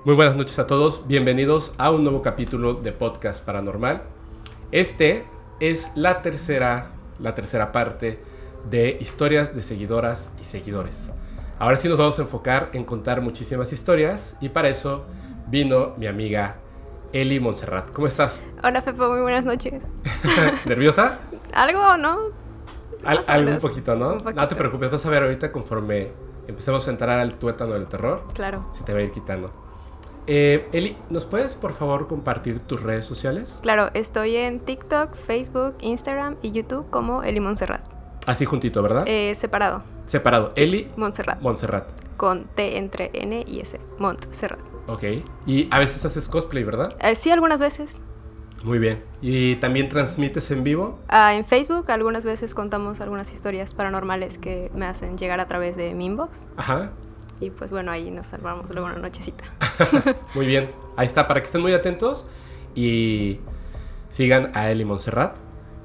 Muy buenas noches a todos, bienvenidos a un nuevo capítulo de Podcast Paranormal. Este es la tercera parte de historias de seguidoras y seguidores. Ahora sí nos vamos a enfocar en contar muchísimas historias y para eso vino mi amiga Eli Montserrat. ¿Cómo estás? Hola Fepo, muy buenas noches. ¿Nerviosa? Algo, ¿no? Algo un poquito, ¿no? Un poquito. No te preocupes, vas a ver ahorita conforme empecemos a entrar al tuétano del terror. Claro. Se te va a ir quitando. Eli, ¿nos puedes por favor compartir tus redes sociales? Claro, estoy en TikTok, Facebook, Instagram y YouTube como Eli Montserrat. Así juntito, ¿verdad? Separado. Separado. Eli Montserrat. Montserrat. Con T entre N y S. Montserrat. Ok. Y a veces haces cosplay, ¿verdad? Sí, algunas veces. Muy bien. ¿Y también transmites en vivo? En Facebook algunas veces contamos algunas historias paranormales que me hacen llegar a través de mi inbox. Ajá. Y pues bueno, ahí nos salvamos luego una nochecita. Muy bien. Ahí está, para que estén muy atentos y sigan a Eli Montserrat.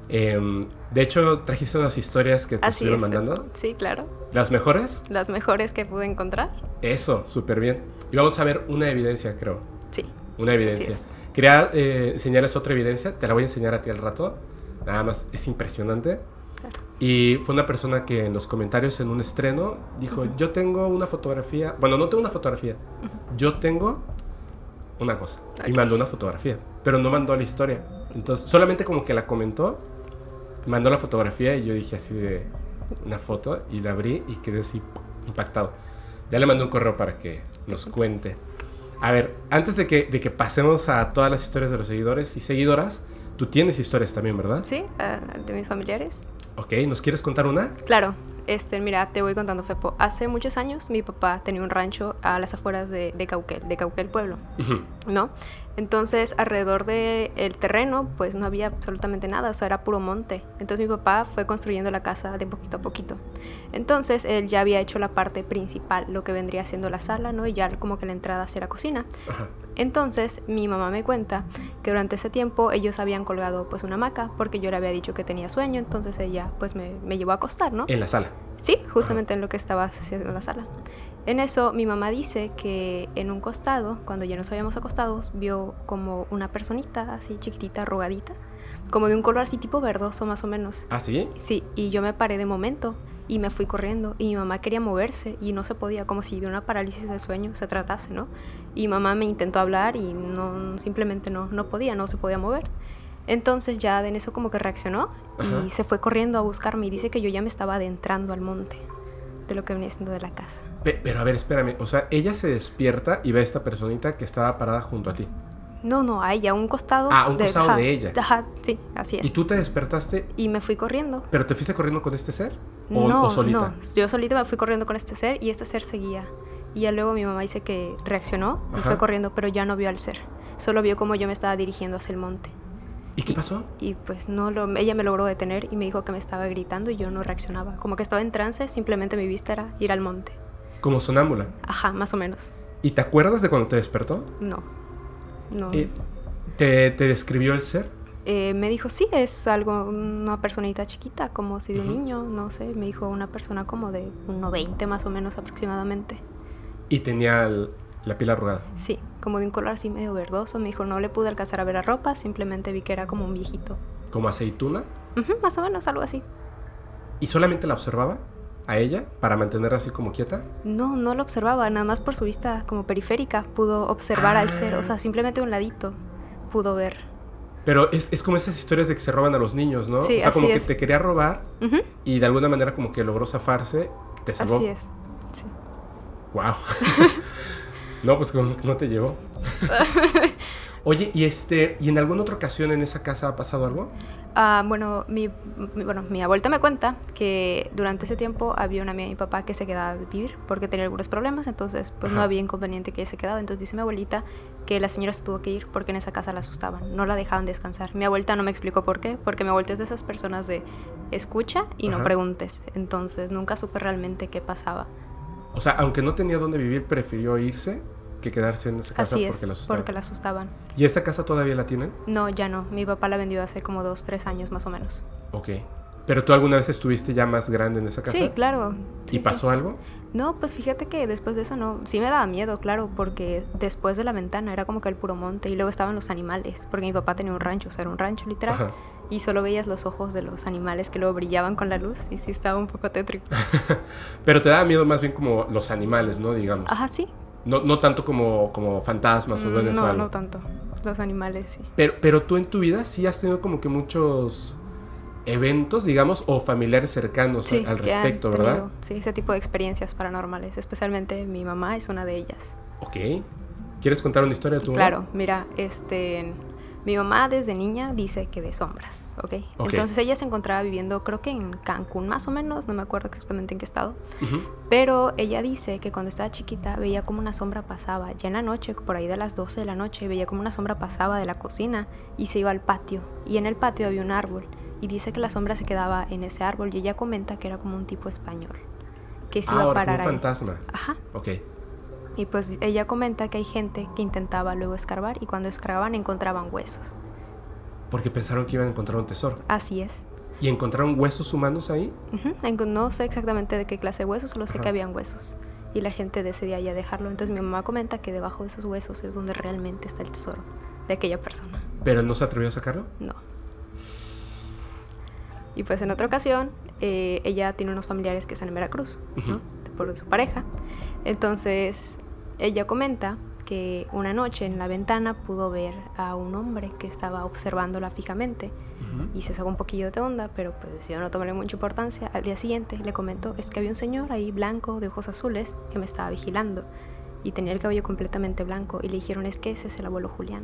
De hecho, trajiste unas historias que te Así estuvieron es, mandando. Fepo. Sí, claro. ¿Las mejores? Las mejores que pude encontrar. Eso, súper bien. Y vamos a ver una evidencia, creo. Sí. Una evidencia. Así es. Quería enseñarles otra evidencia. Te la voy a enseñar a ti al rato. Nada más, es impresionante. Y fue una persona que en los comentarios en un estreno dijo, yo tengo una fotografía. Bueno, no tengo una fotografía. Yo tengo una cosa. Y mandó una fotografía. Pero no mandó la historia. Entonces, solamente como que la comentó. Mandó la fotografía y yo dije así de una foto. Y la abrí y quedé así impactado. Ya le mandé un correo para que nos cuente. A ver, antes de que pasemos a todas las historias de los seguidores y seguidoras, tú tienes historias también, ¿verdad? Sí, de mis familiares. Ok, ¿nos quieres contar una? Claro, mira, te voy contando, Fepo. Hace muchos años mi papá tenía un rancho a las afueras de Cauquel pueblo, ¿no? Entonces, alrededor del terreno, pues no había absolutamente nada, o sea, era puro monte. Entonces mi papá fue construyendo la casa de poquito a poquito. Entonces, él ya había hecho la parte principal, lo que vendría siendo la sala, ¿no? Y ya como que la entrada hacia la cocina. Ajá. Entonces, mi mamá me cuenta que durante ese tiempo ellos habían colgado pues una hamaca, porque yo le había dicho que tenía sueño, entonces ella pues me llevó a acostar, ¿no? En la sala. Sí, justamente en lo que estaba haciendo en la sala. En eso, mi mamá dice que en un costado, cuando ya nos habíamos acostado, vio como una personita así chiquitita, arrugadita, como de un color así tipo verdoso más o menos. ¿Ah, sí? Sí, y yo me paré de momento y me fui corriendo y mi mamá quería moverse y no se podía, como si de una parálisis del sueño se tratase, ¿no? Y mamá me intentó hablar y simplemente no se podía mover. Entonces ya en eso como que reaccionó. Ajá. Y se fue corriendo a buscarme y dice que yo ya me estaba adentrando al monte de lo que venía siendo de la casa. Pero a ver, espérame, o sea, ella se despierta y ve a esta personita que estaba parada junto a ti. No, a ella, a un costado. Ah, un costado de ella. Ajá, sí, así es. ¿Y tú te despertaste? Y me fui corriendo. ¿Pero te fuiste corriendo con este ser? ¿O solita? No, yo solita me fui corriendo con este ser y este ser seguía. Y ya luego mi mamá dice que reaccionó y fue corriendo, pero ya no vio al ser. Solo vio como yo me estaba dirigiendo hacia el monte. ¿Y qué pasó? Y pues ella me logró detener y me dijo que me estaba gritando y yo no reaccionaba. Como que estaba en trance, simplemente mi vista era ir al monte. ¿Como sonámbula? Ajá, más o menos. ¿Y te acuerdas de cuando te despertó? No. ¿Te describió el ser? Me dijo, sí, es una personita chiquita, como si de un niño, no sé. Me dijo una persona como de 1,20 más o menos aproximadamente. ¿Y tenía la piel arrugada? Sí, como de un color así medio verdoso. Me dijo, no le pude alcanzar a ver la ropa, simplemente vi que era como un viejito. ¿Como aceituna? Más o menos, algo así. ¿Y solamente la observaba a ella para mantenerla así como quieta? No la observaba, nada más por su vista como periférica pudo observar al ser, o sea, simplemente un ladito pudo ver. Pero es como esas historias de que se roban a los niños, ¿no? Sí, o sea, como es. Que te quería robar y de alguna manera como que logró zafarse, te salvó. Así es, sí. Wow. No, pues no te llevó. Oye, ¿y en alguna otra ocasión en esa casa ha pasado algo? Bueno, mi abuelita me cuenta que durante ese tiempo había una amiga de mi papá que se quedaba a vivir porque tenía algunos problemas, entonces pues no había inconveniente que ella se quedaba. Entonces dice mi abuelita que la señora se tuvo que ir porque en esa casa la asustaban, no la dejaban descansar. Mi abuelita no me explicó por qué, porque mi abuelita es de esas personas de escucha y no preguntes. Entonces nunca supe realmente qué pasaba. O sea, aunque no tenía dónde vivir, prefirió irse que quedarse en esa casa. Así es, porque la asustaban. porque la asustaban. ¿Y esta casa todavía la tienen? No, ya no. Mi papá la vendió hace como 2-3 años más o menos. Ok. ¿Pero tú alguna vez estuviste ya más grande en esa casa? Sí, claro. ¿Y pasó algo? No, pues fíjate que después de eso no, sí me daba miedo, claro, porque después de la ventana era como que el puro monte y luego estaban los animales, porque mi papá tenía un rancho, o sea, era un rancho literal, Ajá. y solo veías los ojos de los animales que luego brillaban con la luz y sí estaba un poco tétrico. Pero te daba miedo más bien como los animales, ¿no? Digamos. Ajá, sí. No tanto como fantasmas o duendes o No, algo. no tanto. Los animales, sí. Pero tú en tu vida sí has tenido como que muchos eventos, digamos, o familiares cercanos Sí, al que han respecto, tenido, ¿verdad? sí, ese tipo de experiencias paranormales, especialmente mi mamá es una de ellas. Ok. ¿Quieres contar una historia de tu mamá? Claro, mira, mi mamá desde niña dice que ve sombras, ¿ok? Entonces ella se encontraba viviendo, creo que en Cancún más o menos, no me acuerdo exactamente en qué estado, pero ella dice que cuando estaba chiquita veía como una sombra pasaba, ya en la noche, por ahí de las 12 de la noche, veía como una sombra pasaba de la cocina y se iba al patio, y en el patio había un árbol, y dice que la sombra se quedaba en ese árbol, y ella comenta que era como un tipo español, que se iba a parar como un ahí. fantasma. Ajá. Ok. Y pues ella comenta que hay gente que intentaba luego escarbar y cuando escarbaban encontraban huesos. Porque pensaron que iban a encontrar un tesoro. Así es. ¿Y encontraron huesos humanos ahí? No sé exactamente de qué clase de huesos, solo sé Ajá. que habían huesos. Y la gente decidía ya dejarlo. Entonces mi mamá comenta que debajo de esos huesos es donde realmente está el tesoro de aquella persona. ¿Pero no se atrevió a sacarlo? No. Y pues en otra ocasión, ella tiene unos familiares que están en Veracruz, ¿no? Por su pareja. Entonces ella comenta que una noche en la ventana pudo ver a un hombre que estaba observándola fijamente y se sacó un poquillo de onda, pero pues yo no tomé mucha importancia. Al día siguiente le comentó, es que había un señor ahí blanco de ojos azules que me estaba vigilando y tenía el cabello completamente blanco y le dijeron, es que ese es el abuelo Julián.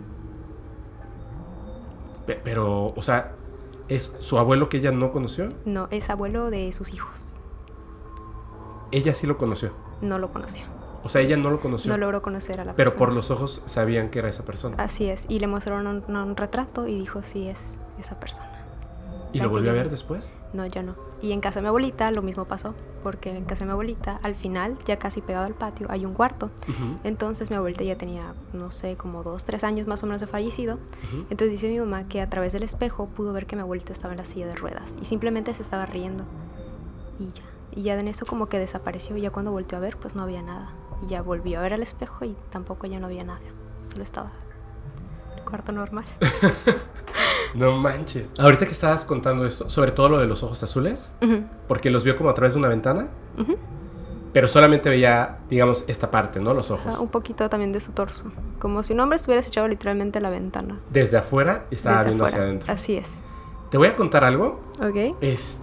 Pero, o sea, ¿es su abuelo que ella no conoció? No, es abuelo de sus hijos. Ella sí lo conoció. No lo conoció. O sea, ella no lo conoció. No logró conocer a la Pero persona. por los ojos sabían que era esa persona. Así es, y le mostraron un retrato y dijo, sí, es esa persona. ¿Y lo volvió a ver después? No, ya no. Y en casa de mi abuelita lo mismo pasó, porque en casa de mi abuelita, al final, ya casi pegado al patio, hay un cuarto. Entonces mi abuelita ya tenía, no sé, como 2, 3 años más o menos de fallecido. Entonces dice mi mamá que a través del espejo pudo ver que mi abuelita estaba en la silla de ruedas y simplemente se estaba riendo. Y ya en eso como que desapareció, y ya cuando volteó a ver, pues no había nada. Y ya volvió a ver al espejo y tampoco ya no había nada. Solo estaba el cuarto normal. No manches. Ahorita que estabas contando esto, sobre todo lo de los ojos azules, porque los vio como a través de una ventana, pero solamente veía, digamos, esta parte, ¿no? Los ojos. Un poquito también de su torso. Como si un hombre estuviera echado literalmente a la ventana. Desde afuera estaba Desde viendo afuera. hacia adentro. Así es. Te voy a contar algo. Ok.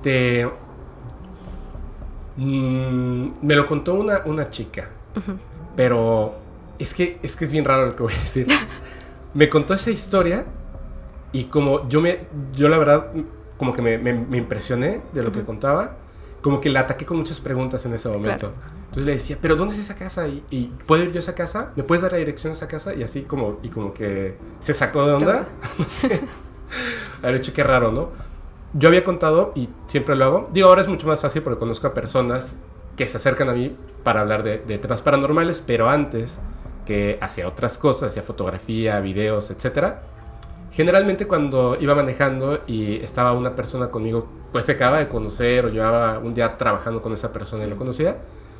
Me lo contó una chica, pero es que es bien raro lo que voy a decir. Me contó esa historia y como yo la verdad, como que me impresioné de lo que contaba, como que la ataqué con muchas preguntas en ese momento. Claro. Entonces le decía, ¿pero dónde es esa casa? ¿Y puedo ir yo a esa casa? ¿Me puedes dar la dirección a esa casa? Y así como que se sacó de onda. No sé. Haber hecho qué raro, ¿no? Yo había contado, y siempre lo hago, digo, ahora es mucho más fácil porque conozco a personas que se acercan a mí para hablar de temas paranormales, pero antes que hacía otras cosas, hacía fotografía, videos, etc. Generalmente cuando iba manejando y estaba una persona conmigo, pues se acaba de conocer, o llevaba un día trabajando con esa persona y lo conocía,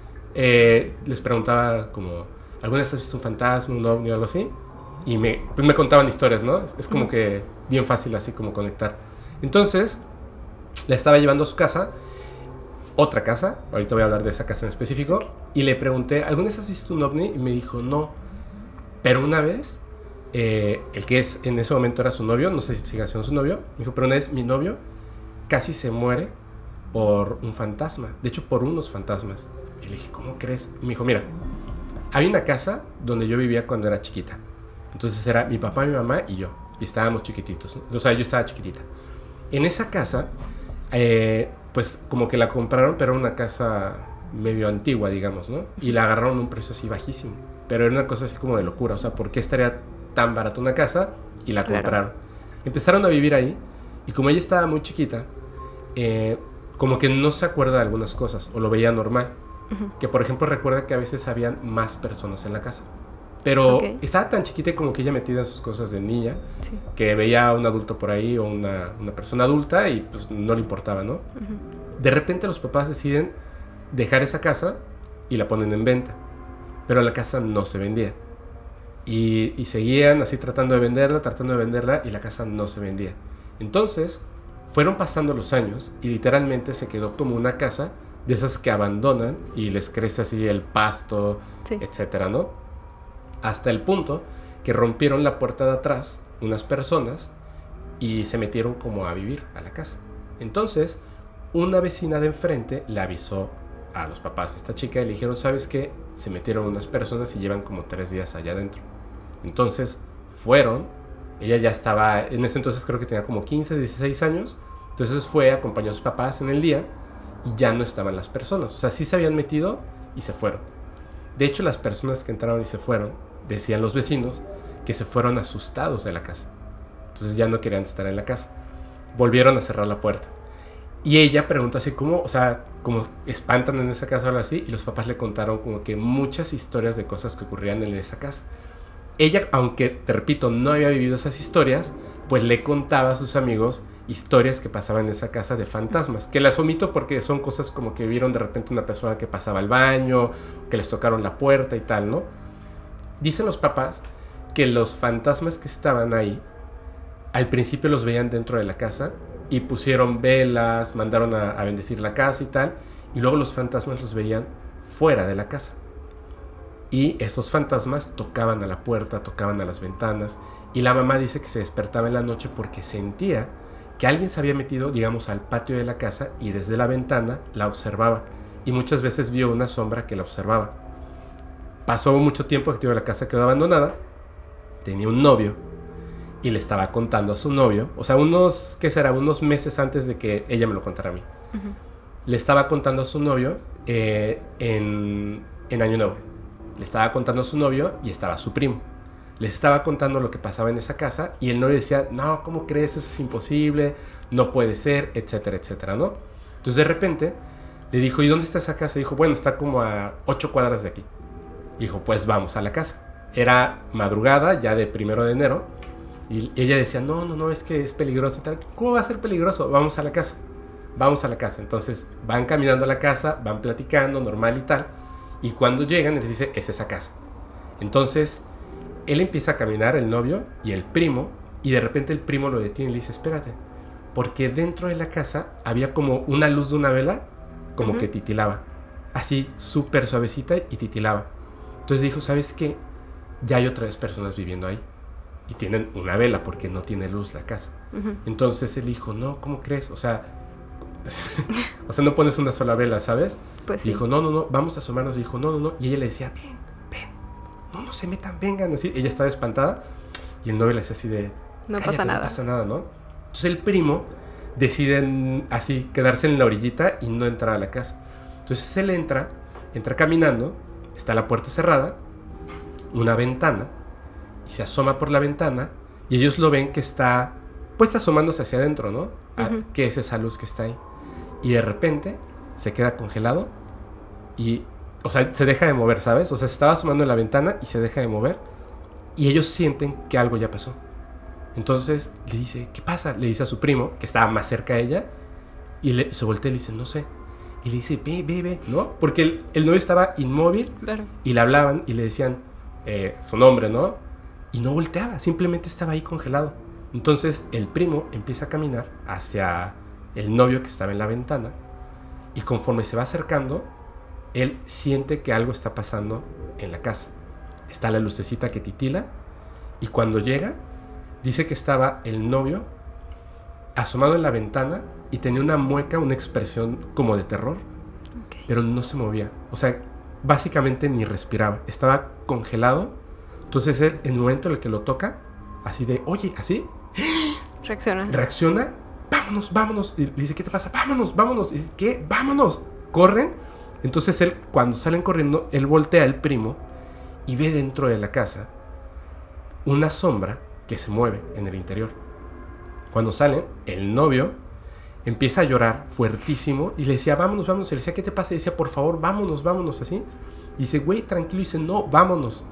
les preguntaba como, ¿alguna vez has visto un fantasma, un ovni o algo así? Y pues me contaban historias, ¿no? Es como que bien fácil así como conectar. Entonces, la estaba llevando a su casa, otra casa, ahorita voy a hablar de esa casa en específico, y le pregunté, ¿alguna vez has visto un ovni? Y me dijo, no. Pero una vez, el que en ese momento era su novio, no sé si sigue siendo su novio, me dijo, pero una vez mi novio casi se muere por un fantasma, de hecho por unos fantasmas. Y le dije, ¿cómo crees? Y me dijo, mira, hay una casa donde yo vivía cuando era chiquita. Entonces era mi papá, mi mamá y yo, y estábamos chiquititos, ¿no? O sea, yo estaba chiquitita. En esa casa, pues como que la compraron, pero era una casa medio antigua, digamos, ¿no? Y la agarraron a un precio así bajísimo. Pero era una cosa así como de locura. O sea, ¿por qué estaría tan barata una casa? Y la compraron. Empezaron a vivir ahí. Y como ella estaba muy chiquita, como que no se acuerda de algunas cosas. O lo veía normal. Que, por ejemplo, recuerda que a veces habían más personas en la casa. Pero estaba tan chiquita como que ella metida en sus cosas de niña, que veía a un adulto por ahí o una persona adulta y pues no le importaba, ¿no? De repente los papás deciden dejar esa casa y la ponen en venta. Pero la casa no se vendía. Y seguían así tratando de venderla y la casa no se vendía. Entonces fueron pasando los años y literalmente se quedó como una casa de esas que abandonan y les crece así el pasto, Sí. etcétera, ¿no? Hasta el punto que rompieron la puerta de atrás unas personas y se metieron como a vivir a la casa. Entonces, una vecina de enfrente le avisó a los papás de esta chica y le dijeron, ¿sabes qué? Se metieron unas personas y llevan como 3 días allá adentro. Entonces, fueron, ella ya estaba, en ese entonces creo que tenía como 15, 16 años, entonces fue, acompañó a sus papás en el día y ya no estaban las personas. O sea, sí se habían metido y se fueron. De hecho, las personas que entraron y se fueron, decían los vecinos, que se fueron asustados de la casa. Entonces ya no querían estar en la casa. Volvieron a cerrar la puerta. Y ella preguntó así como, o sea, como espantan en esa casa o algo así, y los papás le contaron como que muchas historias de cosas que ocurrían en esa casa. Ella, aunque, te repito, no había vivido esas historias, pues le contaba a sus amigos historias que pasaban en esa casa de fantasmas, que las omito porque son cosas como que vieron de repente una persona que pasaba al baño, que les tocaron la puerta y tal, ¿no? Dicen los papás que los fantasmas que estaban ahí, al principio los veían dentro de la casa y pusieron velas, mandaron a bendecir la casa y tal, y luego los fantasmas los veían fuera de la casa. Y esos fantasmas tocaban a la puerta, tocaban a las ventanas, y la mamá dice que se despertaba en la noche porque sentía que alguien se había metido, digamos, al patio de la casa y desde la ventana la observaba, y muchas veces vio una sombra que la observaba. Pasó mucho tiempo que la casa quedó abandonada, tenía un novio, y le estaba contando a su novio, o sea, ¿qué será? Unos meses antes de que ella me lo contara a mí. Uh-huh. Le estaba contando a su novio en Año Nuevo. Le estaba contando a su novio y estaba su primo. Les estaba contando lo que pasaba en esa casa y el novio decía, no, ¿cómo crees? Eso es imposible, no puede ser, etcétera, etcétera, ¿no? Entonces de repente le dijo, ¿y dónde está esa casa? Y dijo, bueno, está como a 8 cuadras de aquí. Y dijo, pues vamos a la casa. Era madrugada, ya de 1 de enero, y ella decía, no, es que es peligroso y tal. ¿Cómo va a ser peligroso? Vamos a la casa. Vamos a la casa. Entonces van caminando a la casa, van platicando, normal y tal. Y cuando llegan, les dice, es esa casa. Entonces, él empieza a caminar, el novio y el primo, y de repente el primo lo detiene y le dice, espérate, porque dentro de la casa había como una luz de una vela, como que titilaba, así súper suavecita y titilaba. Entonces dijo, ¿sabes qué? Ya hay otra vez personas viviendo ahí, y tienen una vela porque no tiene luz la casa. Entonces él dijo, no, ¿cómo crees? O sea, no pones una sola vela, ¿sabes? Pues sí. Dijo, no, vamos a asomarnos. Dijo, no. Y ella le decía, ven, no se metan, vengan. Así, ella estaba espantada y el novio le decía así de, no pasa nada. No pasa nada, ¿no? Entonces el primo decide así quedarse en la orillita y no entrar a la casa. Entonces él entra caminando, está la puerta cerrada, una ventana, y se asoma por la ventana y ellos lo ven que está, pues está asomándose hacia adentro, ¿no? ¿Qué es esa luz que está ahí? Y de repente se queda congelado y, o sea, se deja de mover, ¿sabes? O sea, se estaba asomando en la ventana y se deja de mover y ellos sienten que algo ya pasó. Entonces le dice, ¿qué pasa? Le dice a su primo, que estaba más cerca de ella, y se voltea y le dice, no sé. Y le dice, ve, ¿no? Porque el novio estaba inmóvil, claro. Y le hablaban y le decían su nombre, ¿no? Y no volteaba, simplemente estaba ahí congelado. Entonces el primo empieza a caminar hacia el novio que estaba en la ventana y conforme se va acercando, él siente que algo está pasando en la casa. Está la lucecita que titila y cuando llega, dice que estaba el novio asomado en la ventana y tenía una mueca, una expresión como de terror, pero no se movía. O sea, básicamente ni respiraba, estaba congelado. Entonces él, en el momento en el que lo toca, así de, oye, así, reacciona, vámonos, y le dice, ¿qué te pasa? Vámonos, y dice, ¿qué? Vámonos, corren. Entonces él, cuando salen corriendo, él voltea al primo y ve dentro de la casa una sombra que se mueve en el interior. Cuando salen, el novio empieza a llorar fuertísimo y le decía, vámonos, y le decía, ¿qué te pasa? Y decía, por favor, vámonos, así. Y dice, güey, tranquilo, y dice, no, vámonos.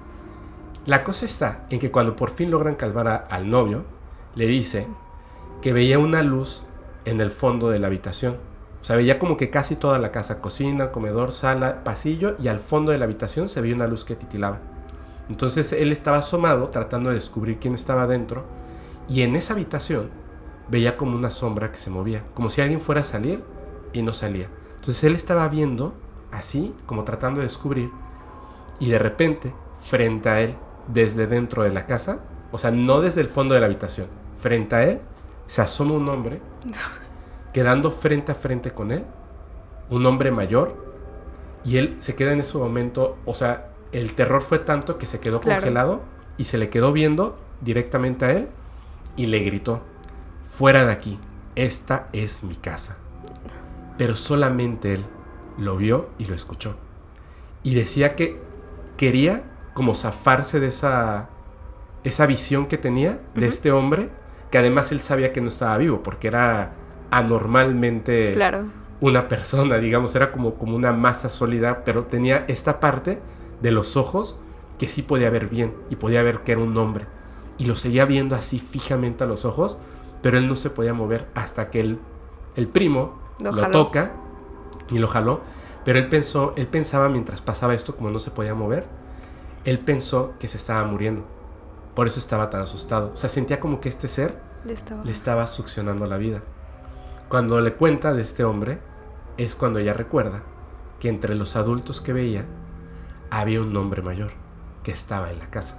La cosa está en que cuando por fin logran calmar al novio, le dice que veía una luz en el fondo de la habitación. O sea, veía como que casi toda la casa, cocina, comedor, sala, pasillo, y al fondo de la habitación se veía una luz que titilaba. Entonces él estaba asomado tratando de descubrir quién estaba dentro, y en esa habitación veía como una sombra que se movía, como si alguien fuera a salir y no salía. Entonces él estaba viendo así, como tratando de descubrir, y de repente, frente a él, desde dentro de la casa, o sea, no desde el fondo de la habitación, frente a él, se asoma un hombre, quedando frente a frente con él, un hombre mayor, y él se queda en ese momento, o sea, el terror fue tanto que se quedó congelado y se le quedó viendo directamente a él y le gritó: fuera de aquí, esta es mi casa. Pero solamente él lo vio y lo escuchó. Y decía que quería como zafarse de esa visión que tenía de este hombre, que además él sabía que no estaba vivo, porque era anormalmente una persona, digamos, era como una masa sólida, pero tenía esta parte de los ojos que sí podía ver bien, y podía ver que era un hombre. Y lo seguía viendo así fijamente a los ojos, pero él no se podía mover hasta que el primo lo toca y lo jaló. Pero él pensaba mientras pasaba esto, como no se podía mover, él pensó que se estaba muriendo. Por eso estaba tan asustado. O sea, sentía como que este ser le estaba succionando la vida. Cuando le cuenta de este hombre, es cuando ella recuerda que entre los adultos que veía, había un hombre mayor que estaba en la casa.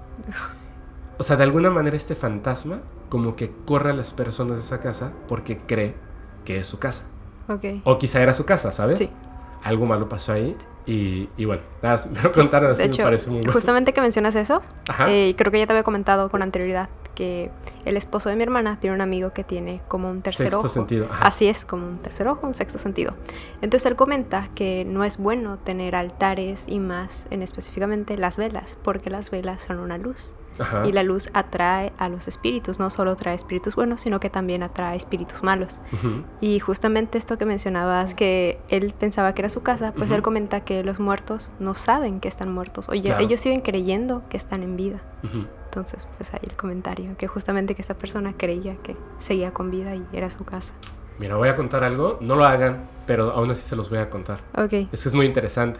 O sea, de alguna manera este fantasma como que corre a las personas de esa casa porque cree que es su casa. O quizá era su casa, ¿sabes? Sí. Algo malo pasó ahí y bueno, nada, me lo contaron así, de hecho, me parece muy bueno. Justamente que mencionas eso, creo que ya te había comentado con anterioridad que el esposo de mi hermana tiene un amigo que tiene como un tercer ojo. Sexto sentido. Ajá. Así es, como un tercer ojo, un sexto sentido. Entonces él comenta que no es bueno tener altares y más en específicamente las velas, porque las velas son una luz. Ajá. Y la luz atrae a los espíritus, no solo atrae espíritus buenos, sino que también atrae espíritus malos. Y justamente esto que mencionabas, que él pensaba que era su casa, pues él comenta que los muertos no saben que están muertos. Oye, ellos siguen creyendo que están en vida. Entonces, pues ahí el comentario, que justamente que esta persona creía que seguía con vida y era su casa. Mira, voy a contar algo, no lo hagan, pero aún así se los voy a contar. Es que es muy interesante.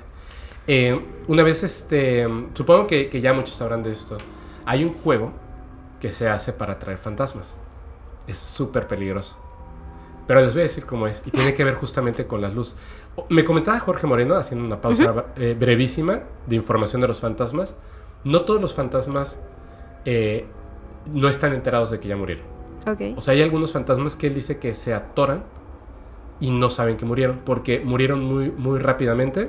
Una vez, supongo que ya muchos sabrán de esto. Hay un juego que se hace para atraer fantasmas. Es súper peligroso. Pero les voy a decir cómo es. Y tiene que ver justamente con las luces. Me comentaba Jorge Moreno, haciendo una pausa brevísima de información de los fantasmas. No todos los fantasmas no están enterados de que ya murieron. O sea, hay algunos fantasmas que él dice que se atoran y no saben que murieron. Porque murieron muy, muy rápidamente.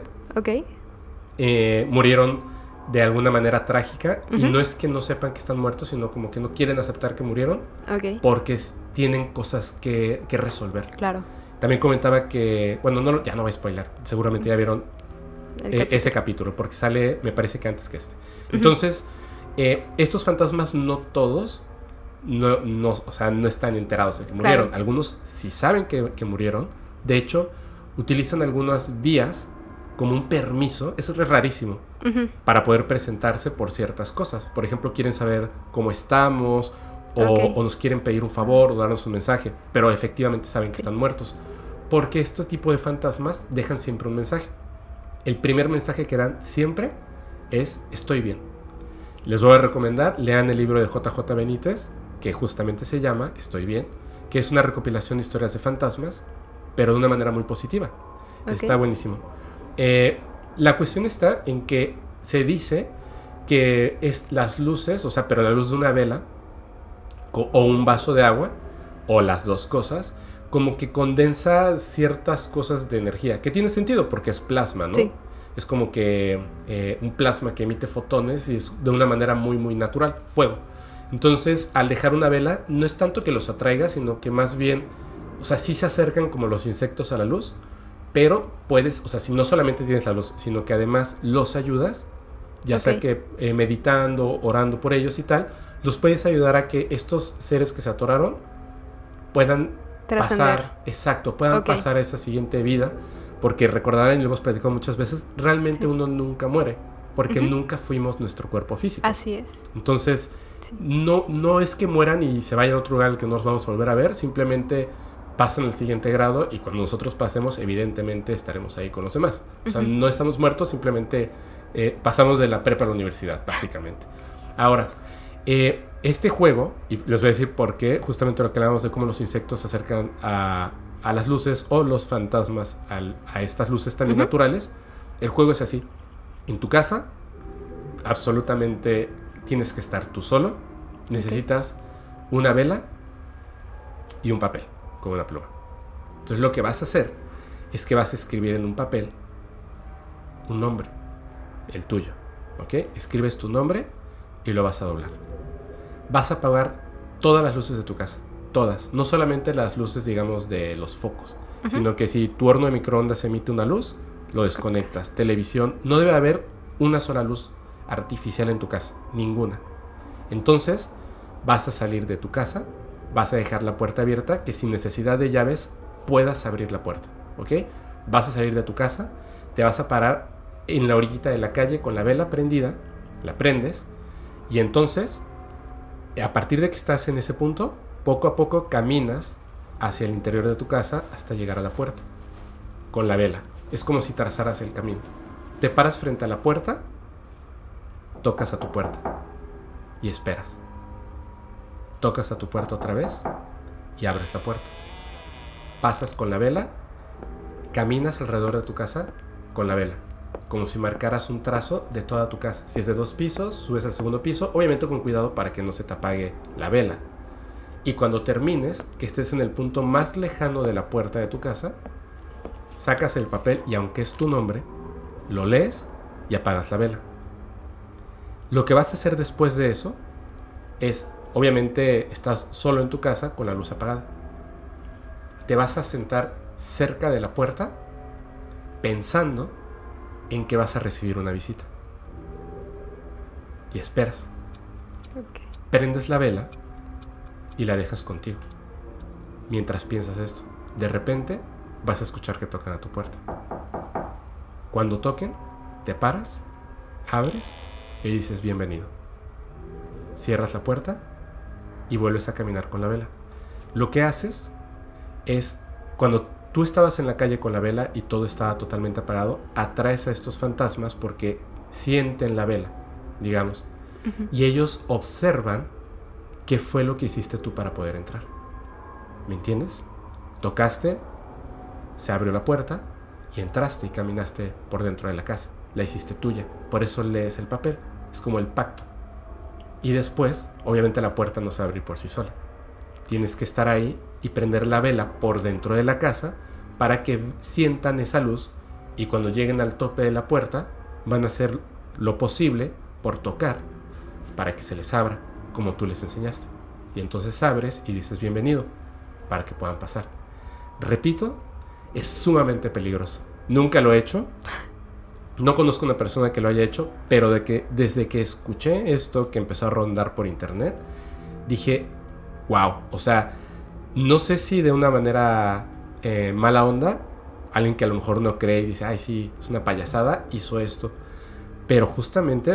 Murieron de alguna manera trágica, y no es que no sepan que están muertos, sino como que no quieren aceptar que murieron, porque tienen cosas que resolver. También comentaba que, bueno, ya no voy a spoiler, seguramente ya vieron ese capítulo, porque sale, me parece que antes que este. Entonces, estos fantasmas no todos, o sea, no están enterados de que murieron. Algunos sí saben que murieron. De hecho, utilizan algunas vías como un permiso, eso es rarísimo, para poder presentarse por ciertas cosas. Por ejemplo, quieren saber cómo estamos, o nos quieren pedir un favor, o darnos un mensaje, pero efectivamente saben que están muertos, porque este tipo de fantasmas dejan siempre un mensaje. El primer mensaje que dan siempre es: estoy bien. Les voy a recomendar, lean el libro de JJ Benítez, que justamente se llama Estoy bien, que es una recopilación de historias de fantasmas, pero de una manera muy positiva. Está buenísimo. La cuestión está en que se dice que es las luces, o sea, pero la luz de una vela o un vaso de agua, o las dos cosas, como que condensa ciertas cosas de energía, que tiene sentido porque es plasma, ¿no? Es como que un plasma que emite fotones y es de una manera muy, muy natural, fuego. Entonces, al dejar una vela, no es tanto que los atraiga, sino que más bien, o sea, sí se acercan como los insectos a la luz, pero puedes, o sea, si no solamente tienes la luz, sino que además los ayudas, ya sea que meditando, orando por ellos y tal, los puedes ayudar a que estos seres que se atoraron puedan pasar, pasar a esa siguiente vida, porque recordarán, y lo hemos platicado muchas veces, realmente uno nunca muere, porque nunca fuimos nuestro cuerpo físico. Así es. Entonces, no es que mueran y se vayan a otro lugar al que no nos vamos a volver a ver, simplemente pasan al siguiente grado y cuando nosotros pasemos, evidentemente estaremos ahí con los demás. O sea, no estamos muertos, simplemente pasamos de la prepa a la universidad, básicamente. Ahora, este juego, y les voy a decir por qué, justamente lo que hablamos de cómo los insectos se acercan a las luces o los fantasmas a estas luces también naturales. El juego es así. En tu casa, absolutamente tienes que estar tú solo. Necesitas una vela y un papel con una pluma. Entonces lo que vas a hacer es que vas a escribir en un papel un nombre, el tuyo, ¿ok? Escribes tu nombre y lo vas a doblar. Vas a apagar todas las luces de tu casa, todas, no solamente las luces, digamos, de los focos, sino que si tu horno de microondas emite una luz, lo desconectas. Televisión, no debe haber una sola luz artificial en tu casa, ninguna. Entonces vas a salir de tu casa, vas a dejar la puerta abierta, que sin necesidad de llaves puedas abrir la puerta, ¿ok? Vas a salir de tu casa, te vas a parar en la orillita de la calle con la vela prendida, la prendes, y entonces, a partir de que estás en ese punto, poco a poco caminas hacia el interior de tu casa hasta llegar a la puerta, con la vela. Es como si trazaras el camino. Te paras frente a la puerta, tocas a tu puerta y esperas. Tocas a tu puerta otra vez y abres la puerta. Pasas con la vela, caminas alrededor de tu casa con la vela, como si marcaras un trazo de toda tu casa. Si es de 2 pisos, subes al segundo piso, obviamente con cuidado para que no se te apague la vela. Y cuando termines, que estés en el punto más lejano de la puerta de tu casa, sacas el papel y aunque es tu nombre, lo lees y apagas la vela. Lo que vas a hacer después de eso es, obviamente estás solo en tu casa con la luz apagada. Te vas a sentar cerca de la puerta pensando en que vas a recibir una visita. Y esperas. Okay. Prendes la vela y la dejas contigo. Mientras piensas esto, de repente vas a escuchar que tocan a tu puerta. Cuando toquen, te paras, abres y dices bienvenido. Cierras la puerta y vuelves a caminar con la vela. Lo que haces es, cuando tú estabas en la calle con la vela y todo estaba totalmente apagado, atraes a estos fantasmas porque sienten la vela, digamos, y ellos observan qué fue lo que hiciste tú para poder entrar. ¿Me entiendes? Tocaste, se abrió la puerta y entraste y caminaste por dentro de la casa. La hiciste tuya. Por eso lees el papel. Es como el pacto. Y después, obviamente la puerta no se abre por sí sola. Tienes que estar ahí y prender la vela por dentro de la casa para que sientan esa luz y cuando lleguen al tope de la puerta van a hacer lo posible por tocar para que se les abra como tú les enseñaste. Y entonces abres y dices bienvenido para que puedan pasar. Repito, es sumamente peligroso. Nunca lo he hecho. No conozco una persona que lo haya hecho, pero desde que escuché esto que empezó a rondar por internet, dije, wow, o sea, no sé si de una manera mala onda, alguien que a lo mejor no cree y dice, ay sí, es una payasada, hizo esto, pero justamente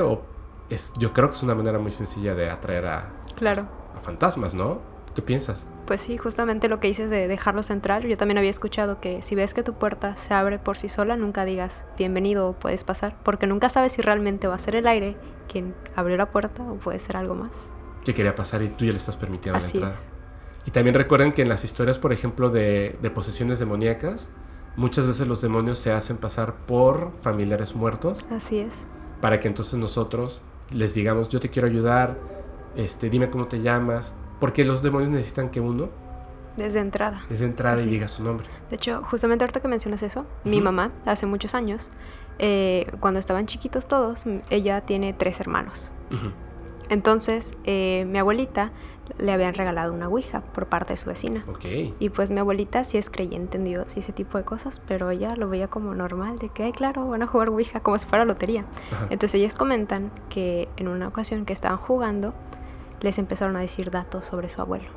yo creo que es una manera muy sencilla de atraer a fantasmas, ¿no? ¿Qué piensas? Pues sí, justamente lo que dices de dejarlos entrar. Yo también había escuchado que si ves que tu puerta se abre por sí sola, nunca digas bienvenido o puedes pasar, porque nunca sabes si realmente va a ser el aire quien abrió la puerta o puede ser algo más. Que quería pasar y tú ya le estás permitiendo Así la entrada. Es. Y también recuerden que en las historias, por ejemplo, de posesiones demoníacas, muchas veces los demonios se hacen pasar por familiares muertos. Así es. Para que entonces nosotros les digamos, yo te quiero ayudar, dime cómo te llamas. Porque los demonios necesitan que uno Desde entrada y diga su nombre. De hecho, justamente ahorita que mencionas eso, mi mamá, hace muchos años, cuando estaban chiquitos todos, ella tiene 3 hermanos. Entonces, mi abuelita le habían regalado una ouija por parte de su vecina. Okay. Y pues mi abuelita sí es creyente en Dios y ese tipo de cosas, pero ella lo veía como normal, de que, ay, claro, van a jugar ouija, como si fuera lotería. Ajá. Entonces ellas comentan que en una ocasión que estaban jugando, les empezaron a decir datos sobre su abuelo.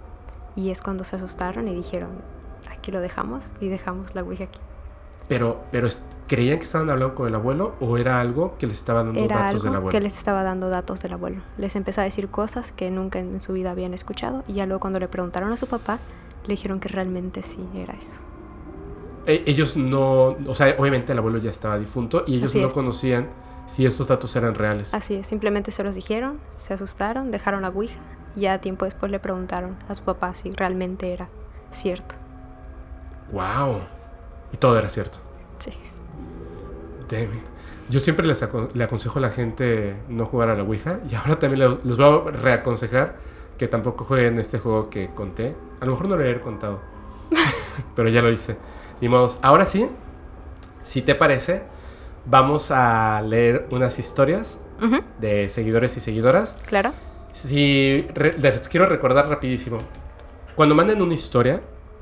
Y es cuando se asustaron y dijeron, aquí lo dejamos y dejamos la ouija aquí. Pero ¿creían que estaban hablando con el abuelo o era algo que les estaba dando datos del abuelo? Era algo que les estaba dando datos del abuelo. Les empezó a decir cosas que nunca en su vida habían escuchado y ya luego cuando le preguntaron a su papá, le dijeron que realmente sí era eso. Ellos no, o sea, obviamente el abuelo ya estaba difunto y ellos Así no es. conocían si estos datos eran reales. Así es, simplemente se los dijeron, se asustaron, dejaron la ouija y ya tiempo después le preguntaron a su papá si realmente era cierto. ¡Wow! Y todo era cierto. Sí. Damn it. Yo siempre le aconsejo a la gente no jugar a la ouija y ahora también les voy a reaconsejar que tampoco jueguen este juego que conté. A lo mejor no lo había contado, pero ya lo hice. Ni modos. Ahora sí, si te parece, vamos a leer unas historias de seguidores y seguidoras. Claro. Les quiero recordar rapidísimo. Cuando manden una historia,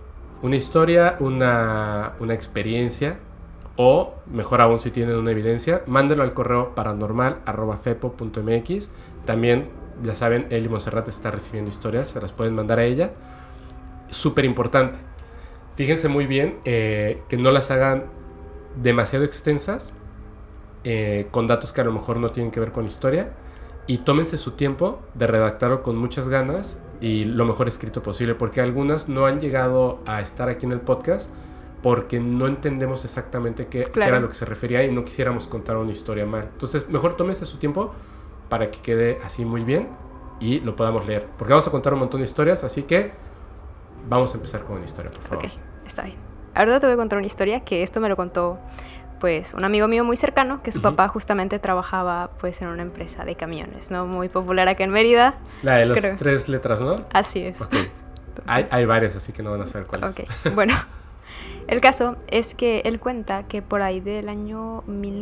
una experiencia, o mejor aún si tienen una evidencia, mándenlo al correo paranormal@fepo.mx. También, ya saben, Eli Monserrat está recibiendo historias, se las pueden mandar a ella. Súper importante. Fíjense muy bien que no las hagan demasiado extensas, con datos que a lo mejor no tienen que ver con historia, y tómense su tiempo de redactarlo con muchas ganas y lo mejor escrito posible, porque algunas no han llegado a estar aquí en el podcast porque no entendemos exactamente qué era lo que se refería y no quisiéramos contar una historia mal. Entonces, mejor tómense su tiempo para que quede así muy bien y lo podamos leer, porque vamos a contar un montón de historias, así que vamos a empezar con una historia, por favor. Ok, está bien. Ahora te voy a contar una historia que esto me lo contó pues un amigo mío muy cercano, que su papá justamente trabajaba pues en una empresa de camiones, ¿no? Muy popular acá en Mérida. La de las 3 letras, ¿no? Así es. Okay. Hay varias, así que no van a saber cuáles. Ok, bueno. El caso es que él cuenta que por ahí del año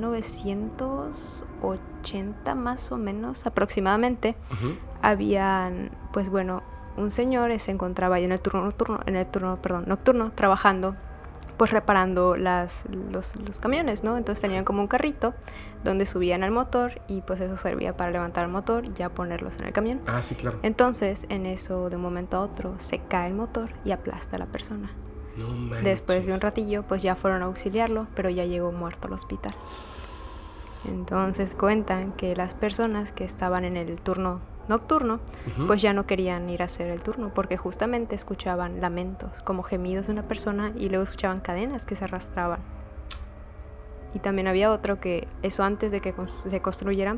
1980 más o menos aproximadamente, habían, pues bueno, un señor se encontraba ahí en el turno nocturno trabajando, pues reparando los camiones, ¿no? Entonces tenían como un carrito donde subían al motor y pues eso servía para levantar el motor y ya ponerlos en el camión. Ah, sí, claro. Entonces, en eso, de un momento a otro, se cae el motor y aplasta a la persona. No manches. Después de un ratillo, pues ya fueron a auxiliarlo, pero ya llegó muerto al hospital. Entonces cuentan que las personas que estaban en el turno nocturno, pues ya no querían ir a hacer el turno, porque justamente escuchaban lamentos, como gemidos de una persona, y luego escuchaban cadenas que se arrastraban. Y también había otro que, eso antes de que se construyeran,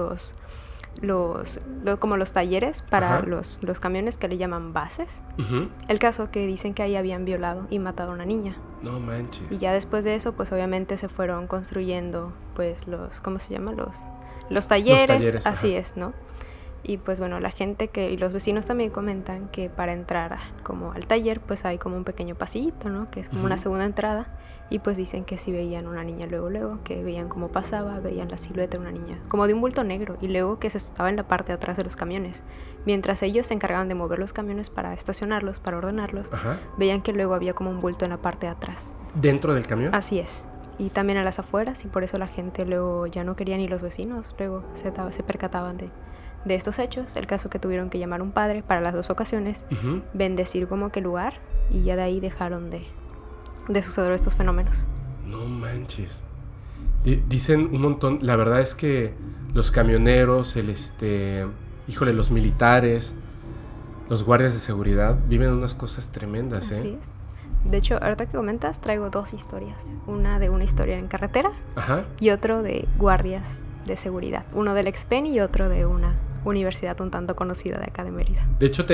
como los talleres para los camiones que le llaman bases. El caso que dicen que ahí habían violado y matado a una niña. No manches. Y ya después de eso, pues obviamente se fueron construyendo, pues ¿cómo se llama? Los talleres, así es, ¿no? Y pues bueno, la gente y los vecinos también comentan que para entrar como al taller, pues hay como un pequeño pasillito, ¿no? Que es como una segunda entrada. Y pues dicen que si veían una niña luego, que veían cómo pasaba, veían la silueta de una niña, como de un bulto negro, y luego que se estaba en la parte de atrás de los camiones. Mientras ellos se encargaban de mover los camiones para estacionarlos, para ordenarlos, veían que luego había como un bulto en la parte de atrás. ¿Dentro del camión? Así es. Y también a las afueras, y por eso la gente luego ya no quería, ni los vecinos luego se percataban de estos hechos. El caso que tuvieron que llamar a un padre para las dos ocasiones, bendecir como que el lugar, y ya de ahí dejaron de suceder estos fenómenos. No manches. Dicen un montón. La verdad es que los camioneros, los militares, los guardias de seguridad viven unas cosas tremendas, Así es. De hecho, ahorita que comentas, traigo dos historias. Una de una historia en carretera y otro de guardias de seguridad. Uno del Expen y otro de una universidad un tanto conocida de acá de Mérida. De hecho,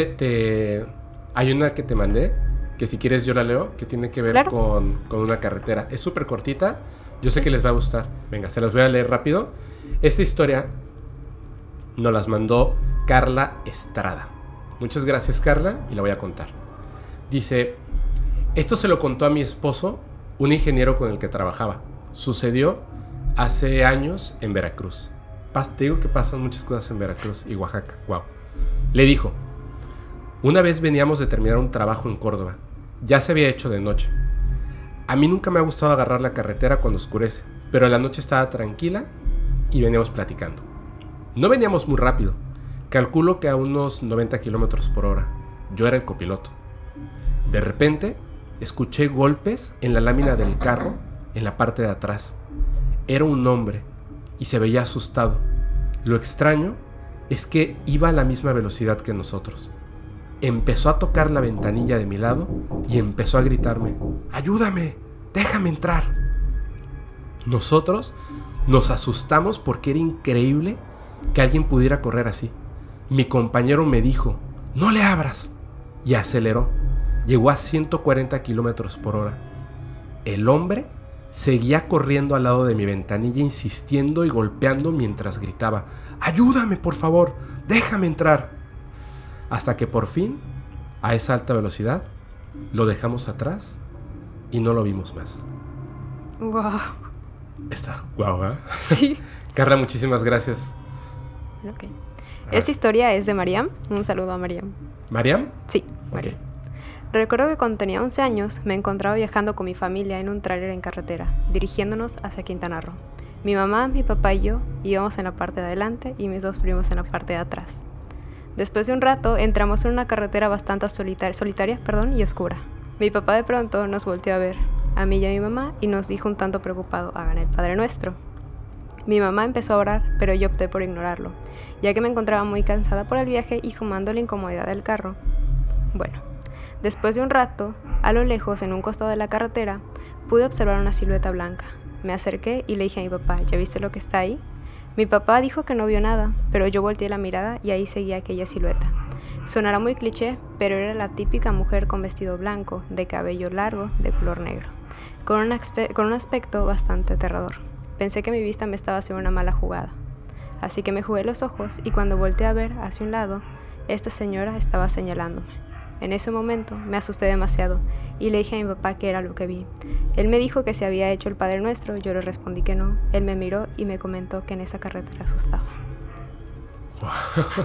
hay una que te mandé, que si quieres yo la leo, que tiene que ver con una carretera. Es súper cortita, yo sé que les va a gustar. Venga, se las voy a leer rápido. Esta historia nos las mandó Carla Estrada. Muchas gracias, Carla, y la voy a contar. Dice: esto se lo contó a mi esposo, un ingeniero con el que trabajaba. Sucedió hace años en Veracruz. Te digo que pasan muchas cosas en Veracruz y Oaxaca. Wow. Le dijo: una vez veníamos de terminar un trabajo en Córdoba. Ya se había hecho de noche. A mí nunca me ha gustado agarrar la carretera cuando oscurece, pero la noche estaba tranquila y veníamos platicando. No veníamos muy rápido. Calculo que a unos 90 kilómetros por hora. Yo era el copiloto. De repente, escuché golpes en la lámina del carro en la parte de atrás. Era un hombre y se veía asustado. Lo extraño es que iba a la misma velocidad que nosotros. empezó a tocar la ventanilla de mi lado y empezó a gritarme: ¡ayúdame! ¡Déjame entrar! Nosotros nos asustamos porque era increíble que alguien pudiera correr así. Mi compañero me dijo: ¡no le abras! Y aceleró. Llegó a 140 kilómetros por hora. El hombre seguía corriendo al lado de mi ventanilla, insistiendo y golpeando mientras gritaba: ¡ayúdame, por favor! ¡Déjame entrar! Hasta que por fin, a esa alta velocidad, lo dejamos atrás y no lo vimos más. Wow. Está guau, ¿eh? Sí. Carla, muchísimas gracias. Ok. Esta historia es de Mariam. Un saludo a Mariam. ¿Mariam? Sí, Mariam. Okay. Recuerdo que cuando tenía 11 años me encontraba viajando con mi familia en un tráiler en carretera, dirigiéndonos hacia Quintana Roo. Mi mamá, mi papá y yo íbamos en la parte de adelante y mis 2 primos en la parte de atrás. Después de un rato entramos en una carretera bastante solitaria y oscura. Mi papá de pronto nos volteó a ver, a mí y a mi mamá, y nos dijo un tanto preocupado: hagan el Padre Nuestro. Mi mamá empezó a orar, pero yo opté por ignorarlo, ya que me encontraba muy cansada por el viaje y sumando la incomodidad del carro. Bueno, después de un rato, a lo lejos, en un costado de la carretera, pude observar una silueta blanca. Me acerqué y le dije a mi papá: ¿ya viste lo que está ahí? Mi papá dijo que no vio nada, pero yo volteé la mirada y ahí seguía aquella silueta. Sonará muy cliché, pero era la típica mujer con vestido blanco, de cabello largo, de color negro, con un aspecto bastante aterrador. Pensé que mi vista me estaba haciendo una mala jugada, así que me jugué los ojos y cuando volteé a ver hacia un lado, esta señora estaba señalándome. En ese momento me asusté demasiado y le dije a mi papá qué era lo que vi. Él me dijo que se había hecho el Padre Nuestro, yo le respondí que no. Él me miró y me comentó que en esa carretera asustaba. Wow.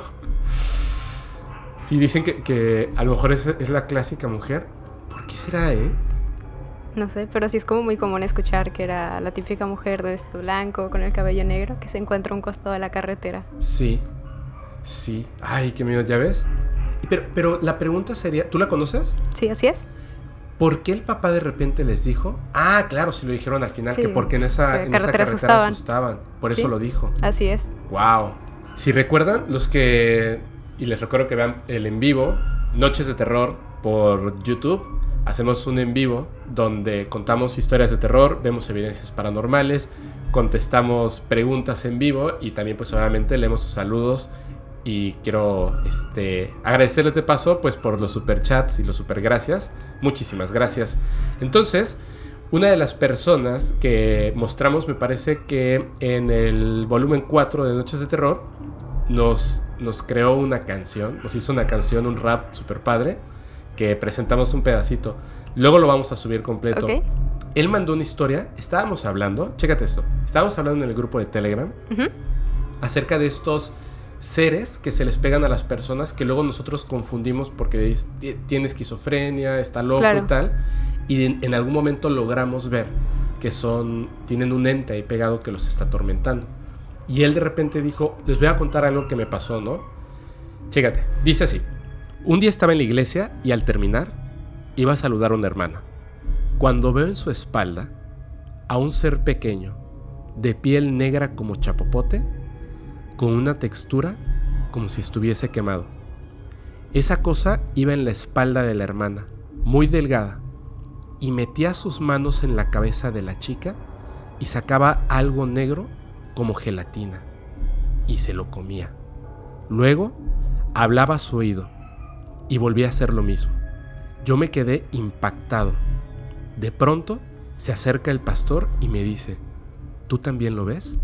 Sí, dicen que a lo mejor es la clásica mujer. ¿Por qué será, No sé, pero sí es como muy común escuchar que era la típica mujer de vestido blanco con el cabello negro que se encuentra a un costado de la carretera. Sí, sí. Ay, qué miedo, ¿ya ves? Pero la pregunta sería, ¿tú la conoces? Sí, así es. ¿Por qué el papá de repente les dijo? Ah, claro, sí lo dijeron al final, sí, que porque en esa carretera asustaban. Por eso lo dijo. Así es. Wow. Si recuerdan, y les recuerdo que vean el en vivo, Noches de Terror por YouTube. Hacemos un en vivo donde contamos historias de terror, vemos evidencias paranormales, contestamos preguntas en vivo y también pues obviamente leemos sus saludos. Y quiero agradecerles de paso pues por los superchats y los supergracias. Muchísimas gracias. Entonces, una de las personas que mostramos, me parece que en el volumen 4 de Noches de Terror, nos creó una canción, nos hizo una canción, un rap super padre, que presentamos un pedacito. Luego lo vamos a subir completo. Okay. Él mandó una historia, estábamos hablando, chécate esto, estábamos hablando en el grupo de Telegram acerca de estos seres que se les pegan a las personas que luego nosotros confundimos porque tiene esquizofrenia, está loco, claro, y tal, y en algún momento logramos ver que tienen un ente ahí pegado que los está atormentando. Y él de repente dijo: les voy a contar algo que me pasó, ¿no? Chécate, dice así: un día estaba en la iglesia y al terminar iba a saludar a una hermana, cuando veo en su espalda a un ser pequeño de piel negra como chapopote, con una textura como si estuviese quemado. Esa cosa iba en la espalda de la hermana, muy delgada, y metía sus manos en la cabeza de la chica y sacaba algo negro como gelatina, y se lo comía. Luego hablaba a su oído y volvía a hacer lo mismo. Yo me quedé impactado. De pronto se acerca el pastor y me dice: ¿tú también lo ves?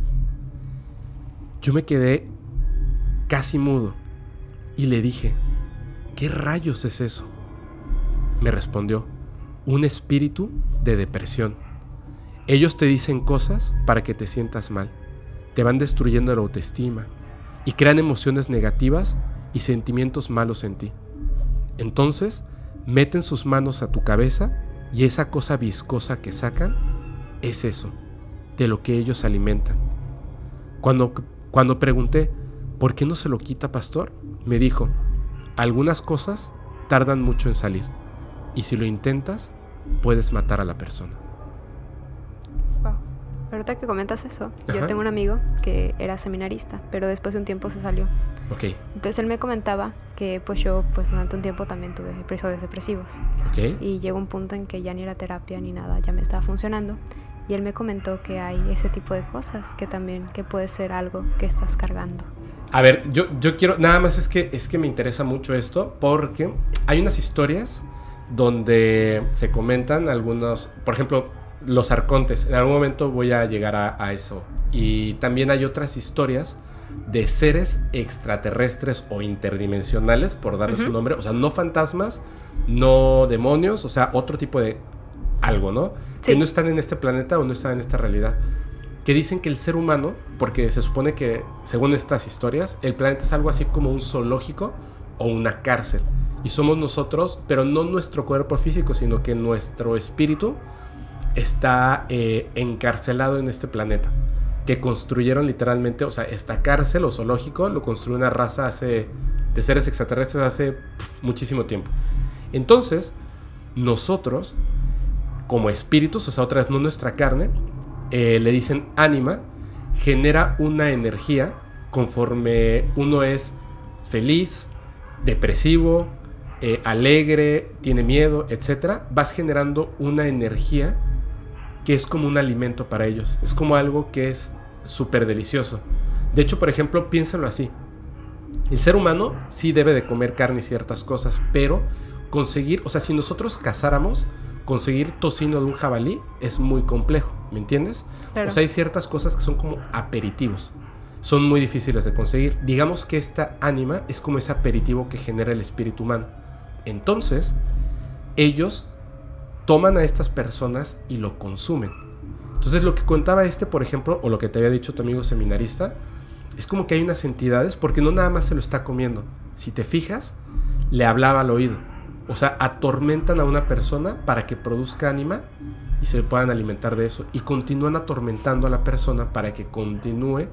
Yo me quedé casi mudo y le dije: ¿qué rayos es eso? Me respondió: un espíritu de depresión. Ellos te dicen cosas para que te sientas mal, te van destruyendo la autoestima y crean emociones negativas y sentimientos malos en ti. Entonces meten sus manos a tu cabeza y esa cosa viscosa que sacan es eso, de lo que ellos alimentan. Cuando pregunté: ¿por qué no se lo quita, pastor?, me dijo: algunas cosas tardan mucho en salir y si lo intentas puedes matar a la persona. Wow. Ahorita que comentas eso, yo tengo un amigo que era seminarista, pero después de un tiempo se salió. Ok. Entonces él me comentaba que pues yo pues durante un tiempo también tuve episodios depresivos. Ok. Y llegó un punto en que ya ni la terapia ni nada ya me estaba funcionando. Y él me comentó que hay ese tipo de cosas, que también que puede ser algo que estás cargando. A ver, yo quiero, nada más es que me interesa mucho esto, porque hay unas historias donde se comentan algunos, por ejemplo, los arcontes. En algún momento voy a llegar a eso. Y también hay otras historias de seres extraterrestres o interdimensionales, por darles un nombre. O sea, no fantasmas, no demonios, o sea, otro tipo de algo, ¿no? Sí. Que no están en este planeta o no están en esta realidad. Que dicen que el ser humano, porque se supone que, según estas historias, el planeta es algo así como un zoológico o una cárcel. Y somos nosotros, pero no nuestro cuerpo físico, sino que nuestro espíritu está encarcelado en este planeta. Que construyeron literalmente, o sea, esta cárcel o zoológico lo construyó una raza de seres extraterrestres hace muchísimo tiempo. Entonces, nosotros, como espíritus, o sea, otra vez no nuestra carne, le dicen ánima, genera una energía conforme uno es feliz, depresivo, alegre, tiene miedo, etc. Vas generando una energía que es como un alimento para ellos. Es como algo que es súper delicioso. De hecho, por ejemplo, piénsalo así. El ser humano sí debe de comer carne y ciertas cosas, pero conseguir, o sea, si nosotros cazáramos, conseguir tocino de un jabalí es muy complejo, ¿me entiendes? Claro. O sea, hay ciertas cosas que son como aperitivos. Son muy difíciles de conseguir. Digamos que esta ánima es como ese aperitivo que genera el espíritu humano. Entonces, ellos toman a estas personas y lo consumen. Entonces, lo que contaba por ejemplo, o lo que te había dicho tu amigo seminarista, es como que hay unas entidades, porque no nada más se lo está comiendo. Si te fijas, le hablaba al oído. O sea, atormentan a una persona para que produzca ánima y se puedan alimentar de eso. Y continúan atormentando a la persona para que continúe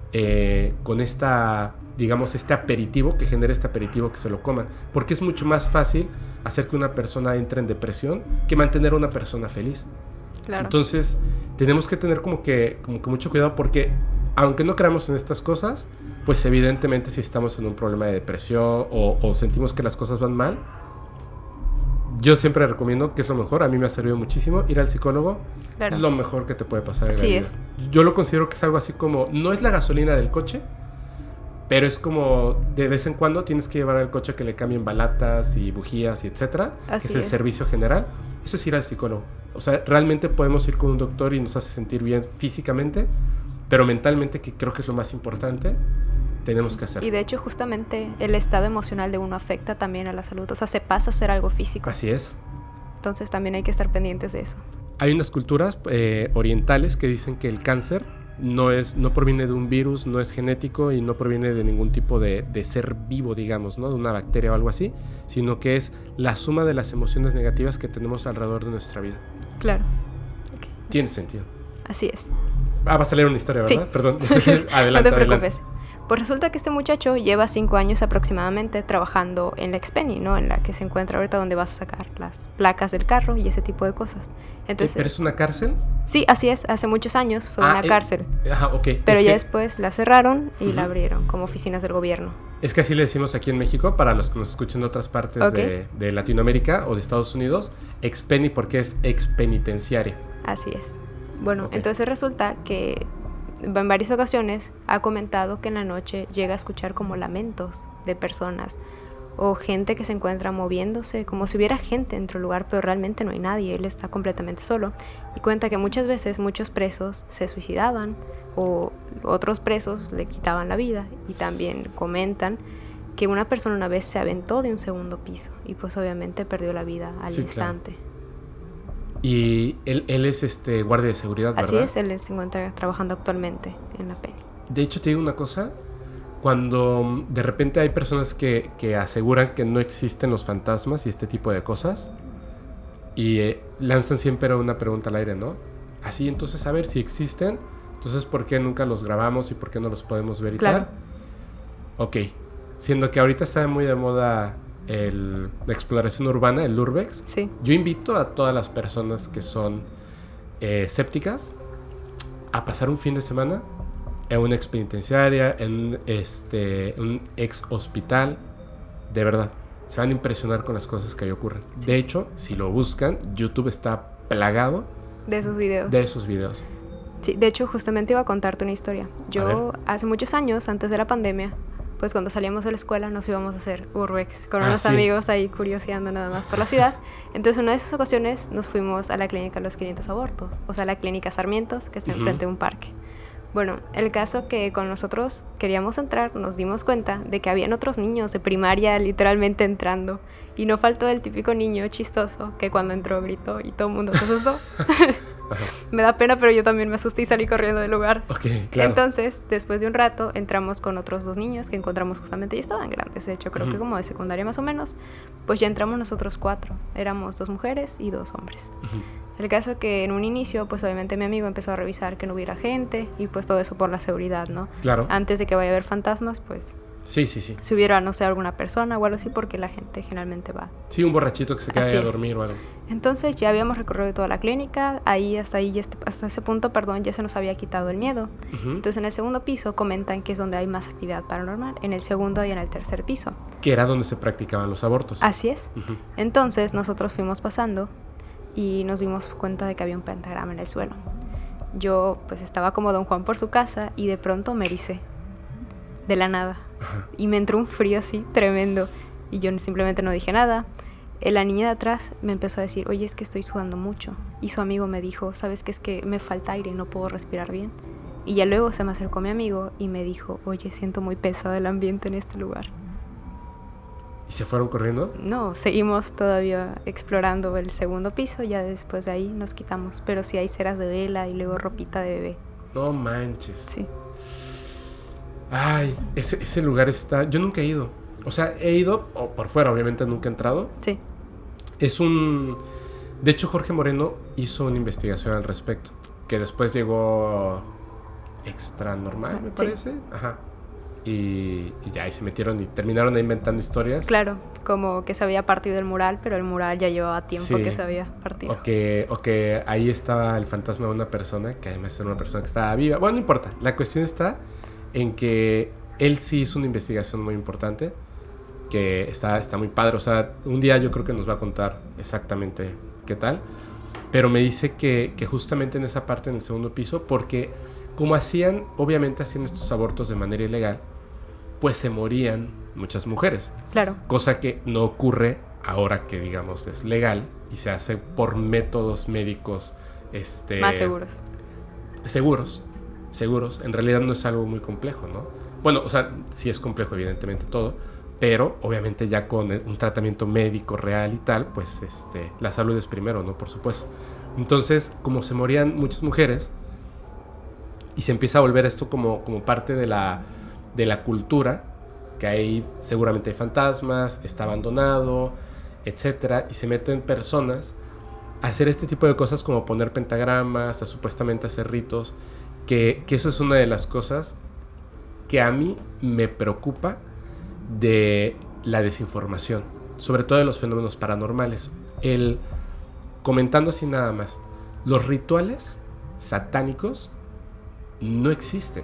con esta, digamos, este aperitivo, que genere este aperitivo que se lo coman. Porque es mucho más fácil hacer que una persona entre en depresión que mantener a una persona feliz. Claro. Entonces, tenemos que tener como que mucho cuidado, porque aunque no creamos en estas cosas, pues evidentemente si estamos en un problema de depresión o sentimos que las cosas van mal, yo siempre recomiendo, que es lo mejor, a mí me ha servido muchísimo, ir al psicólogo. Claro. Es lo mejor que te puede pasar en la vida. Yo lo considero que es algo así como, no es la gasolina del coche, pero es como de vez en cuando tienes que llevar al coche que le cambien balatas y bujías y etcétera, que es el servicio general. Eso es ir al psicólogo. O sea, realmente podemos ir con un doctor y nos hace sentir bien físicamente, pero mentalmente, que creo que es lo más importante, tenemos que hacerlo. Y de hecho, justamente el estado emocional de uno afecta también a la salud. O sea, se pasa a ser algo físico. Así es. Entonces también hay que estar pendientes de eso. Hay unas culturas orientales que dicen que el cáncer no proviene de un virus, no es genético y no proviene de ningún tipo de ser vivo, digamos, ¿no? De una bacteria o algo así, sino que es la suma de las emociones negativas que tenemos alrededor de nuestra vida. Claro. Okay. Tiene sentido. Así es. Vas a leer una historia, ¿verdad? Sí. Perdón. Adelante, no te preocupes. adelante. Pues resulta que este muchacho lleva 5 años aproximadamente trabajando en la Expeni, ¿no? En la que se encuentra ahorita, donde vas a sacar las placas del carro y ese tipo de cosas. Entonces, ¿pero es una cárcel? Sí, así es. Hace muchos años fue una cárcel. Ajá, ok. Pero ya después la cerraron y la abrieron como oficinas del gobierno. Es que así le decimos aquí en México, para los que nos escuchen de otras partes de Latinoamérica o de Estados Unidos, Expeni, porque es expenitenciaria. Así es. Bueno, entonces resulta que en varias ocasiones ha comentado que en la noche llega a escuchar como lamentos de personas o gente que se encuentra moviéndose, como si hubiera gente dentro del lugar, pero realmente no hay nadie, él está completamente solo. Y cuenta que muchas veces muchos presos se suicidaban o otros presos le quitaban la vida. Y también comentan que una persona una vez se aventó de un segundo piso y pues obviamente perdió la vida al instante. Claro. Y él es guardia de seguridad, ¿verdad? Así es, él se encuentra trabajando actualmente en la Peni. De hecho, te digo una cosa, cuando de repente hay personas que aseguran que no existen los fantasmas y este tipo de cosas, y lanzan siempre una pregunta al aire, ¿no? Así, entonces, a ver, si existen, entonces, ¿por qué nunca los grabamos y por qué no los podemos ver y tal? Ok, siendo que ahorita está muy de moda la exploración urbana, el Urbex. Sí. Yo invito a todas las personas que son escépticas a pasar un fin de semana en una ex penitenciaria, en un ex hospital. De verdad, se van a impresionar con las cosas que ahí ocurren. Sí. De hecho, si lo buscan, YouTube está plagado de esos videos. De esos videos. Sí, de hecho, justamente iba a contarte una historia. Yo, hace muchos años, antes de la pandemia, pues cuando salíamos de la escuela nos íbamos a hacer urbex con unos amigos ahí curioseando nada más por la ciudad. Entonces, en una de esas ocasiones nos fuimos a la clínica Los 500 Abortos, o sea, la clínica Sarmientos, que está enfrente de un parque. Bueno, el caso que con nosotros queríamos entrar, nos dimos cuenta de que habían otros niños de primaria literalmente entrando. Y no faltó el típico niño chistoso que cuando entró gritó y todo el mundo se asustó. Me da pena, pero yo también me asusté y salí corriendo del lugar. Okay, claro. Entonces, después de un rato, entramos con otros 2 niños que encontramos justamente y estaban grandes. De hecho, creo que como de secundaria más o menos. Pues ya entramos nosotros 4. Éramos 2 mujeres y 2 hombres. El caso que en un inicio, pues obviamente mi amigo empezó a revisar que no hubiera gente y pues todo eso por la seguridad, ¿no? Claro. Antes de que vaya a haber fantasmas, pues... Sí. Si hubiera, no sé, alguna persona o algo así, porque la gente generalmente va. Sí, un borrachito que se queda ahí a dormir o algo. Entonces ya habíamos recorrido toda la clínica, hasta ese punto, ya se nos había quitado el miedo. Entonces en el segundo piso comentan que es donde hay más actividad paranormal, en el segundo y en el tercer piso. Que era donde se practicaban los abortos. Así es. Entonces nosotros fuimos pasando y nos dimos cuenta de que había un pentagrama en el suelo. Yo pues estaba como Don Juan por su casa y de pronto me ericé. De la nada. Y me entró un frío así, tremendo. Y yo simplemente no dije nada. La niña de atrás me empezó a decir, oye, es que estoy sudando mucho. Y su amigo me dijo, ¿sabes qué? Es que me falta aire y no puedo respirar bien. Y ya luego se me acercó mi amigo y me dijo, oye, siento muy pesado el ambiente en este lugar. ¿Y se fueron corriendo? No, seguimos todavía explorando el segundo piso. Ya después de ahí nos quitamos. Pero sí hay ceras de vela y luego ropita de bebé. No manches. Sí. Ay, ese lugar está... Yo nunca he ido. O sea, he ido, o por fuera, obviamente nunca he entrado. Sí. De hecho, Jorge Moreno hizo una investigación al respecto, que después llegó Extra Normal, me parece. Ajá. Y ya, y se metieron y terminaron inventando historias. Claro, como que se había partido el mural, pero el mural ya llevaba tiempo que se había partido. O que ahí estaba el fantasma de una persona, que además era una persona que estaba viva. Bueno, no importa. La cuestión está en que él sí hizo una investigación muy importante, que está muy padre. O sea, un día yo creo que nos va a contar exactamente qué tal. Pero me dice que justamente en esa parte, en el segundo piso, porque como obviamente hacían estos abortos de manera ilegal, pues se morían muchas mujeres. Claro. Cosa que no ocurre ahora que, digamos, es legal y se hace por métodos médicos más seguros. Seguros. En realidad no es algo muy complejo, ¿no? Bueno, o sea, sí es complejo evidentemente todo, pero obviamente ya con un tratamiento médico real y tal, pues la salud es primero, ¿no? Por supuesto. Entonces, como se morían muchas mujeres y se empieza a volver esto como parte de la cultura, que ahí seguramente hay fantasmas, está abandonado, etcétera, y se meten personas a hacer este tipo de cosas como poner pentagramas, a supuestamente hacer ritos, que eso es una de las cosas que a mí me preocupa de la desinformación, sobre todo de los fenómenos paranormales. Comentando así nada más, los rituales satánicos no existen,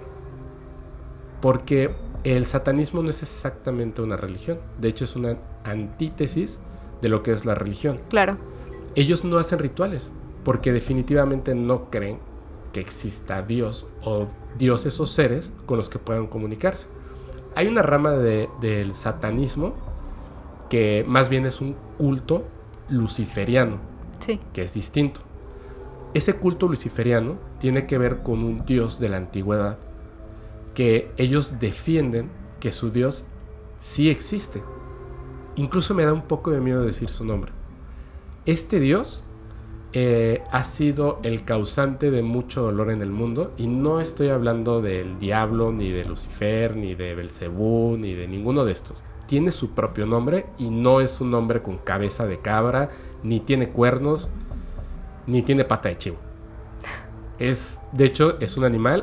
porque el satanismo no es exactamente una religión. De hecho, es una antítesis de lo que es la religión. Claro. Ellos no hacen rituales porque definitivamente no creen que exista Dios o dioses o seres con los que puedan comunicarse. Hay una rama del satanismo que más bien es un culto luciferiano, sí, que es distinto. Ese culto luciferiano tiene que ver con un dios de la antigüedad que ellos defienden que su Dios sí existe. Incluso me da un poco de miedo decir su nombre. Este Dios ha sido el causante de mucho dolor en el mundo, y no estoy hablando del diablo, ni de Lucifer, ni de Belcebú, ni de ninguno de estos. Tiene su propio nombre y no es un nombre con cabeza de cabra, ni tiene cuernos, ni tiene pata de chivo. De hecho, es un animal.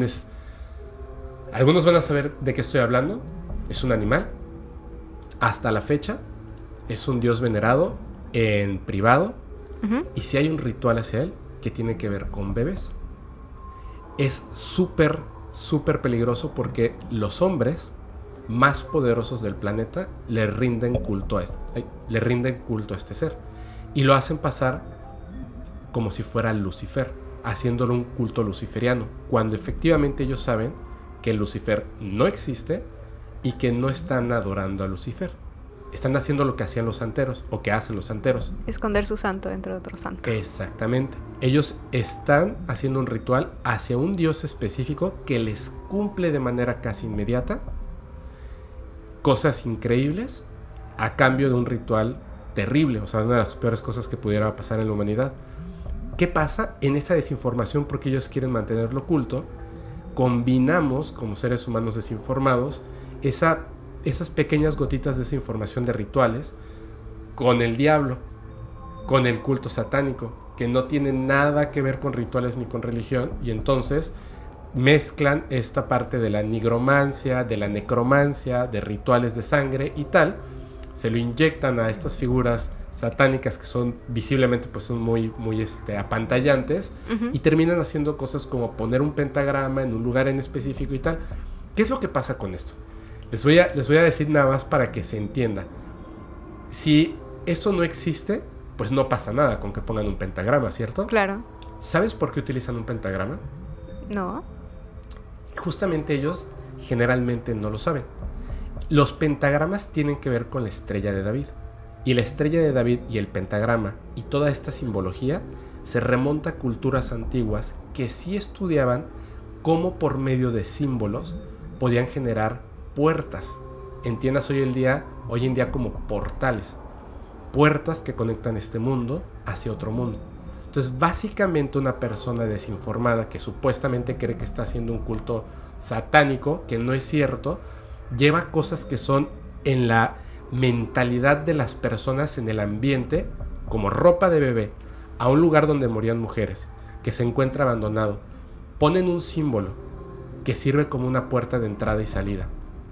Algunos van a saber de qué estoy hablando. Es un animal. Hasta la fecha es un dios venerado en privado. Uh-huh. Y si hay un ritual hacia él que tiene que ver con bebés, es súper súper peligroso porque los hombres más poderosos del planeta le rinden culto a este ser. Y lo hacen pasar como si fuera Lucifer, haciéndolo un culto luciferiano, cuando efectivamente ellos saben que Lucifer no existe y que no están adorando a Lucifer. Están haciendo lo que hacían los santeros, o que hacen los santeros. Esconder su santo dentro de otro santo. Exactamente. Ellos están haciendo un ritual hacia un dios específico que les cumple de manera casi inmediata cosas increíbles a cambio de un ritual terrible, o sea, una de las peores cosas que pudiera pasar en la humanidad. ¿Qué pasa? En esa desinformación, porque ellos quieren mantenerlo oculto, combinamos como seres humanos desinformados esas pequeñas gotitas de esa información de rituales con el diablo, con el culto satánico, que no tiene nada que ver con rituales ni con religión, y entonces mezclan esta parte de la nigromancia, de la necromancia, de rituales de sangre y tal, se lo inyectan a estas figuras satánicas que son visiblemente pues son muy apantallantes, y terminan haciendo cosas como poner un pentagrama en un lugar en específico y tal. ¿Qué es lo que pasa con esto? Les voy a decir nada más para que se entienda. Si esto no existe, pues no pasa nada con que pongan un pentagrama, ¿cierto? Claro. ¿Sabes por qué utilizan un pentagrama? No. Justamente ellos generalmente no lo saben. Los pentagramas tienen que ver con la estrella de David. Y la estrella de David y el pentagrama y toda esta simbología se remonta a culturas antiguas que sí estudiaban cómo por medio de símbolos podían generar puertas. Entiendas hoy en día como portales. Puertas que conectan este mundo hacia otro mundo. Entonces, básicamente una persona desinformada que supuestamente cree que está haciendo un culto satánico, que no es cierto, lleva cosas que son en la mentalidad de las personas en el ambiente, como ropa de bebé, a un lugar donde morían mujeres, que se encuentra abandonado. Ponen un símbolo que sirve como una puerta de entrada y salida.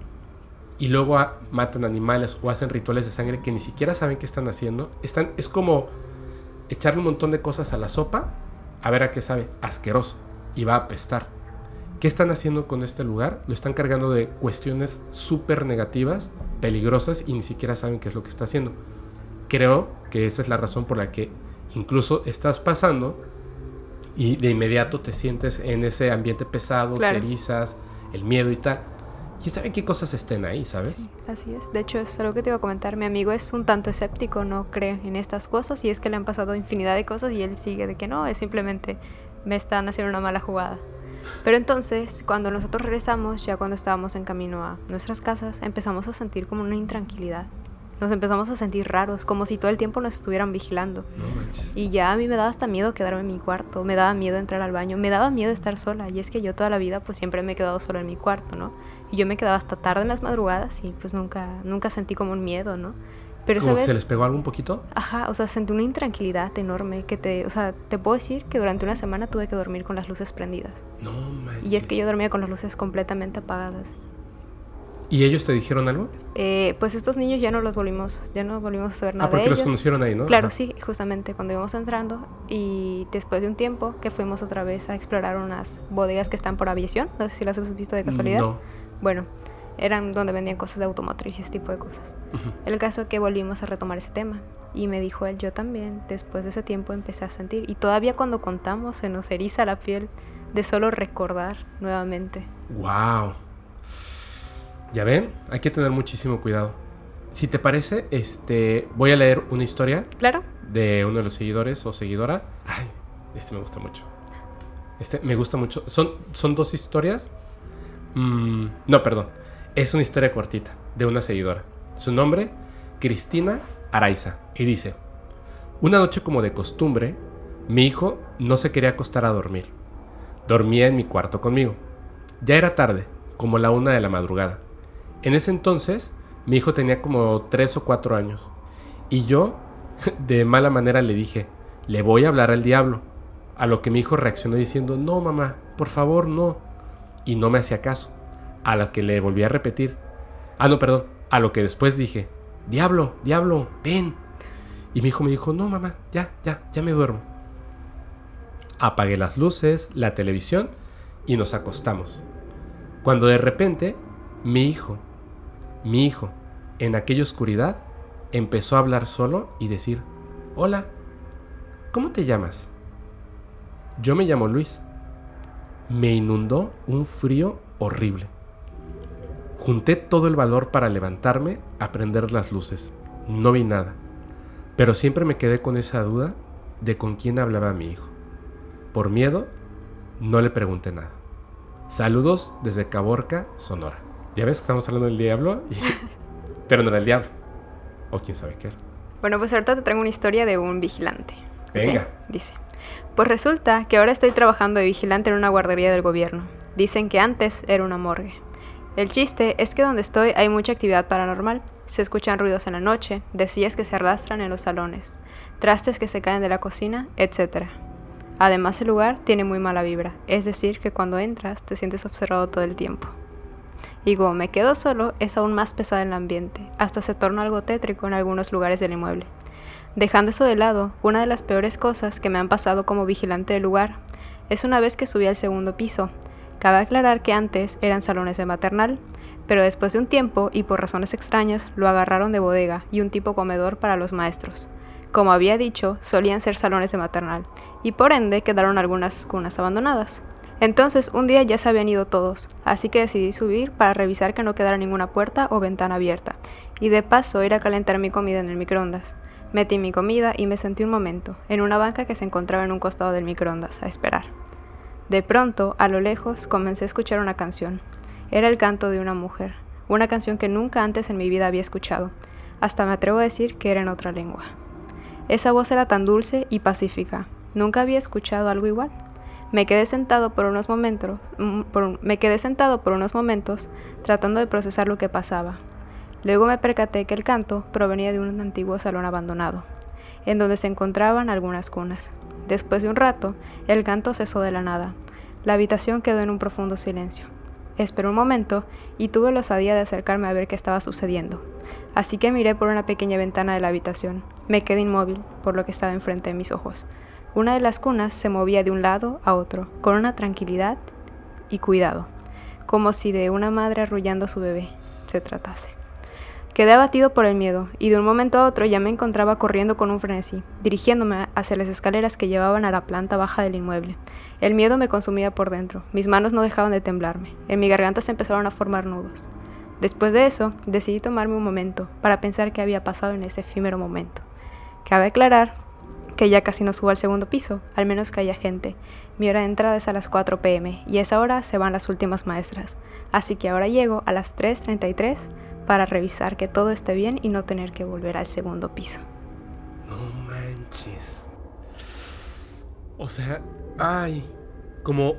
Y luego matan animales o hacen rituales de sangre que ni siquiera saben qué están haciendo. Es como echarle un montón de cosas a la sopa, a ver a qué sabe, asqueroso, y va a apestar. ¿Qué están haciendo con este lugar? Lo están cargando de cuestiones súper negativas, peligrosas, y ni siquiera saben qué es lo que está haciendo. Creo que esa es la razón por la que incluso estás pasando y de inmediato te sientes en ese ambiente pesado, claro. Te erizas, el miedo y tal. ¿Quién sabe qué cosas estén ahí, sabes? Sí, así es. De hecho, es algo que te iba a comentar. Mi amigo es un tanto escéptico, no cree en estas cosas, y es que le han pasado infinidad de cosas y él sigue de que no, es simplemente me están haciendo una mala jugada. Pero entonces, cuando nosotros regresamos, ya cuando estábamos en camino a nuestras casas, empezamos a sentir como una intranquilidad. Nos empezamos a sentir raros, como si todo el tiempo nos estuvieran vigilando. No manches. Y ya a mí me daba hasta miedo quedarme en mi cuarto, me daba miedo entrar al baño, me daba miedo estar sola. Y es que yo toda la vida pues siempre me he quedado sola en mi cuarto, ¿no? Y yo me quedaba hasta tarde en las madrugadas y pues nunca sentí como un miedo, ¿no? Pero ¿Cómo ¿sabes? se les pegó algo un poquito? Ajá, o sea, sentí una intranquilidad enorme que te puedo decir que durante una semana tuve que dormir con las luces prendidas. No manches. Y es que yo dormía con las luces completamente apagadas. ¿Y ellos te dijeron algo? Pues estos niños ya no volvimos a saber nada de ellos. Porque los conocieron ahí, ¿no? Claro, Ajá. Sí, justamente cuando íbamos entrando y después de un tiempo que fuimos otra vez a explorar unas bodegas que están por aviación, no sé si las has visto de casualidad. No. Bueno, eran donde vendían cosas de automotriz y ese tipo de cosas. El caso es que volvimos a retomar ese tema y me dijo él, yo también después de ese tiempo empecé a sentir, y todavía cuando contamos se nos eriza la piel de solo recordar nuevamente. Wow. Ya ven, hay que tener muchísimo cuidado. Si te parece, voy a leer una historia. Claro. De uno de los seguidores o seguidora. Ay, me gusta mucho. Me gusta mucho. Son dos historias. No, perdón. Es una historia cortita de una seguidora. Su nombre, Cristina Araiza. Y dice: una noche como de costumbre, mi hijo no se quería acostar a dormir. Dormía en mi cuarto conmigo. Ya era tarde, como la 1 de la madrugada. En ese entonces, mi hijo tenía como 3 o 4 años. Y yo, de mala manera, le dije: le voy a hablar al diablo. A lo que mi hijo reaccionó diciendo: no, mamá, por favor, no. Y no me hacía caso. A lo que le volví a repetir. A lo que después dije: diablo, diablo, ven. Y mi hijo me dijo: no, mamá, ya me duermo. Apagué las luces, la televisión y nos acostamos. Cuando de repente, mi hijo, en aquella oscuridad, empezó a hablar solo y decir: hola, ¿cómo te llamas? Yo me llamo Luis. Me inundó un frío horrible. Junté todo el valor para levantarme a prender las luces. No vi nada, pero siempre me quedé con esa duda de con quién hablaba mi hijo. Por miedo, no le pregunté nada. Saludos desde Caborca, Sonora. Ya ves que estamos hablando del diablo, pero no era el diablo. O quién sabe qué era. Bueno, pues ahorita te traigo una historia de un vigilante. Venga. ¿Okay? Dice: pues resulta que ahora estoy trabajando de vigilante en una guardería del gobierno. Dicen que antes era una morgue. El chiste es que donde estoy hay mucha actividad paranormal. Se escuchan ruidos en la noche, de sillas que se arrastran en los salones, trastes que se caen de la cocina, etc. Además, el lugar tiene muy mala vibra, es decir, que cuando entras te sientes observado todo el tiempo. Y como me quedo solo, es aún más pesado el ambiente, hasta se torna algo tétrico en algunos lugares del inmueble. Dejando eso de lado, una de las peores cosas que me han pasado como vigilante del lugar es una vez que subí al segundo piso. Cabe aclarar que antes eran salones de maternal, pero después de un tiempo y por razones extrañas lo agarraron de bodega y un tipo comedor para los maestros. Como había dicho, solían ser salones de maternal y por ende quedaron algunas cunas abandonadas. Entonces un día ya se habían ido todos, así que decidí subir para revisar que no quedara ninguna puerta o ventana abierta y de paso ir a calentar mi comida en el microondas. Metí mi comida y me senté un momento, en una banca que se encontraba en un costado del microondas, a esperar. De pronto, a lo lejos, comencé a escuchar una canción. Era el canto de una mujer, una canción que nunca antes en mi vida había escuchado. Hasta me atrevo a decir que era en otra lengua. Esa voz era tan dulce y pacífica. Nunca había escuchado algo igual. Me quedé sentado por unos momentos, tratando de procesar lo que pasaba. Luego me percaté que el canto provenía de un antiguo salón abandonado, en donde se encontraban algunas cunas. Después de un rato, el canto cesó de la nada. La habitación quedó en un profundo silencio. Esperé un momento y tuve la osadía de acercarme a ver qué estaba sucediendo. Así que miré por una pequeña ventana de la habitación. Me quedé inmóvil por lo que estaba enfrente de mis ojos. Una de las cunas se movía de un lado a otro, con una tranquilidad y cuidado, como si de una madre arrullando a su bebé se tratase. Quedé abatido por el miedo, y de un momento a otro ya me encontraba corriendo con un frenesí, dirigiéndome hacia las escaleras que llevaban a la planta baja del inmueble. El miedo me consumía por dentro, mis manos no dejaban de temblarme, en mi garganta se empezaron a formar nudos. Después de eso, decidí tomarme un momento para pensar qué había pasado en ese efímero momento. Cabe aclarar que ya casi no subo al segundo piso, al menos que haya gente. Mi hora de entrada es a las 4 p.m. y a esa hora se van las últimas maestras, así que ahora llego a las 3:33 para revisar que todo esté bien y no tener que volver al segundo piso. No manches. O sea, ay, como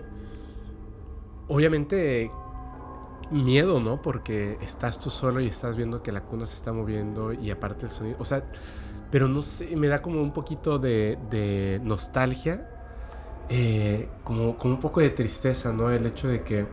obviamente miedo, ¿no? Porque estás tú solo y estás viendo que la cuna se está moviendo y aparte el sonido, o sea, pero no sé, me da como un poquito de nostalgia, como un poco de tristeza, ¿no? El hecho de que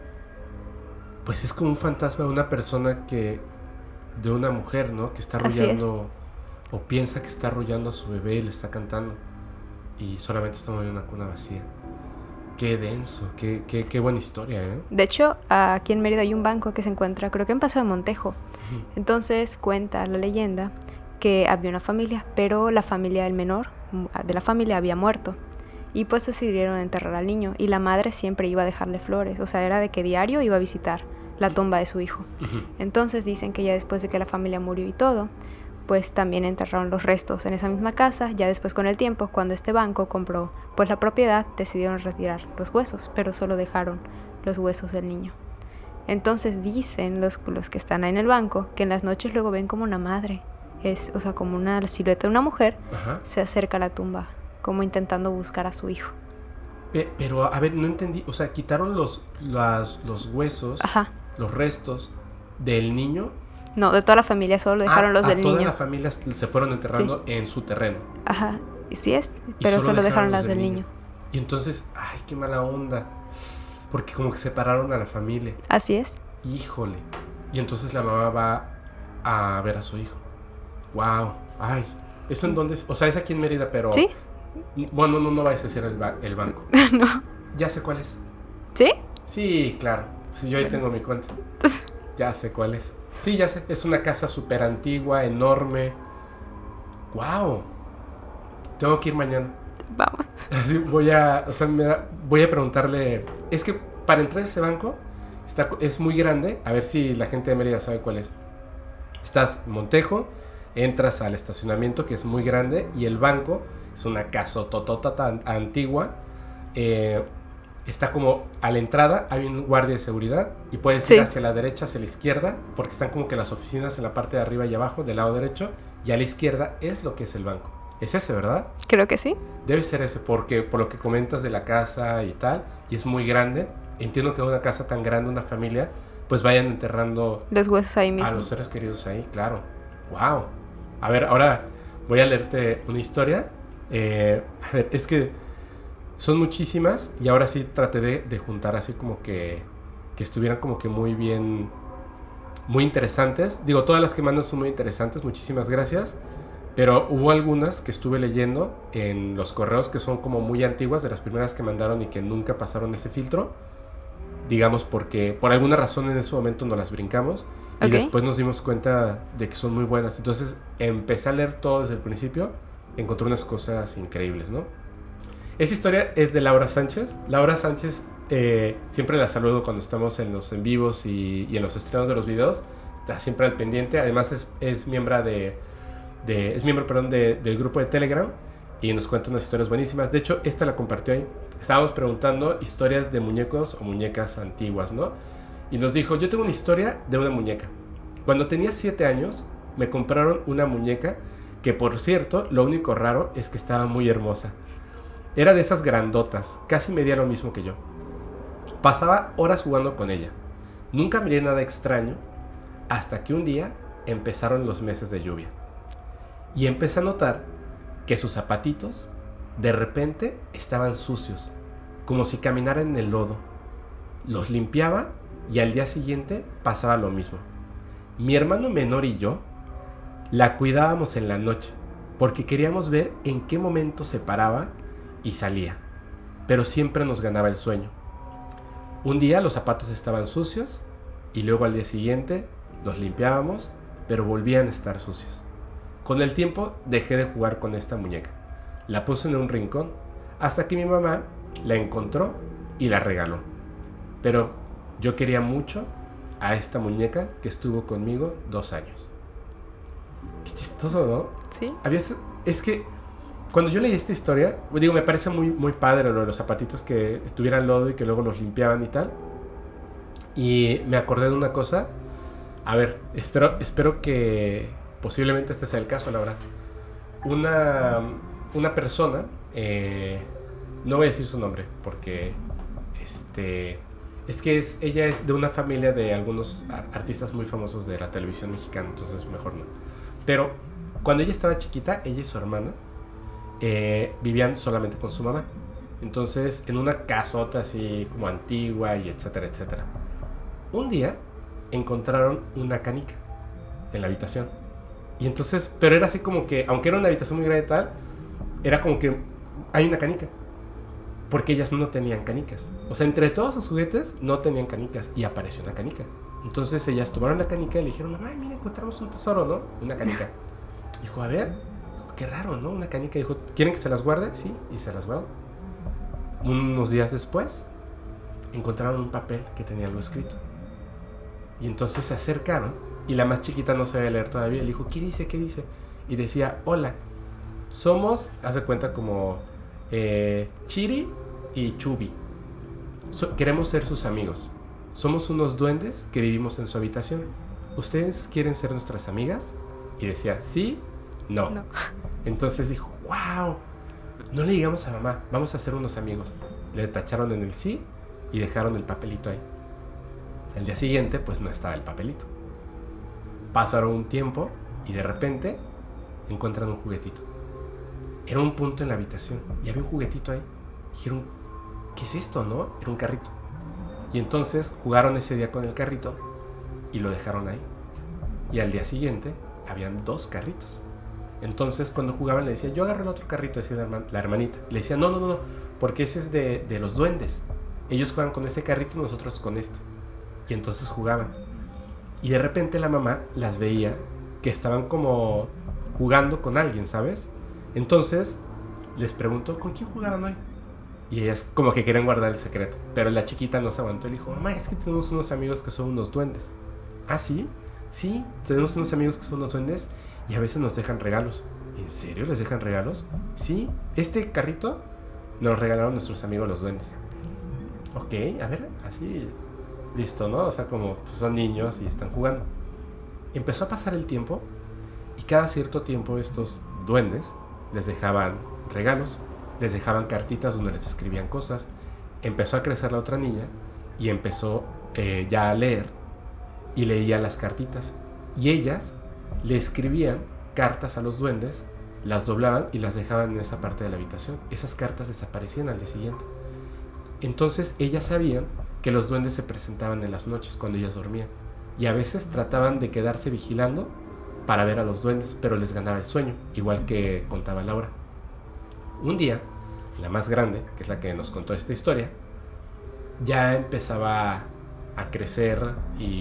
pues es como un fantasma de una persona de una mujer, ¿no? Que está arrullando o piensa que está arrullando a su bebé y le está cantando y solamente está moviendo una cuna vacía. Qué denso, qué buena historia, ¿eh? De hecho, aquí en Mérida hay un banco que se encuentra, creo que en Paso de Montejo. Entonces cuenta la leyenda que había una familia, pero la familia del menor de la familia había muerto. Y pues decidieron enterrar al niño y la madre siempre iba a dejarle flores, o sea, era de que diario iba a visitar la tumba de su hijo. Entonces dicen que ya después de que la familia murió y todo, pues también enterraron los restos en esa misma casa. Ya después, con el tiempo, cuando este banco compró pues la propiedad, decidieron retirar los huesos, pero solo dejaron los huesos del niño. Entonces dicen los que están ahí en el banco que en las noches luego ven como una madre, o sea, como una silueta de una mujer, se acerca a la tumba, como intentando buscar a su hijo. Pero, a ver, no entendí. O sea, quitaron los huesos, los restos del niño. No, de toda la familia, solo dejaron los del niño. Toda la familia se fueron enterrando en su terreno. Ajá, sí es, pero solo dejaron las del niño. Y entonces, ay, qué mala onda. Porque como que separaron a la familia. Así es. Híjole. Y entonces la mamá va a ver a su hijo. Wow, ay. ¿Eso en dónde es? O sea, es aquí en Mérida, pero... ¿Sí? Bueno, no vais a decir el banco. No. Ya sé cuál es. ¿Sí? Sí, claro. Sí, yo ahí tengo mi cuenta. Ya sé cuál es. Sí, ya sé. Es una casa súper antigua, enorme. ¡Wow! Tengo que ir mañana. Vamos. Así voy a preguntarle. Es que para entrar a ese banco es muy grande. A ver si la gente de Mérida sabe cuál es. Estás en Montejo, entras al estacionamiento que es muy grande y el banco es una casa totota antigua. Está como a la entrada, hay un guardia de seguridad y puedes ir hacia la derecha, hacia la izquierda, porque están como que las oficinas en la parte de arriba y abajo, del lado derecho, y a la izquierda es lo que es el banco. Es ese, ¿verdad? Creo que sí. Debe ser ese, porque por lo que comentas de la casa y tal, y es muy grande. Entiendo que en una casa tan grande, una familia, pues vayan enterrando los huesos ahí mismo. A los seres queridos ahí, claro. ¡Wow! A ver, ahora voy a leerte una historia. A ver, es que son muchísimas y ahora sí traté de juntar así como que estuvieran como que muy bien, muy interesantes. Digo, todas las que mandan son muy interesantes, muchísimas gracias. Pero hubo algunas que estuve leyendo en los correos que son como muy antiguas, de las primeras que mandaron y que nunca pasaron ese filtro. Digamos porque por alguna razón en ese momento no las brincamos. Y después nos dimos cuenta de que son muy buenas. Entonces empecé a leer todo desde el principio. Encontré unas cosas increíbles, ¿no? Esa historia es de Laura Sánchez. Laura Sánchez, siempre la saludo cuando estamos en los en vivos y en los estrenos de los videos. Está siempre al pendiente. Además es miembro del grupo de Telegram. Y nos cuenta unas historias buenísimas. De hecho, esta la compartió ahí. Estábamos preguntando historias de muñecos o muñecas antiguas, ¿no? Y nos dijo, yo tengo una historia de una muñeca. Cuando tenía 7 años, me compraron una muñeca que, por cierto, lo único raro es que estaba muy hermosa. Era de esas grandotas, casi medía lo mismo que yo. Pasaba horas jugando con ella. Nunca miré nada extraño, hasta que un día empezaron los meses de lluvia. Y empecé a notar que sus zapatitos, de repente, estaban sucios, como si caminaran en el lodo. Los limpiaba y al día siguiente pasaba lo mismo. Mi hermano menor y yo la cuidábamos en la noche, porque queríamos ver en qué momento se paraba y salía, pero siempre nos ganaba el sueño. Un día los zapatos estaban sucios y luego al día siguiente los limpiábamos, pero volvían a estar sucios. Con el tiempo dejé de jugar con esta muñeca. La puse en un rincón hasta que mi mamá la encontró y la regaló. Pero yo quería mucho a esta muñeca que estuvo conmigo 2 años. Qué chistoso, ¿no? Sí. Es que cuando yo leí esta historia, digo, me parece muy, muy padre lo de los zapatitos que estuvieran lodo y que luego los limpiaban y tal. Y me acordé de una cosa. A ver, espero que posiblemente este sea el caso, Laura. Una persona, no voy a decir su nombre porque ella es de una familia de algunos artistas muy famosos de la televisión mexicana, entonces mejor no. Pero cuando ella estaba chiquita, ella y su hermana vivían solamente con su mamá. Entonces, en una casota así como antigua y etcétera, etcétera. Un día encontraron una canica en la habitación. Y entonces, pero era así como que, aunque era una habitación muy grande y tal, era como que hay una canica. Porque ellas no tenían canicas. O sea, entre todos sus juguetes no tenían canicas. Y apareció una canica. Entonces ellas tomaron la canica y le dijeron, mamá, mira, encontramos un tesoro, ¿no? Una canica. Dijo, a ver, qué raro, ¿no? Una canica. Dijo, ¿quieren que se las guarde? Sí, y se las guardó. Unos días después, encontraron un papel que tenía algo escrito. Y entonces se acercaron, y la más chiquita no sabía leer todavía. Le dijo, ¿qué dice? ¿Qué dice? Y decía, hola, somos, haz de cuenta como Chiri y Chubi. Queremos ser sus amigos. Somos unos duendes que vivimos en su habitación. ¿Ustedes quieren ser nuestras amigas? Y decía, sí, no. Entonces dijo, wow, no le digamos a mamá, vamos a ser unos amigos. Le tacharon en el sí y dejaron el papelito ahí. El día siguiente, pues no estaba el papelito. Pasaron un tiempo y de repente encuentran un juguetito. Era un punto en la habitación y había un juguetito ahí. Dijeron, ¿qué es esto, no? Era un carrito. Y entonces jugaron ese día con el carrito y lo dejaron ahí. Y al día siguiente habían 2 carritos. Entonces cuando jugaban le decía, yo agarré el otro carrito, decía la hermanita. Le decía, no, porque ese es de los duendes. Ellos juegan con ese carrito y nosotros con este. y entonces jugaban. Y de repente la mamá las veía que estaban como jugando con alguien, ¿sabes? Entonces les preguntó, ¿con quién jugaban hoy? Y ellas como que querían guardar el secreto. Pero la chiquita no se aguantó y le dijo, mamá, es que tenemos unos amigos que son unos duendes. ¿Ah, sí? Sí, tenemos unos amigos que son unos duendes y a veces nos dejan regalos. ¿En serio les dejan regalos? Sí, este carrito nos regalaron nuestros amigos los duendes. Ok, a ver, así, listo, ¿no? O sea, como pues, son niños y están jugando. Empezó a pasar el tiempo y cada cierto tiempo estos duendes les dejaban regalos, les dejaban cartitas donde les escribían cosas. Empezó a crecer la otra niña y empezó ya a leer y leía las cartitas. Y ellas le escribían cartas a los duendes, las doblaban y las dejaban en esa parte de la habitación. Esas cartas desaparecían al día siguiente. Entonces ellas sabían que los duendes se presentaban en las noches cuando ellas dormían. Y a veces trataban de quedarse vigilando para ver a los duendes, pero les ganaba el sueño, igual que contaba Laura. Un día, la más grande, que es la que nos contó esta historia, ya empezaba a crecer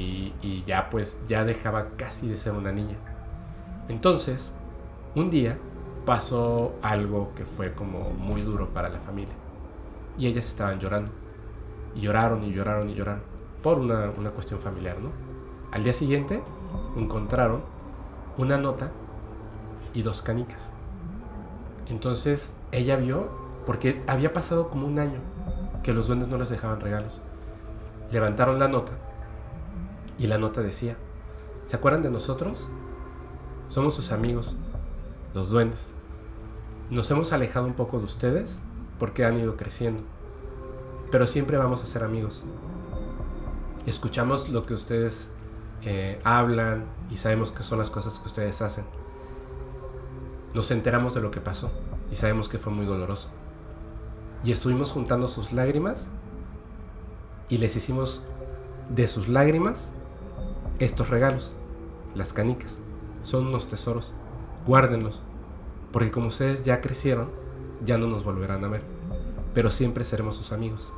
y ya pues ya dejaba casi de ser una niña. Entonces, un día pasó algo que fue como muy duro para la familia. Y ellas estaban llorando. Y lloraron y lloraron y lloraron. Por una cuestión familiar, ¿no? Al día siguiente encontraron una nota y 2 canicas. Entonces ella vio, porque había pasado como un año que los duendes no les dejaban regalos. Levantaron la nota y la nota decía, ¿se acuerdan de nosotros? Somos sus amigos, los duendes. Nos hemos alejado un poco de ustedes porque han ido creciendo, pero siempre vamos a ser amigos. Escuchamos lo que ustedes hablan y sabemos que son las cosas que ustedes hacen. Nos enteramos de lo que pasó y sabemos que fue muy doloroso. Y estuvimos juntando sus lágrimas y les hicimos de sus lágrimas estos regalos, las canicas. Son unos tesoros, guárdenlos, porque como ustedes ya crecieron, ya no nos volverán a ver, pero siempre seremos sus amigos.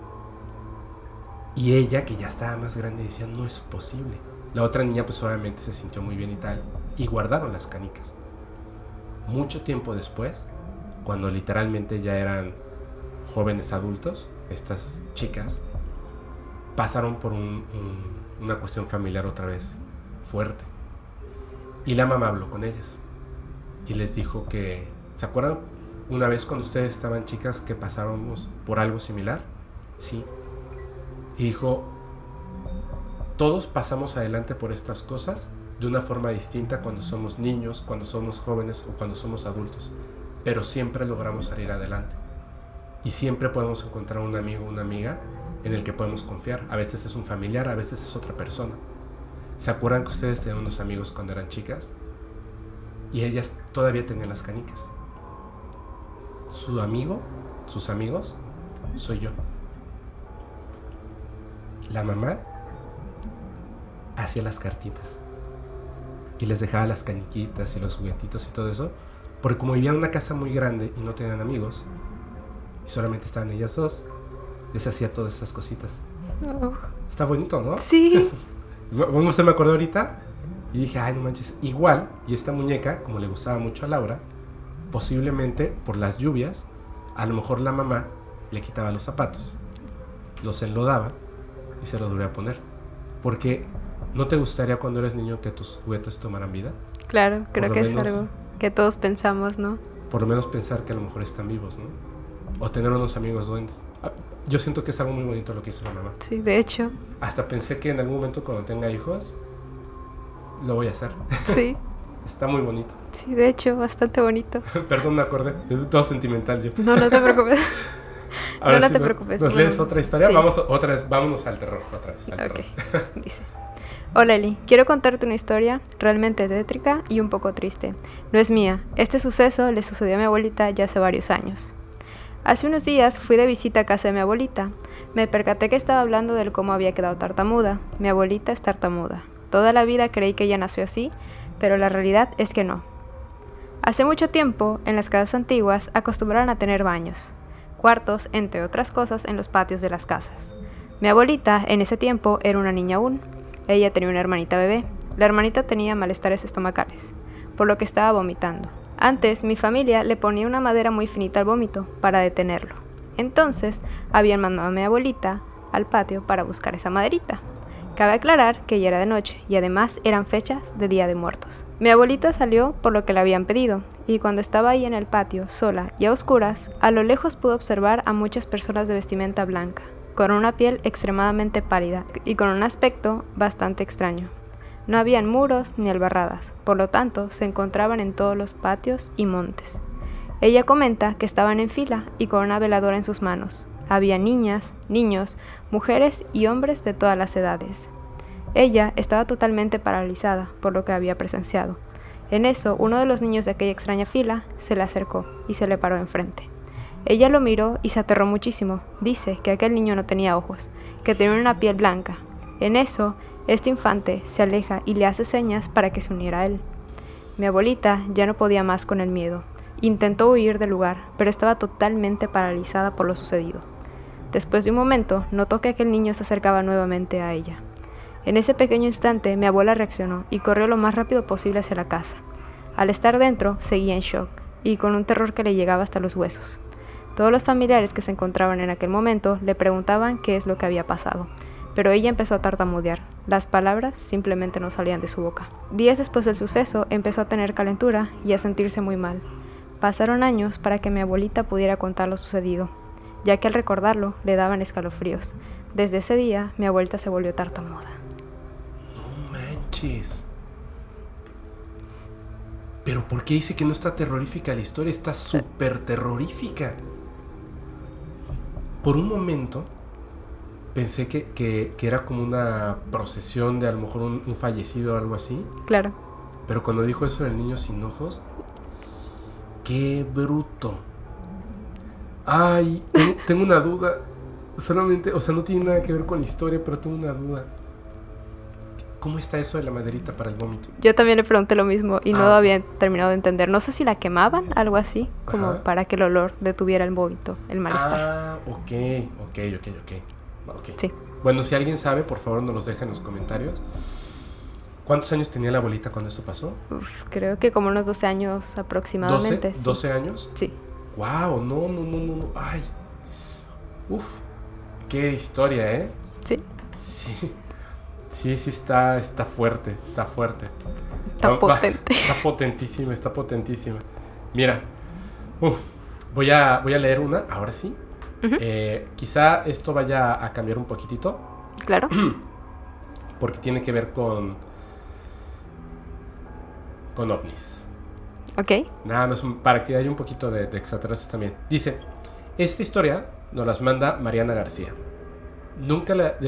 Y ella, que ya estaba más grande, decía, no es posible. La otra niña pues obviamente se sintió muy bien y tal, y guardaron las canicas. Mucho tiempo después, cuando literalmente ya eran jóvenes adultos, estas chicas pasaron por una cuestión familiar otra vez fuerte. Y la mamá habló con ellas y les dijo que, ¿se acuerdan una vez cuando ustedes estaban chicas que pasáramos por algo similar? Sí. Y dijo, todos pasamos adelante por estas cosas de una forma distinta cuando somos niños, cuando somos jóvenes o cuando somos adultos, pero siempre logramos salir adelante. Y siempre podemos encontrar un amigo o una amiga en el que podemos confiar. A veces es un familiar, a veces es otra persona. ¿Se acuerdan que ustedes tenían unos amigos cuando eran chicas? Y ellas todavía tenían las canicas. Su amigo, sus amigos, soy yo. La mamá hacía las cartitas y les dejaba las caniquitas y los juguetitos y todo eso, porque como vivían en una casa muy grande y no tenían amigos y solamente estaban ellas dos, les hacía todas esas cositas. Oh. Está bonito, ¿no? Sí. Bueno, se me acordó ahorita y dije, ay, no manches, igual, y esta muñeca, como le gustaba mucho a Laura, posiblemente por las lluvias, a lo mejor la mamá le quitaba los zapatos, los enlodaba y se los volvía a poner. Porque ¿no te gustaría cuando eres niño que tus juguetes tomaran vida? Claro, creo que es algo que todos pensamos, ¿no? Por lo menos pensar que a lo mejor están vivos, ¿no? O tener unos amigos duendes. Yo siento que es algo muy bonito lo que hizo la mamá. Sí, de hecho. Hasta pensé que en algún momento cuando tenga hijos, lo voy a hacer. Sí. Está muy bonito. Sí, de hecho, bastante bonito. Perdón, me acordé. Es todo sentimental yo. No te preocupes. Ahora no sí, te preocupes. ¿Nos lees otra historia? Sí. Vámonos al terror otra vez. Ok. Dice. Hola Eli, quiero contarte una historia realmente tétrica y un poco triste. No es mía. Este suceso le sucedió a mi abuelita ya hace varios años. Hace unos días fui de visita a casa de mi abuelita. Me percaté que estaba hablando del cómo había quedado tartamuda. Mi abuelita es tartamuda. Toda la vida creí que ella nació así, pero la realidad es que no. Hace mucho tiempo, en las casas antiguas, acostumbraron a tener baños, cuartos, entre otras cosas, en los patios de las casas. Mi abuelita en ese tiempo era una niña aún. Ella tenía una hermanita bebé. La hermanita tenía malestares estomacales, por lo que estaba vomitando. Antes, mi familia le ponía una madera muy finita al vómito para detenerlo. Entonces, habían mandado a mi abuelita al patio para buscar esa maderita. Cabe aclarar que ya era de noche y además eran fechas de Día de Muertos. Mi abuelita salió por lo que le habían pedido y cuando estaba ahí en el patio, sola y a oscuras, a lo lejos pudo observar a muchas personas de vestimenta blanca, con una piel extremadamente pálida y con un aspecto bastante extraño. No habían muros ni albarradas, por lo tanto se encontraban en todos los patios y montes. Ella comenta que estaban en fila y con una veladora en sus manos. Había niñas, niños, mujeres y hombres de todas las edades. Ella estaba totalmente paralizada por lo que había presenciado. En eso, uno de los niños de aquella extraña fila se le acercó y se le paró enfrente. Ella lo miró y se aterró muchísimo. Dice que aquel niño no tenía ojos, que tenía una piel blanca. En eso, este infante se aleja y le hace señas para que se uniera a él. Mi abuelita ya no podía más con el miedo. Intentó huir del lugar, pero estaba totalmente paralizada por lo sucedido. Después de un momento, notó que aquel niño se acercaba nuevamente a ella. En ese pequeño instante, mi abuela reaccionó y corrió lo más rápido posible hacia la casa. Al estar dentro, seguía en shock y con un terror que le llegaba hasta los huesos. Todos los familiares que se encontraban en aquel momento le preguntaban qué es lo que había pasado, pero ella empezó a tartamudear. Las palabras simplemente no salían de su boca. Días después del suceso, empezó a tener calentura y a sentirse muy mal. Pasaron años para que mi abuelita pudiera contar lo sucedido, ya que al recordarlo le daban escalofríos. Desde ese día, mi abuelita se volvió tartamuda. No manches. Pero ¿por qué dice que no está terrorífica la historia? Está súper terrorífica. Por un momento pensé que era como una procesión de a lo mejor un fallecido o algo así. Claro. Pero cuando dijo eso del niño sin ojos, ¡qué bruto! Ay, tengo una duda. Solamente, o sea, no tiene nada que ver con la historia, pero tengo una duda. ¿Cómo está eso de la maderita para el vómito? Yo también le pregunté lo mismo y no había terminado de entender. No sé si la quemaban, algo así, como para que el olor detuviera el vómito, el malestar. Ah, ok. Sí. Bueno, si alguien sabe, por favor nos los deja en los comentarios. ¿Cuántos años tenía la abuelita cuando esto pasó? Creo que como unos 12 años aproximadamente. ¿12 sí. años? Sí. ¡Wow! No. Ay. Uf. Qué historia, ¿eh? Sí. Sí, está fuerte, Está potente. Está potentísima. Mira, voy a leer una, ahora sí. Uh-huh. Quizá esto vaya a cambiar un poquitito. Claro. Porque tiene que ver con ovnis. Ok. Nada más para que haya un poquito de extraterrestres también. Dice, esta historia nos las manda Mariana García. No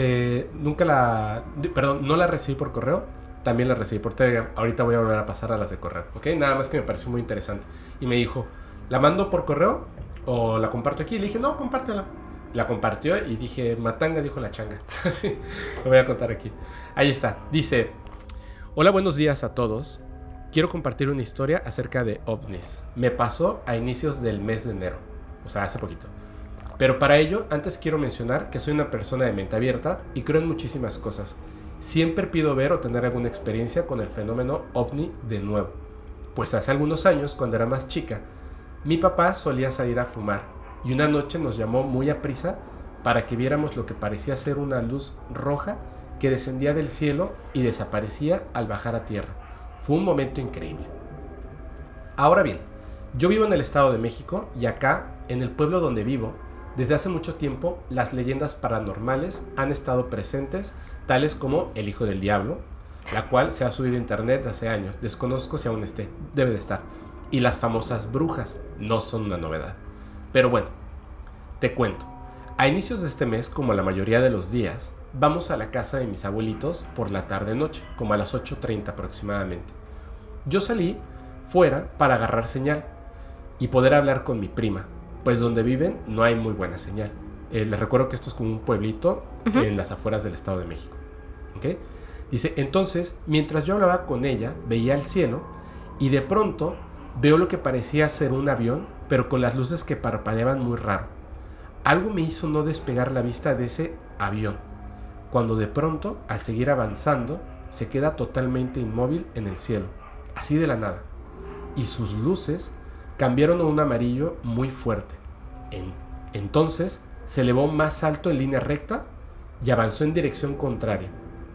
la recibí por correo, también la recibí por Telegram. Ahorita voy a volver a pasar a las de correo, ¿ok? Nada más que me pareció muy interesante. Y me dijo, ¿la mando por correo o la comparto aquí? Le dije, no, compártela. La compartió y dije, matanga, dijo la changa. Sí, lo voy a contar aquí. Ahí está. Dice, hola, buenos días a todos. Quiero compartir una historia acerca de ovnis. Me pasó a inicios del mes de enero, o sea, hace poquito. Pero para ello, antes quiero mencionar que soy una persona de mente abierta y creo en muchísimas cosas. Siempre pido ver o tener alguna experiencia con el fenómeno ovni de nuevo. Pues hace algunos años, cuando era más chica, mi papá solía salir a fumar y una noche nos llamó muy aprisa para que viéramos lo que parecía ser una luz roja que descendía del cielo y desaparecía al bajar a tierra. Fue un momento increíble. Ahora bien, yo vivo en el Estado de México y acá, en el pueblo donde vivo, desde hace mucho tiempo, las leyendas paranormales han estado presentes, tales como El Hijo del Diablo, la cual se ha subido a internet hace años, desconozco si aún esté, debe de estar, y las famosas brujas, no son una novedad. Pero bueno, te cuento, a inicios de este mes, como la mayoría de los días, vamos a la casa de mis abuelitos por la tarde-noche, como a las 8:30 aproximadamente. Yo salí fuera para agarrar señal y poder hablar con mi prima, pues donde viven no hay muy buena señal. Les recuerdo que esto es como un pueblito en las afueras del Estado de México. ¿Okay? Dice, entonces, mientras yo hablaba con ella, veía el cielo y de pronto veo lo que parecía ser un avión, pero con las luces que parpadeaban muy raro. Algo me hizo no despegar la vista de ese avión, cuando de pronto, al seguir avanzando, se queda totalmente inmóvil en el cielo, así de la nada, y sus luces cambiaron a un amarillo muy fuerte. Entonces se elevó más alto en línea recta y avanzó en dirección contraria.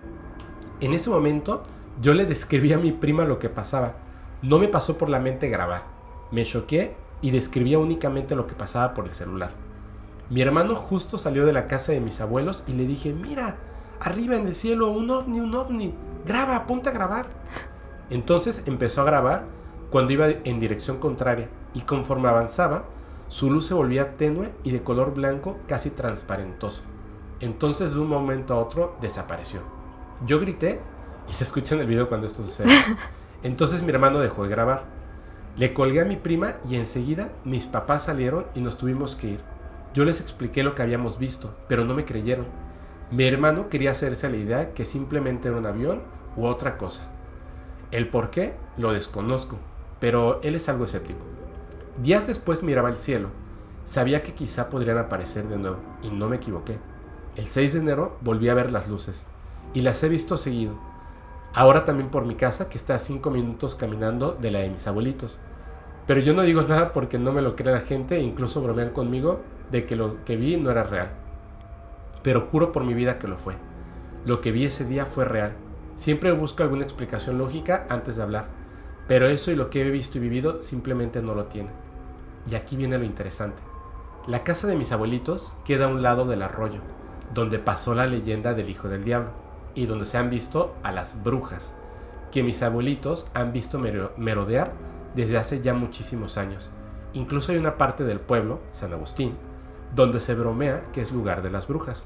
En ese momento yo le describí a mi prima lo que pasaba. No me pasó por la mente grabar. Me choqué y describía únicamente lo que pasaba por el celular. Mi hermano justo salió de la casa de mis abuelos y le dije, mira, arriba en el cielo, un ovni, graba, ponte a grabar. Entonces empezó a grabar cuando iba en dirección contraria y conforme avanzaba, su luz se volvía tenue y de color blanco casi transparentoso. Entonces de un momento a otro desapareció. Yo grité y se escucha en el video cuando esto sucede. Entonces mi hermano dejó de grabar. Le colgué a mi prima y enseguida mis papás salieron y nos tuvimos que ir. Yo les expliqué lo que habíamos visto, pero no me creyeron. Mi hermano quería hacerse a la idea que simplemente era un avión u otra cosa. El por qué lo desconozco, pero él es algo escéptico. Días después miraba el cielo. Sabía que quizá podrían aparecer de nuevo, y no me equivoqué. El 6 de enero volví a ver las luces, y las he visto seguido. Ahora también por mi casa, que está a 5 minutos caminando de la de mis abuelitos. Pero yo no digo nada porque no me lo cree la gente e incluso bromean conmigo de que lo que vi no era real. Pero juro por mi vida que lo fue. Lo que vi ese día fue real. Siempre busco alguna explicación lógica antes de hablar, pero eso y lo que he visto y vivido simplemente no lo tiene. Y aquí viene lo interesante. La casa de mis abuelitos queda a un lado del arroyo, donde pasó la leyenda del hijo del diablo, y donde se han visto a las brujas, que mis abuelitos han visto merodear desde hace ya muchísimos años. Incluso hay una parte del pueblo, San Agustín, donde se bromea que es lugar de las brujas.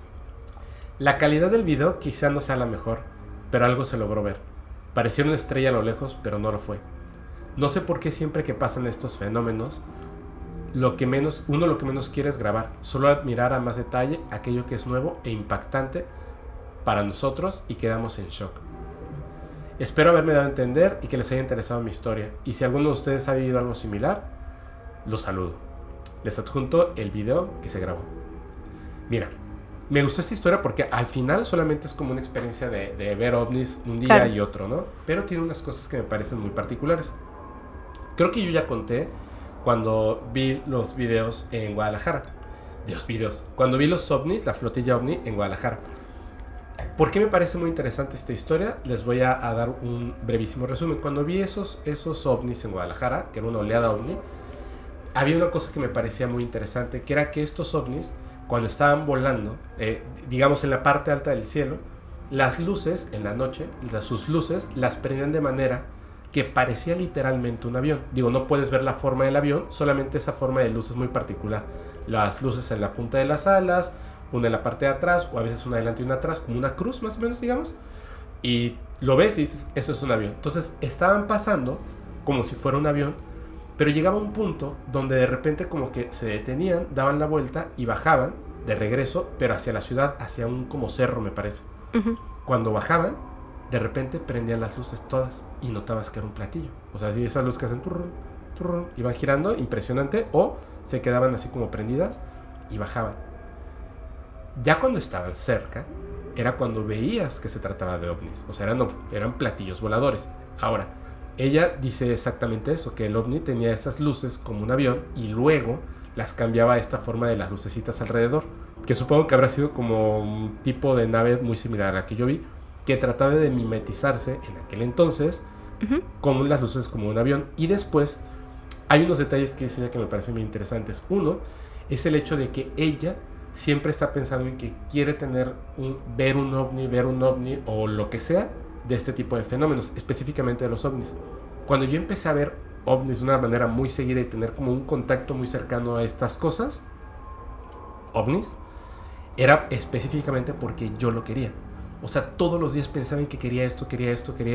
La calidad del video quizá no sea la mejor, pero algo se logró ver. Parecía una estrella a lo lejos, pero no lo fue. No sé por qué siempre que pasan estos fenómenos, uno lo que menos quiere es grabar, solo admirar a más detalle aquello que es nuevo e impactante para nosotros y quedamos en shock. Espero haberme dado a entender y que les haya interesado mi historia, y si alguno de ustedes ha vivido algo similar, los saludo. Les adjunto el video que se grabó. Mira, me gustó esta historia porque al final solamente es como una experiencia de ver ovnis un día claro. Y otro, ¿no? Pero tiene unas cosas que me parecen muy particulares. Creo que yo ya conté cuando vi los videos en Guadalajara. Cuando vi los ovnis, la flotilla ovni en Guadalajara. ¿Por qué me parece muy interesante esta historia? Les voy a dar un brevísimo resumen. Cuando vi esos ovnis en Guadalajara, que era una oleada ovni, había una cosa que me parecía muy interesante, que era que estos ovnis, cuando estaban volando, digamos en la parte alta del cielo, las luces en la noche, sus luces las prendían de manera que parecía literalmente un avión. Digo, no puedes ver la forma del avión, solamente esa forma de luz es muy particular. Las luces en la punta de las alas, una en la parte de atrás, o a veces una adelante y una atrás, como una cruz más o menos, digamos. Y lo ves y dices, eso es un avión. Entonces estaban pasando como si fuera un avión, pero llegaba un punto donde de repente como que se detenían, daban la vuelta y bajaban de regreso, pero hacia la ciudad, hacia un como cerro me parece. Uh-huh. Cuando bajaban, de repente prendían las luces todas y notabas que era un platillo. O sea, así esas luces que hacen turrón, turrón, iban girando, impresionante, o se quedaban así como prendidas y bajaban. Ya cuando estaban cerca, era cuando veías que se trataba de ovnis. O sea, eran platillos voladores. Ahora, ella dice exactamente eso, que el ovni tenía esas luces como un avión y luego las cambiaba a esta forma de las lucecitas alrededor, que supongo que habrá sido como un tipo de nave muy similar a la que yo vi, que trataba de mimetizarse en aquel entonces uh-huh. Como las luces como un avión. Y después hay unos detalles que dice ella que me parecen muy interesantes. Uno es el hecho de que ella siempre está pensando en que quiere ver un ovni o lo que sea de este tipo de fenómenos, específicamente de los ovnis. Cuando yo empecé a ver ovnis de una manera muy seguida y tener como un contacto muy cercano a estas cosas, ovnis, era específicamente porque yo lo quería. O sea, todos los días pensaba en que quería esto, quería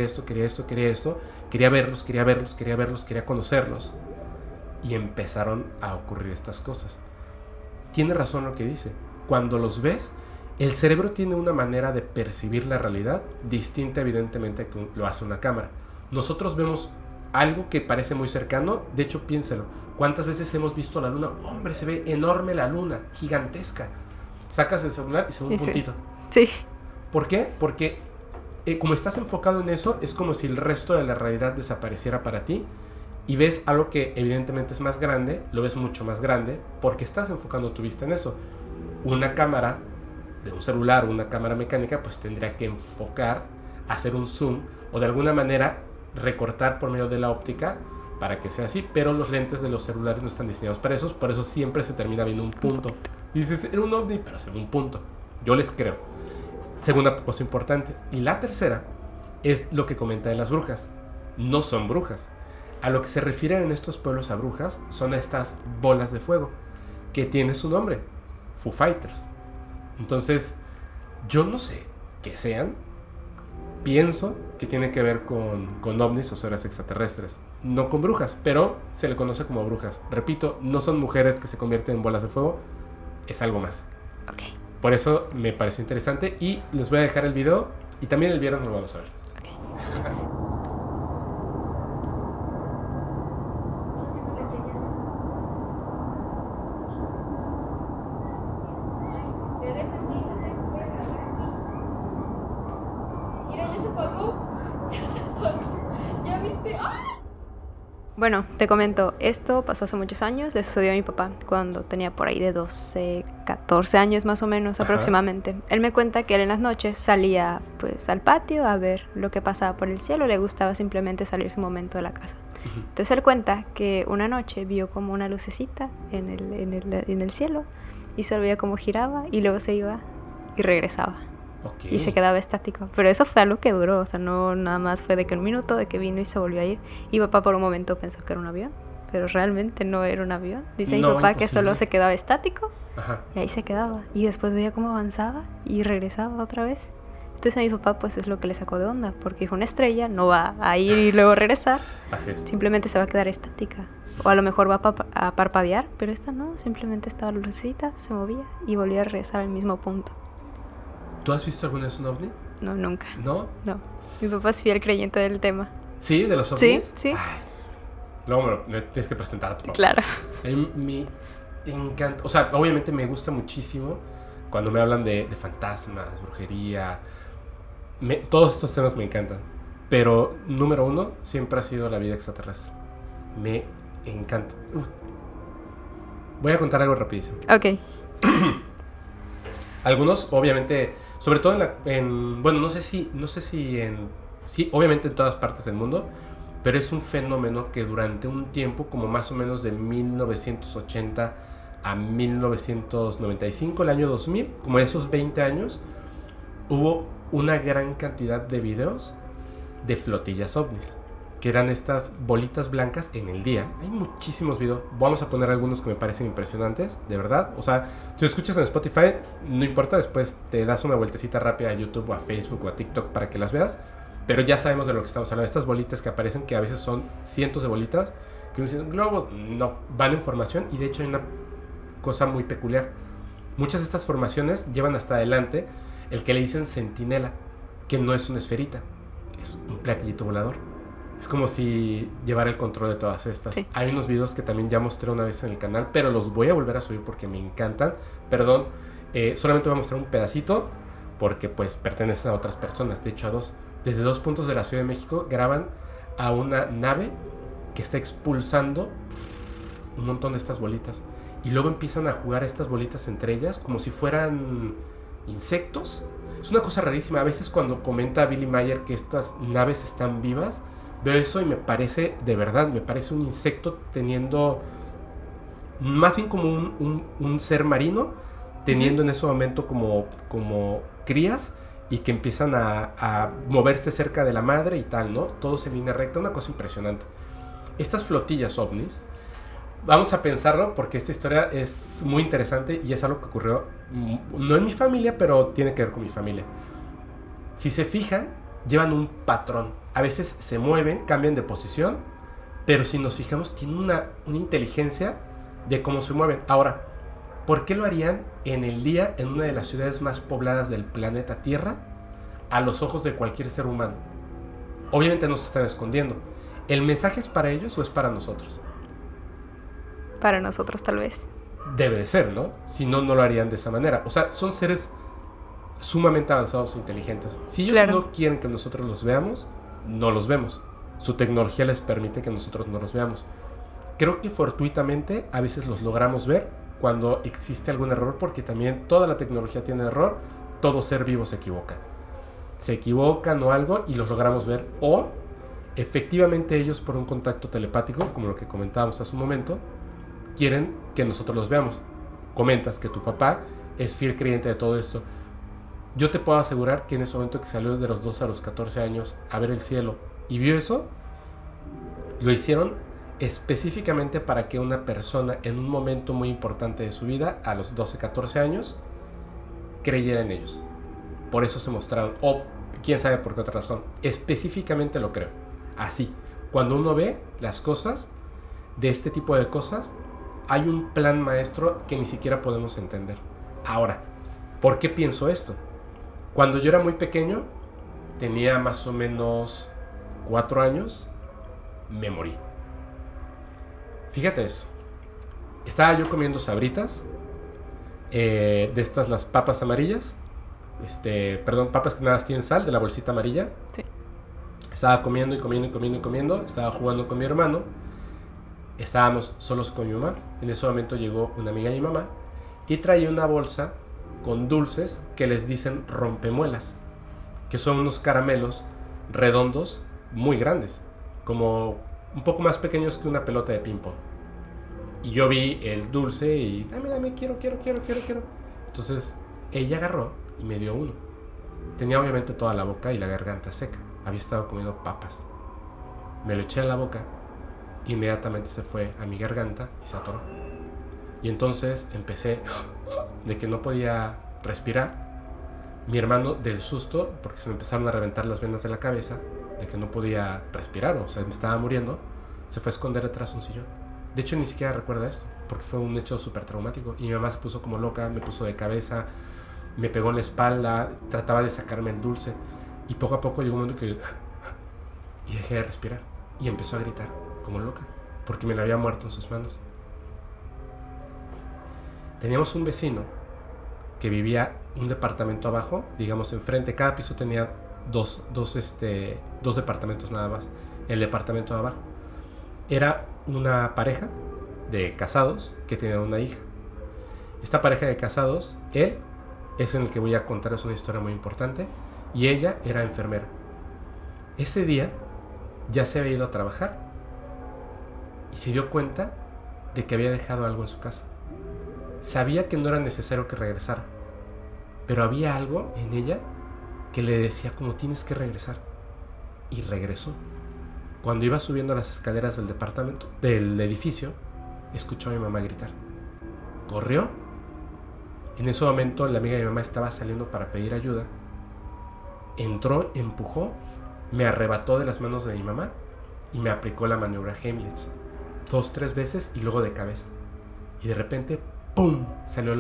verlos, quería conocerlos. Y empezaron a ocurrir estas cosas. Tiene razón lo que dice. Cuando los ves, el cerebro tiene una manera de percibir la realidad distinta evidentemente que lo hace una cámara. Nosotros vemos algo que parece muy cercano, de hecho piénselo, ¿cuántas veces hemos visto la luna? Hombre, se ve enorme la luna, gigantesca. Sacas el celular y se ve un puntito. Sí. ¿Por qué? Porque como estás enfocado en eso, es como si el resto de la realidad desapareciera para ti y ves algo que evidentemente es más grande, lo ves mucho más grande, porque estás enfocando tu vista en eso. Una cámara de un celular, una cámara mecánica, pues tendría que enfocar, hacer un zoom o de alguna manera recortar por medio de la óptica para que sea así, pero los lentes de los celulares no están diseñados para eso, por eso siempre se termina viendo un punto. Y dices, era un ovni, pero se ve un punto. Yo les creo. Segunda cosa importante. Y la tercera es lo que comenta de las brujas. No son brujas. A lo que se refieren en estos pueblos a brujas son a estas bolas de fuego, que tiene su nombre, Foo Fighters. Entonces, yo no sé qué sean. Pienso que tiene que ver con ovnis o seres extraterrestres. No con brujas, pero se le conoce como brujas. Repito, no son mujeres que se convierten en bolas de fuego. Es algo más. Ok. Por eso me pareció interesante y les voy a dejar el video y también el viernes lo vamos a ver. Ok. Bueno, te comento, esto pasó hace muchos años, le sucedió a mi papá cuando tenía por ahí de 12, 14 años más o menos aproximadamente. Él me cuenta que él en las noches salía pues al patio a ver lo que pasaba por el cielo, le gustaba simplemente salir su momento de la casa. Entonces él cuenta que una noche vio como una lucecita en el cielo y se veía como giraba y luego se iba y regresaba. Okay. Y se quedaba estático. Pero eso fue algo que duró. O sea, no nada más fue de que un minuto, de que vino y se volvió a ir. Y papá por un momento pensó que era un avión. Pero realmente no era un avión. Dice mi papá que solo se quedaba estático. Ajá. Y ahí se quedaba. Y después veía cómo avanzaba y regresaba otra vez. Entonces a mi papá pues es lo que le sacó de onda. Porque dijo, una estrella no va a ir y luego regresar. Así es. Simplemente se va a quedar estática. O a lo mejor va a parpadear. Pero esta no. Simplemente estaba la lucecita, se movía y volvía a regresar al mismo punto. ¿Tú has visto alguna vez un ovni? No, nunca. ¿No? No. Mi papá es fiel creyente del tema. ¿Sí? ¿De los ovnis? Sí, sí. Ay, luego me tienes que presentar a tu papá. Claro. A mí me encanta, o sea, obviamente me gusta muchísimo cuando me hablan de fantasmas, brujería. Todos estos temas me encantan. Pero número uno siempre ha sido la vida extraterrestre. Me encanta. Voy a contar algo rapidísimo. Ok. Algunos, obviamente, sobre todo bueno, no sé si sí, obviamente en todas partes del mundo, pero es un fenómeno que durante un tiempo, como más o menos de 1980 a 1995, el año 2000, como esos 20 años, hubo una gran cantidad de videos de flotillas ovnis, que eran estas bolitas blancas en el día. Hay muchísimos videos. Vamos a poner algunos que me parecen impresionantes, de verdad. O sea, si lo escuchas en Spotify, no importa, después te das una vueltecita rápida a YouTube o a Facebook o a TikTok para que las veas. Pero ya sabemos de lo que estamos hablando. Estas bolitas que aparecen, que a veces son cientos de bolitas, que uno dice, globos, no, van en formación. Y de hecho hay una cosa muy peculiar. Muchas de estas formaciones llevan hasta adelante el que le dicen centinela, que no es una esferita, es un platillito volador. Es como si llevara el control de todas estas. Sí. Hay unos videos que también ya mostré una vez en el canal, pero los voy a volver a subir porque me encantan. Perdón, solamente voy a mostrar un pedacito porque pues pertenecen a otras personas, de hecho a dos. Desde 2 puntos de la Ciudad de México graban a una nave que está expulsando un montón de estas bolitas. Y luego empiezan a jugar estas bolitas entre ellas como si fueran insectos. Es una cosa rarísima. A veces cuando comenta Billy Mayer que estas naves están vivas, veo eso y me parece, de verdad, me parece un insecto teniendo, más bien como un ser marino, teniendo en ese momento como crías y que empiezan a moverse cerca de la madre y tal, ¿no? Todo se línea recta, una cosa impresionante. Estas flotillas ovnis, vamos a pensarlo porque esta historia es muy interesante y es algo que ocurrió, no en mi familia, pero tiene que ver con mi familia. Si se fijan, llevan un patrón. A veces se mueven, cambian de posición, pero si nos fijamos, tienen una inteligencia de cómo se mueven. Ahora, ¿por qué lo harían en el día en una de las ciudades más pobladas del planeta Tierra a los ojos de cualquier ser humano? Obviamente no se están escondiendo. ¿El mensaje es para ellos o es para nosotros? Para nosotros, tal vez. debe de ser, ¿no? Si no, no lo harían de esa manera. O sea, son seres sumamente avanzados e inteligentes. Si ellos no quieren que nosotros los veamos, no los vemos. Su tecnología les permite que nosotros no los veamos. Creo que fortuitamente a veces los logramos ver cuando existe algún error, porque también toda la tecnología tiene error, todo ser vivo se equivoca. Se equivocan o algo y los logramos ver, o efectivamente ellos, por un contacto telepático, como lo que comentábamos hace un momento, quieren que nosotros los veamos. Comentas que tu papá es fiel creyente de todo esto. Yo te puedo asegurar que en ese momento que salió de los 12 a los 14 años a ver el cielo y vio eso, lo hicieron específicamente para que una persona en un momento muy importante de su vida, a los 12, 14 años, creyera en ellos. Por eso se mostraron, o quién sabe por qué otra razón. Específicamente lo creo. Así, cuando uno ve las cosas, de este tipo de cosas, hay un plan maestro que ni siquiera podemos entender. Ahora, ¿por qué pienso esto? Cuando yo era muy pequeño, tenía más o menos 4 años, me morí. Fíjate eso. Estaba yo comiendo sabritas, de estas las papas amarillas, papas que nada más tienen sal, de la bolsita amarilla. Sí. Estaba comiendo y comiendo y comiendo y comiendo, estaba jugando con mi hermano, estábamos solos con mi mamá. En ese momento llegó una amiga de mi mamá y traía una bolsa con dulces que les dicen rompemuelas, que son unos caramelos redondos muy grandes, como un poco más pequeños que una pelota de ping pong. Y yo vi el dulce y dame, quiero. Entonces ella agarró y me dio uno. Tenía obviamente toda la boca y la garganta seca. Había estado comiendo papas. Me lo eché en la boca, inmediatamente se fue a mi garganta y se atoró. Y entonces empecé de que no podía respirar. Mi hermano, del susto, porque se me empezaron a reventar las venas de la cabeza, de que no podía respirar, o sea, me estaba muriendo, se fue a esconder detrás de un sillón. De hecho, ni siquiera recuerda esto, porque fue un hecho súper traumático. Y mi mamá se puso como loca, me puso de cabeza, me pegó en la espalda, trataba de sacarme el dulce. Y poco a poco llegó un momento que... y dejé de respirar. Y empezó a gritar, como loca, porque me la había muerto en sus manos. Teníamos un vecino que vivía un departamento abajo, digamos enfrente. Cada piso tenía dos departamentos nada más. El departamento de abajo era una pareja de casados que tenía una hija. Esta pareja de casados, él es en el que voy a contarles una historia muy importante, y ella era enfermera. Ese día ya se había ido a trabajar y se dio cuenta de que había dejado algo en su casa. Sabía que no era necesario que regresara, pero había algo en ella que le decía como tienes que regresar. Y regresó. Cuando iba subiendo las escaleras del departamento, del edificio, escuchó a mi mamá gritar. Corrió. En ese momento la amiga de mi mamá estaba saliendo para pedir ayuda. Entró, empujó, me arrebató de las manos de mi mamá y me aplicó la maniobra Heimlich 2-3 veces y luego de cabeza. Y de repente, ¡pum!, salió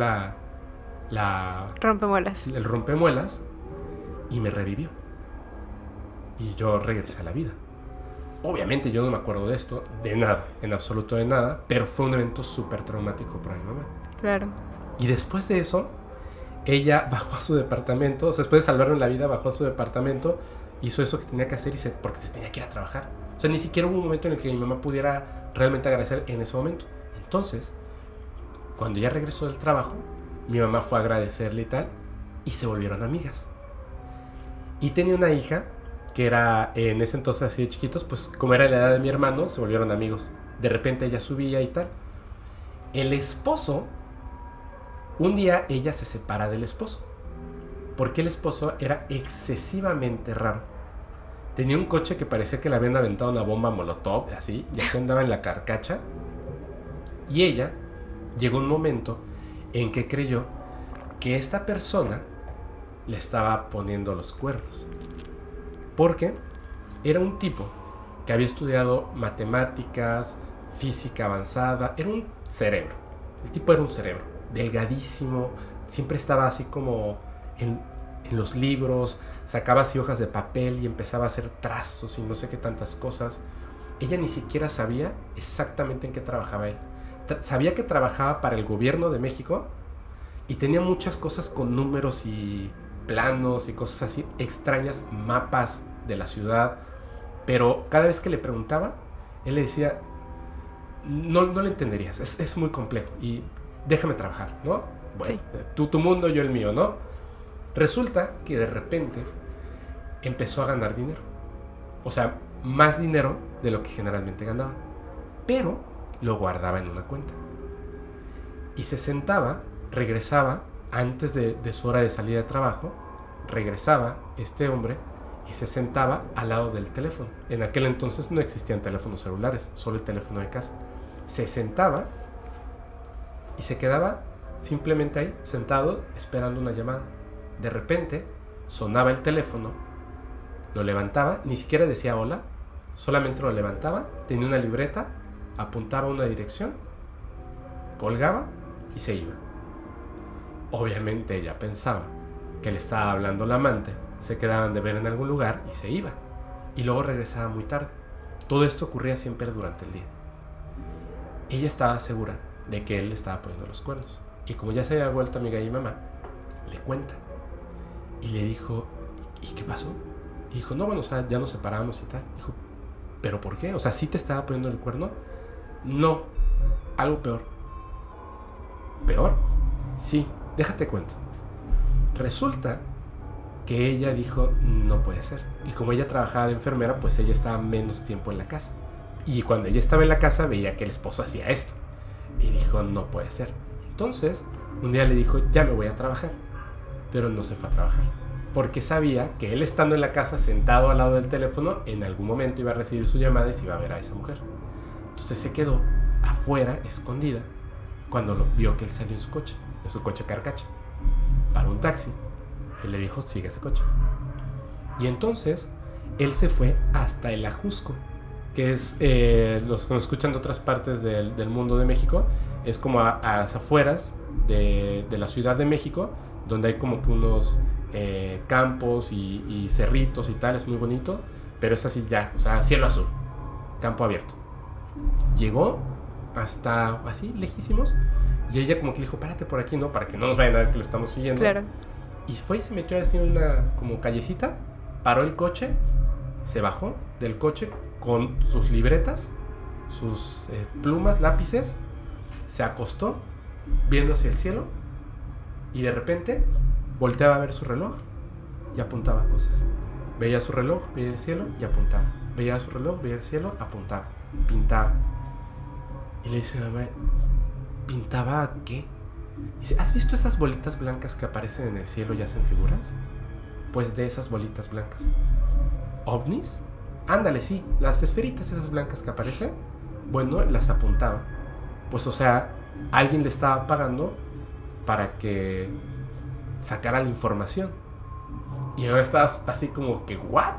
el rompemuelas y me revivió. Y yo regresé a la vida. Obviamente yo no me acuerdo de esto, de nada, en absoluto de nada, pero fue un evento súper traumático para mi mamá. Claro. Y después de eso, ella bajó a su departamento, o sea, después de salvarme la vida, bajó a su departamento, hizo eso que tenía que hacer porque se tenía que ir a trabajar. O sea, ni siquiera hubo un momento en el que mi mamá pudiera realmente agradecer en ese momento. Entonces, cuando ella regresó del trabajo, mi mamá fue a agradecerle y tal, y se volvieron amigas. Y tenía una hija que era en ese entonces así de chiquitos, pues como era la edad de mi hermano, se volvieron amigos. De repente ella subía y tal. El esposo, un día ella se separa del esposo, porque el esposo era excesivamente raro. Tenía un coche que parecía que le habían aventado una bomba molotov, así, y así andaba en la carcacha. Y ella llegó un momento en que creyó que esta persona le estaba poniendo los cuernos. Porque era un tipo que había estudiado matemáticas, física avanzada, era un cerebro. El tipo era un cerebro, delgadísimo, siempre estaba así como en los libros, sacaba así hojas de papel y empezaba a hacer trazos y no sé qué tantas cosas. Ella ni siquiera sabía exactamente en qué trabajaba él. sabía que trabajaba para el gobierno de México y tenía muchas cosas con números y planos y cosas así extrañas, mapas de la ciudad, pero cada vez que le preguntaba, él le decía, no lo entenderías, es muy complejo y déjame trabajar, ¿no? Bueno, sí. Tú tu mundo, yo el mío, ¿no? Resulta que de repente empezó a ganar dinero, o sea, más dinero de lo que generalmente ganaba, pero lo guardaba en una cuenta y se sentaba, regresaba antes de su hora de salida de trabajo, regresaba este hombre y se sentaba al lado del teléfono. En aquel entonces no existían teléfonos celulares, solo el teléfono de casa. Se sentaba y se quedaba simplemente ahí, sentado, esperando una llamada. De repente sonaba el teléfono, lo levantaba, ni siquiera decía hola, solamente lo levantaba, tenía una libreta, apuntaba a una dirección, colgaba y se iba. Obviamente ella pensaba que le estaba hablando la amante, se quedaban de ver en algún lugar y se iba. Y luego regresaba muy tarde. Todo esto ocurría siempre durante el día. Ella estaba segura de que él le estaba poniendo los cuernos. Y como ya se había vuelto amiga de mi mamá, le cuenta. Y le dijo, ¿y qué pasó? Y dijo, no, bueno, o sea, ya nos separamos y tal. Dijo, ¿pero por qué? O sea, ¿sí te estaba poniendo el cuerno? No, algo peor. ¿Peor? Sí, déjate cuento. Resulta que ella dijo, no puede ser. Y como ella trabajaba de enfermera, pues ella estaba menos tiempo en la casa. Y cuando ella estaba en la casa, veía que el esposo hacía esto. Y dijo, no puede ser. Entonces, un día le dijo, ya me voy a trabajar. Pero no se fue a trabajar. Porque sabía que él estando en la casa, sentado al lado del teléfono, en algún momento iba a recibir su llamada y se iba a ver a esa mujer. Entonces se quedó afuera, escondida, cuando vio que él salió en su coche carcacha. Paró un taxi. Él le dijo, sigue ese coche. Y entonces, él se fue hasta el Ajusco, que es, los que nos escuchan de otras partes del mundo de México, es como a las afueras de la Ciudad de México, donde hay como que unos campos y cerritos y tal, es muy bonito, pero es así ya, o sea, cielo azul, campo abierto. Llegó hasta así, lejísimos, y ella como que le dijo, párate por aquí, ¿no? Para que no nos vayan a ver que lo estamos siguiendo. Claro. Y fue y se metió así en una como callecita, paró el coche, se bajó del coche con sus libretas, sus plumas, lápices, se acostó viendo hacia el cielo y de repente volteaba a ver su reloj y apuntaba cosas. Veía su reloj, veía el cielo y apuntaba. Veía su reloj, veía el cielo, apuntaba, pintaba. Y le dice a mi mamá, ¿pintaba qué? Dice, ¿has visto esas bolitas blancas que aparecen en el cielo y hacen figuras? Pues de esas bolitas blancas. ¿Ovnis? Ándale, sí, las esferitas esas blancas que aparecen, bueno, las apuntaba. Pues o sea, alguien le estaba pagando para que sacara la información. Y ahora estaba así como que, ¿what?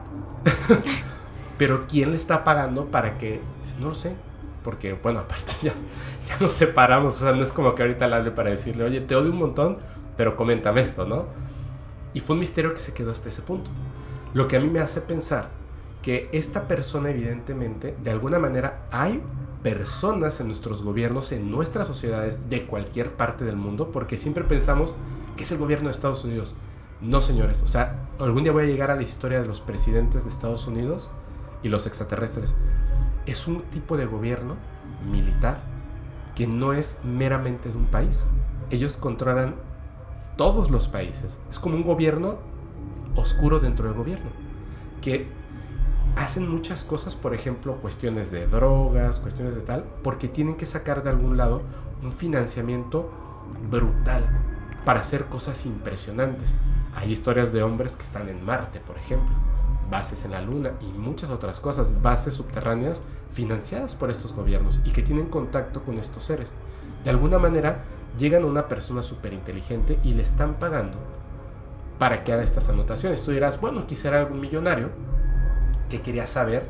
Pero ¿quién le está pagando para que...? No lo sé. Porque, bueno, aparte ya nos separamos. O sea, no es como que ahorita le hable para decirle, oye, te odio un montón, pero coméntame esto, ¿no? Y fue un misterio que se quedó hasta ese punto. Lo que a mí me hace pensar que esta persona, evidentemente, de alguna manera, hay personas en nuestros gobiernos, en nuestras sociedades, de cualquier parte del mundo, porque siempre pensamos que es el gobierno de Estados Unidos. No, señores. O sea, algún día voy a llegar a la historia de los presidentes de Estados Unidos y los extraterrestres. Es un tipo de gobierno militar que no es meramente de un país. Ellos controlan todos los países. Es como un gobierno oscuro dentro del gobierno, que hacen muchas cosas, por ejemplo, cuestiones de drogas, cuestiones de tal, porque tienen que sacar de algún lado un financiamiento brutal para hacer cosas impresionantes. Hay historias de hombres que están en Marte, por ejemplo, bases en la Luna y muchas otras cosas, bases subterráneas financiadas por estos gobiernos y que tienen contacto con estos seres. De alguna manera llegan a una persona súper inteligente y le están pagando para que haga estas anotaciones. Tú dirás, bueno, quizá era algún millonario que quería saber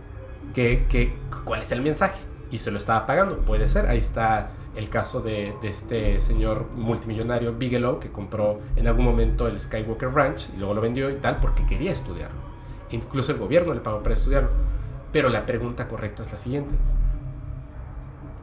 cuál es el mensaje y se lo estaba pagando. Puede ser, ahí está el caso de este señor multimillonario Bigelow, que compró en algún momento el Skywalker Ranch y luego lo vendió y tal porque quería estudiarlo. Incluso el gobierno le pagó para estudiarlo. Pero la pregunta correcta es la siguiente: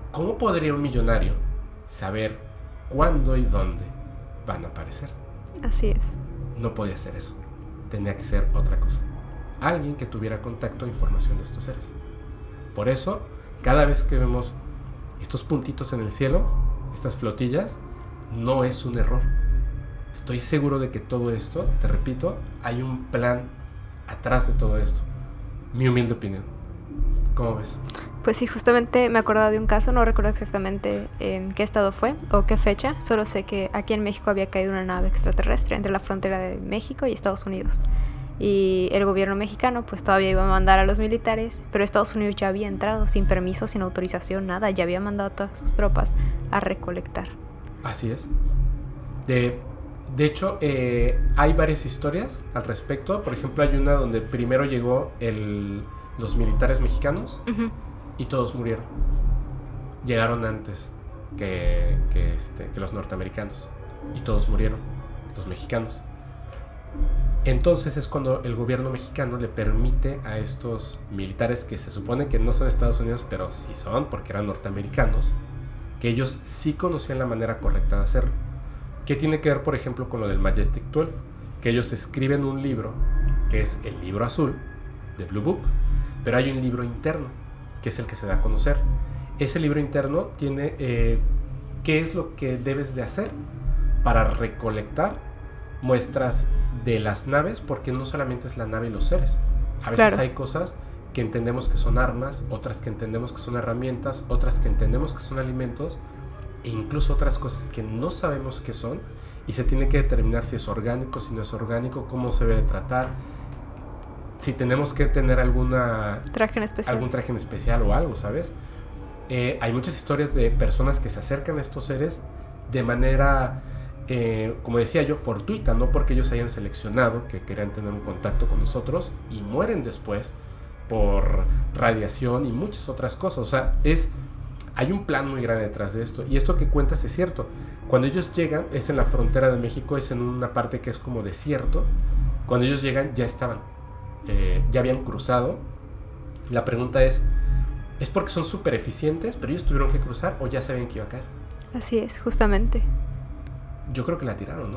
¿cómo podría un millonario saber cuándo y dónde van a aparecer? Así es. No podía ser eso. Tenía que ser otra cosa. Alguien que tuviera contacto e información de estos seres. Por eso, cada vez que vemos estos puntitos en el cielo, estas flotillas, no es un error. Estoy seguro de que todo esto, te repito, hay un plan atrás de todo esto. Mi humilde opinión. ¿Cómo ves? Pues sí, justamente me acordaba de un caso, no recuerdo exactamente en qué estado fue o qué fecha, solo sé que aquí en México había caído una nave extraterrestre entre la frontera de México y Estados Unidos. Y el gobierno mexicano pues todavía iba a mandar a los militares, pero Estados Unidos ya había entrado sin permiso, sin autorización, nada, ya había mandado a todas sus tropas a recolectar. Así es. De hecho, hay varias historias al respecto. Por ejemplo, hay una donde primero llegó los militares mexicanos y todos murieron. Llegaron antes que los norteamericanos y todos murieron, los mexicanos. Entonces es cuando el gobierno mexicano le permite a estos militares, que se supone que no son de Estados Unidos, pero sí son, porque eran norteamericanos, que ellos sí conocían la manera correcta de hacerlo. ¿Qué tiene que ver, por ejemplo, con lo del Majestic 12? Que ellos escriben un libro, que es el libro azul, de Blue Book, pero hay un libro interno, que es el que se da a conocer. Ese libro interno tiene qué es lo que debes de hacer para recolectar muestras de las naves, porque no solamente es la nave y los seres. A veces hay cosas que entendemos que son armas, otras que entendemos que son herramientas, otras que entendemos que son alimentos, e incluso otras cosas que no sabemos qué son, y se tiene que determinar si es orgánico, si no es orgánico, cómo se debe tratar, si tenemos que tener algún traje en especial o algo, ¿sabes? Hay muchas historias de personas que se acercan a estos seres de manera, como decía yo, fortuita, no porque ellos hayan seleccionado que querían tener un contacto con nosotros, y mueren después por radiación y muchas otras cosas. O sea, hay un plan muy grande detrás de esto, y esto que cuentas es cierto. Cuando ellos llegan, es en la frontera de México, es en una parte que es como desierto. Cuando ellos llegan ya estaban, ya habían cruzado. La pregunta es porque son súper eficientes, pero ellos tuvieron que cruzar, o ya sabían que iba a caer. Así es, justamente. Yo creo que la tiraron, ¿no?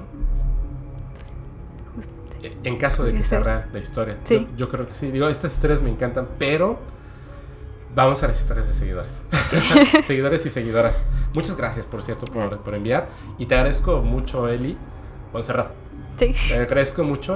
En caso de que sea real la historia. Sí. Yo creo que sí. Digo, estas historias me encantan, pero vamos a las historias de seguidores. Seguidores y seguidoras. Muchas gracias, por cierto, por enviar. Y te agradezco mucho, Eli. Montserrat. Sí. Te agradezco mucho.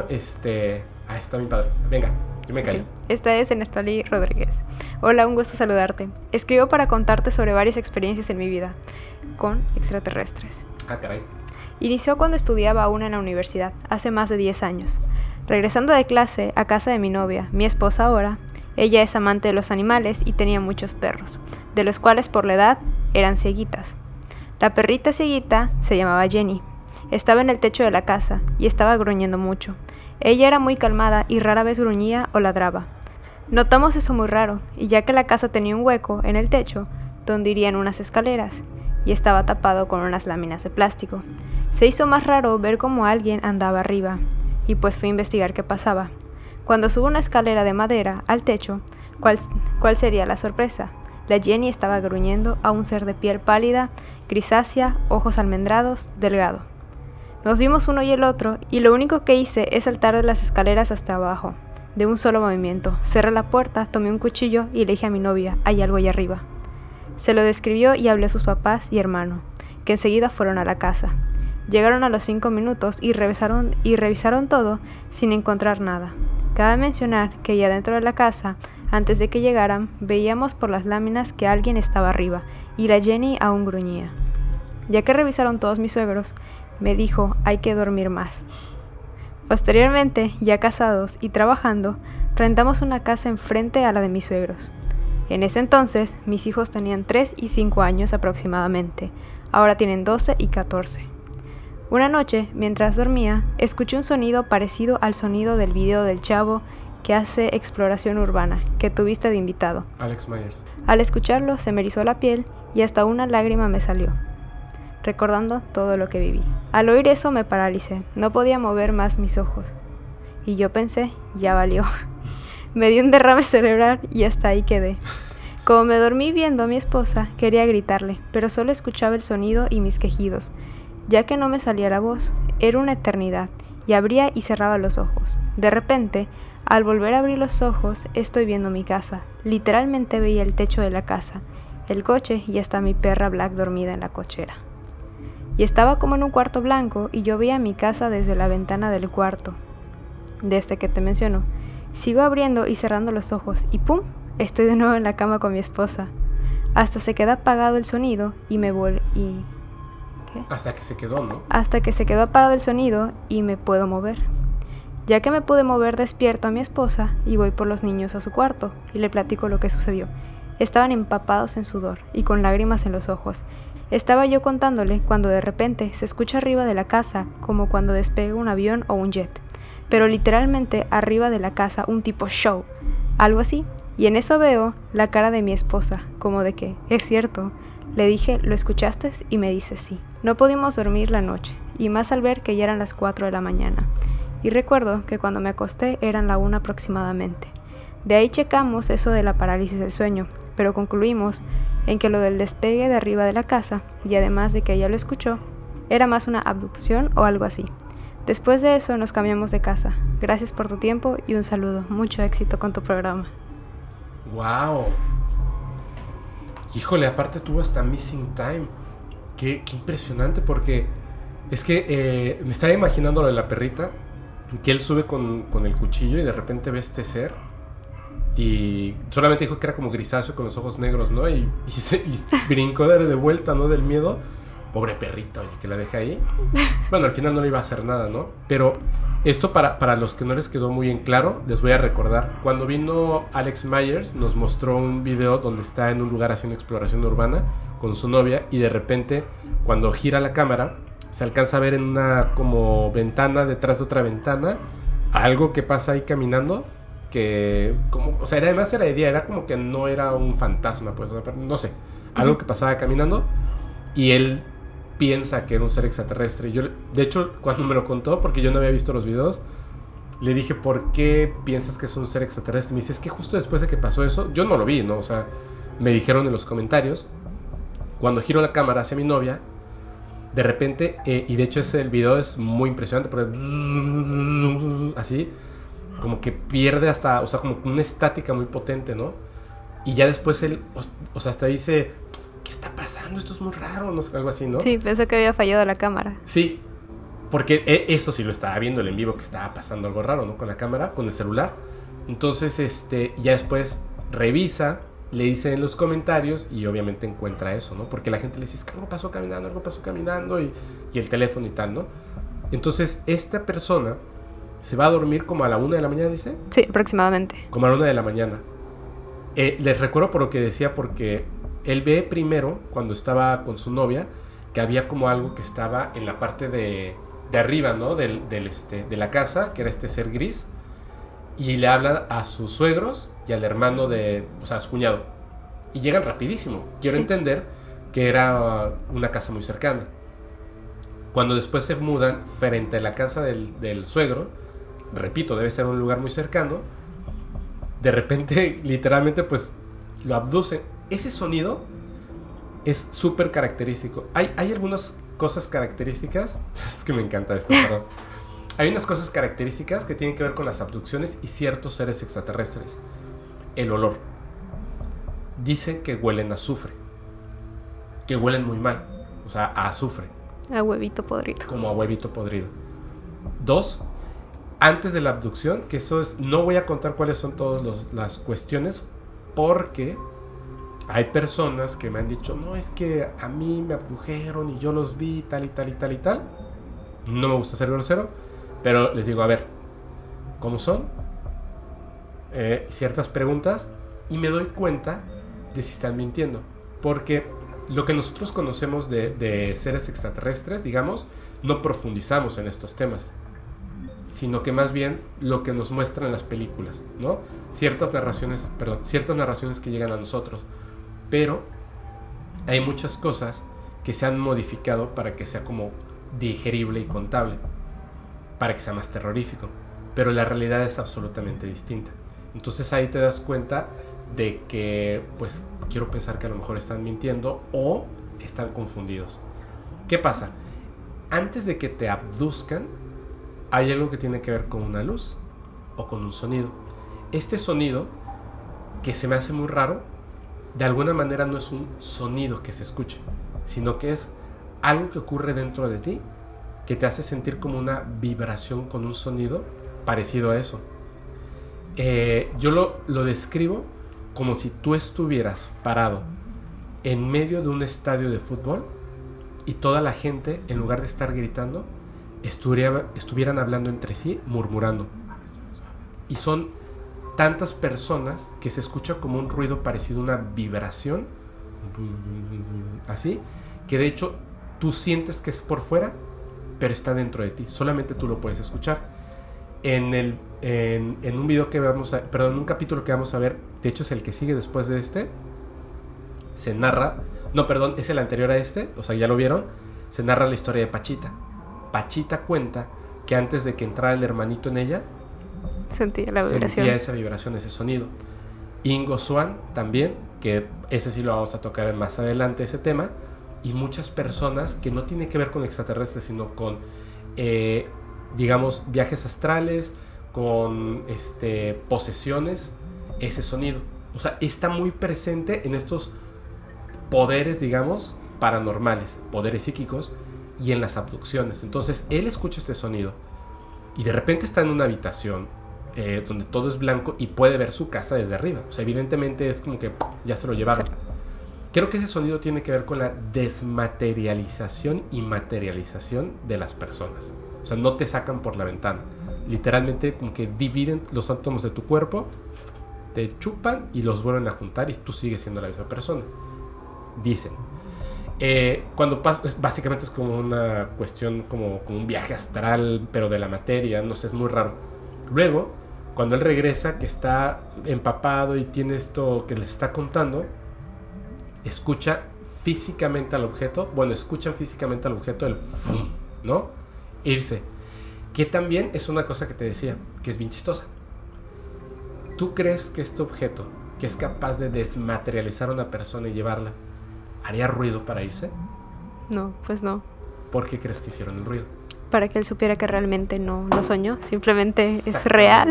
Ahí está mi padre. Venga, yo me callo. Esta es Nestali Rodríguez. Hola, un gusto saludarte. Escribo para contarte sobre varias experiencias en mi vida con extraterrestres. Ah, caray. Inició cuando estudiaba aún en la universidad, hace más de 10 años. Regresando de clase a casa de mi novia, mi esposa ahora, ella es amante de los animales y tenía muchos perros, de los cuales por la edad eran cieguitas. La perrita cieguita se llamaba Jenny. Estaba en el techo de la casa y estaba gruñendo mucho. Ella era muy calmada y rara vez gruñía o ladraba. Notamos eso muy raro, y ya que la casa tenía un hueco en el techo donde irían unas escaleras, y estaba tapado con unas láminas de plástico. Se hizo más raro ver cómo alguien andaba arriba, y pues fui a investigar qué pasaba. Cuando subo una escalera de madera al techo, ¿cuál sería la sorpresa? La Jenny estaba gruñendo a un ser de piel pálida, grisácea, ojos almendrados, delgado. Nos vimos uno y el otro, y lo único que hice es saltar de las escaleras hasta abajo. De un solo movimiento, cerré la puerta, tomé un cuchillo y le dije a mi novia, hay algo allá arriba. Se lo describió y hablé a sus papás y hermano, que enseguida fueron a la casa. Llegaron a los 5 minutos y revisaron todo sin encontrar nada. Cabe mencionar que ya dentro de la casa, antes de que llegaran, veíamos por las láminas que alguien estaba arriba y la Jenny aún gruñía. Ya que revisaron todos mis suegros, me dijo, hay que dormir más. Posteriormente, ya casados y trabajando, rentamos una casa enfrente a la de mis suegros. En ese entonces, mis hijos tenían 3 y 5 años aproximadamente. Ahora tienen 12 y 14. Una noche, mientras dormía, escuché un sonido parecido al sonido del video del chavo que hace exploración urbana, que tuviste de invitado. Alex Myers. Al escucharlo, se me erizó la piel y hasta una lágrima me salió, recordando todo lo que viví. Al oír eso me paralicé, no podía mover más mis ojos. Y yo pensé, ya valió. Me dio un derrame cerebral y hasta ahí quedé. Como me dormí viendo a mi esposa, quería gritarle, pero solo escuchaba el sonido y mis quejidos, ya que no me salía la voz. Era una eternidad, y abría y cerraba los ojos. De repente, al volver a abrir los ojos, estoy viendo mi casa. Literalmente veía el techo de la casa, el coche y hasta mi perra Black dormida en la cochera. Y estaba como en un cuarto blanco y yo veía mi casa desde la ventana del cuarto, de este que te menciono. Sigo abriendo y cerrando los ojos y ¡pum! Estoy de nuevo en la cama con mi esposa. Hasta se queda apagado el sonido y me volví... ¿Qué? Hasta que se quedó, ¿no? Hasta que se quedó apagado el sonido y me puedo mover. Ya que me pude mover, despierto a mi esposa y voy por los niños a su cuarto y le platico lo que sucedió. Estaban empapados en sudor y con lágrimas en los ojos. Estaba yo contándole cuando de repente se escucha arriba de la casa como cuando despega un avión o un jet, pero literalmente arriba de la casa un tipo show, algo así. Y en eso veo la cara de mi esposa, como de que, es cierto. Le dije, ¿lo escuchaste? Y me dice sí. No pudimos dormir la noche, y más al ver que ya eran las 4 de la mañana. Y recuerdo que cuando me acosté eran la 1 aproximadamente. De ahí checamos eso de la parálisis del sueño, pero concluimos en que lo del despegue de arriba de la casa, y además de que ella lo escuchó, era más una abducción o algo así. Después de eso nos cambiamos de casa. Gracias por tu tiempo y un saludo. Mucho éxito con tu programa. ¡Wow! Híjole, aparte tuvo hasta Missing Time. Qué impresionante, porque es que me estaba imaginando lo de la perrita, que él sube con el cuchillo y de repente ve este ser y solamente dijo que era como grisáceo con los ojos negros, ¿no? Y brincó de vuelta, ¿no? Del miedo. Pobre perrita, oye, que la deja ahí. Bueno, al final no le iba a hacer nada, ¿no? Pero esto para los que no les quedó muy en claro, les voy a recordar. Cuando vino Alex Myers, nos mostró un video donde está en un lugar haciendo exploración urbana con su novia y de repente, cuando gira la cámara, se alcanza a ver en una como ventana, detrás de otra ventana, algo que pasa ahí caminando, que como, o sea, además era de día, era como que no era un fantasma, pues, no sé, algo que pasaba caminando y él piensa que era un ser extraterrestre. Yo, de hecho, cuando me lo contó, porque yo no había visto los videos, le dije, ¿por qué piensas que es un ser extraterrestre? Me dice, es que justo después de que pasó eso, yo no lo vi, ¿no? O sea, me dijeron en los comentarios, cuando giro la cámara hacia mi novia, de repente, y de hecho el video es muy impresionante, porque así, como que pierde hasta, o sea, como una estática muy potente, ¿no? Y ya después él, o sea, hasta dice, ¿qué está pasando? Esto es muy raro, no sé, algo así, ¿no? Sí, pensó que había fallado la cámara. Sí, porque eso sí lo estaba viendo el en vivo, que estaba pasando algo raro, ¿no? Con la cámara, con el celular. Entonces, ya después revisa, le dice en los comentarios y obviamente encuentra eso, ¿no? Porque la gente le dice, es que algo pasó caminando y el teléfono y tal, ¿no? Entonces, esta persona se va a dormir como a la 1 de la mañana, ¿dice? Sí, aproximadamente. Como a la 1 de la mañana. Les recuerdo por lo que decía, porque él ve primero, cuando estaba con su novia, que había como algo que estaba en la parte de arriba, ¿no? De la casa, que era este ser gris, y le habla a sus suegros y al hermano o sea, a su cuñado. Y llegan rapidísimo. Quiero entender que era una casa muy cercana. Cuando después se mudan frente a la casa del suegro, repito, debe ser un lugar muy cercano, de repente, literalmente, pues, lo abducen. Ese sonido es súper característico. Hay algunas cosas características, es que me encanta esto, perdón. Hay unas cosas características que tienen que ver con las abducciones y ciertos seres extraterrestres. El olor. Dicen que huelen a azufre. Que huelen muy mal. O sea, a azufre. A huevito podrido. Como a huevito podrido. 2, antes de la abducción, que eso es... No voy a contar cuáles son todas las cuestiones, porque hay personas que me han dicho, no, es que a mí me abdujeron y yo los vi tal y tal y tal y tal. No me gusta ser grosero, pero les digo, a ver, ¿cómo son? Ciertas preguntas y me doy cuenta de si están mintiendo. Porque lo que nosotros conocemos de seres extraterrestres, digamos, no profundizamos en estos temas, sino que más bien lo que nos muestran las películas, ¿no? Ciertas narraciones que llegan a nosotros. Pero hay muchas cosas que se han modificado para que sea como digerible y contable, para que sea más terrorífico, pero la realidad es absolutamente distinta. Entonces ahí te das cuenta de que, pues, quiero pensar que a lo mejor están mintiendo o están confundidos. ¿Qué pasa? Antes de que te abduzcan, hay algo que tiene que ver con una luz o con un sonido. Este sonido, que se me hace muy raro, de alguna manera no es un sonido que se escuche, sino que es algo que ocurre dentro de ti, que te hace sentir como una vibración con un sonido parecido a eso. Yo lo describo como si tú estuvieras parado en medio de un estadio de fútbol y toda la gente, en lugar de estar gritando, estuvieran hablando entre sí, murmurando. Y son tantas personas que se escucha como un ruido parecido a una vibración, así, que de hecho tú sientes que es por fuera, pero está dentro de ti. Solamente tú lo puedes escuchar. En un video que vamos a... Perdón, en un capítulo que vamos a ver, de hecho es el que sigue después de este, se narra... No, perdón, es el anterior a este, o sea, ya lo vieron. Se narra la historia de Pachita. Pachita cuenta que antes de que entrara el hermanito en ella, sentía la vibración. Sentía esa vibración, ese sonido. Ingo Swann también, que ese sí lo vamos a tocar más adelante, ese tema. Y muchas personas que no tienen que ver con extraterrestres, sino con, digamos, viajes astrales, con posesiones, ese sonido. O sea, está muy presente en estos poderes, digamos, paranormales, poderes psíquicos y en las abducciones. Entonces, él escucha este sonido y de repente está en una habitación donde todo es blanco y puede ver su casa desde arriba. O sea, evidentemente es como que ya se lo llevaron. Sí. Creo que ese sonido tiene que ver con la desmaterialización y materialización de las personas. O sea, no te sacan por la ventana. Literalmente como que dividen los átomos de tu cuerpo, te chupan y los vuelven a juntar y tú sigues siendo la misma persona. Dicen. Cuando pasa, básicamente es como una cuestión, como un viaje astral, pero de la materia, no sé, es muy raro. Luego, cuando él regresa, que está empapado y tiene esto que les está contando, escucha físicamente al objeto, escuchan físicamente al objeto el ¡fum!, ¿no? Irse. Que también es una cosa que te decía, que es bien chistosa. ¿Tú crees que este objeto, que es capaz de desmaterializar a una persona y llevarla, haría ruido para irse? No, pues no. ¿Por qué crees que hicieron el ruido? Para que él supiera que realmente no lo soñó, simplemente es real.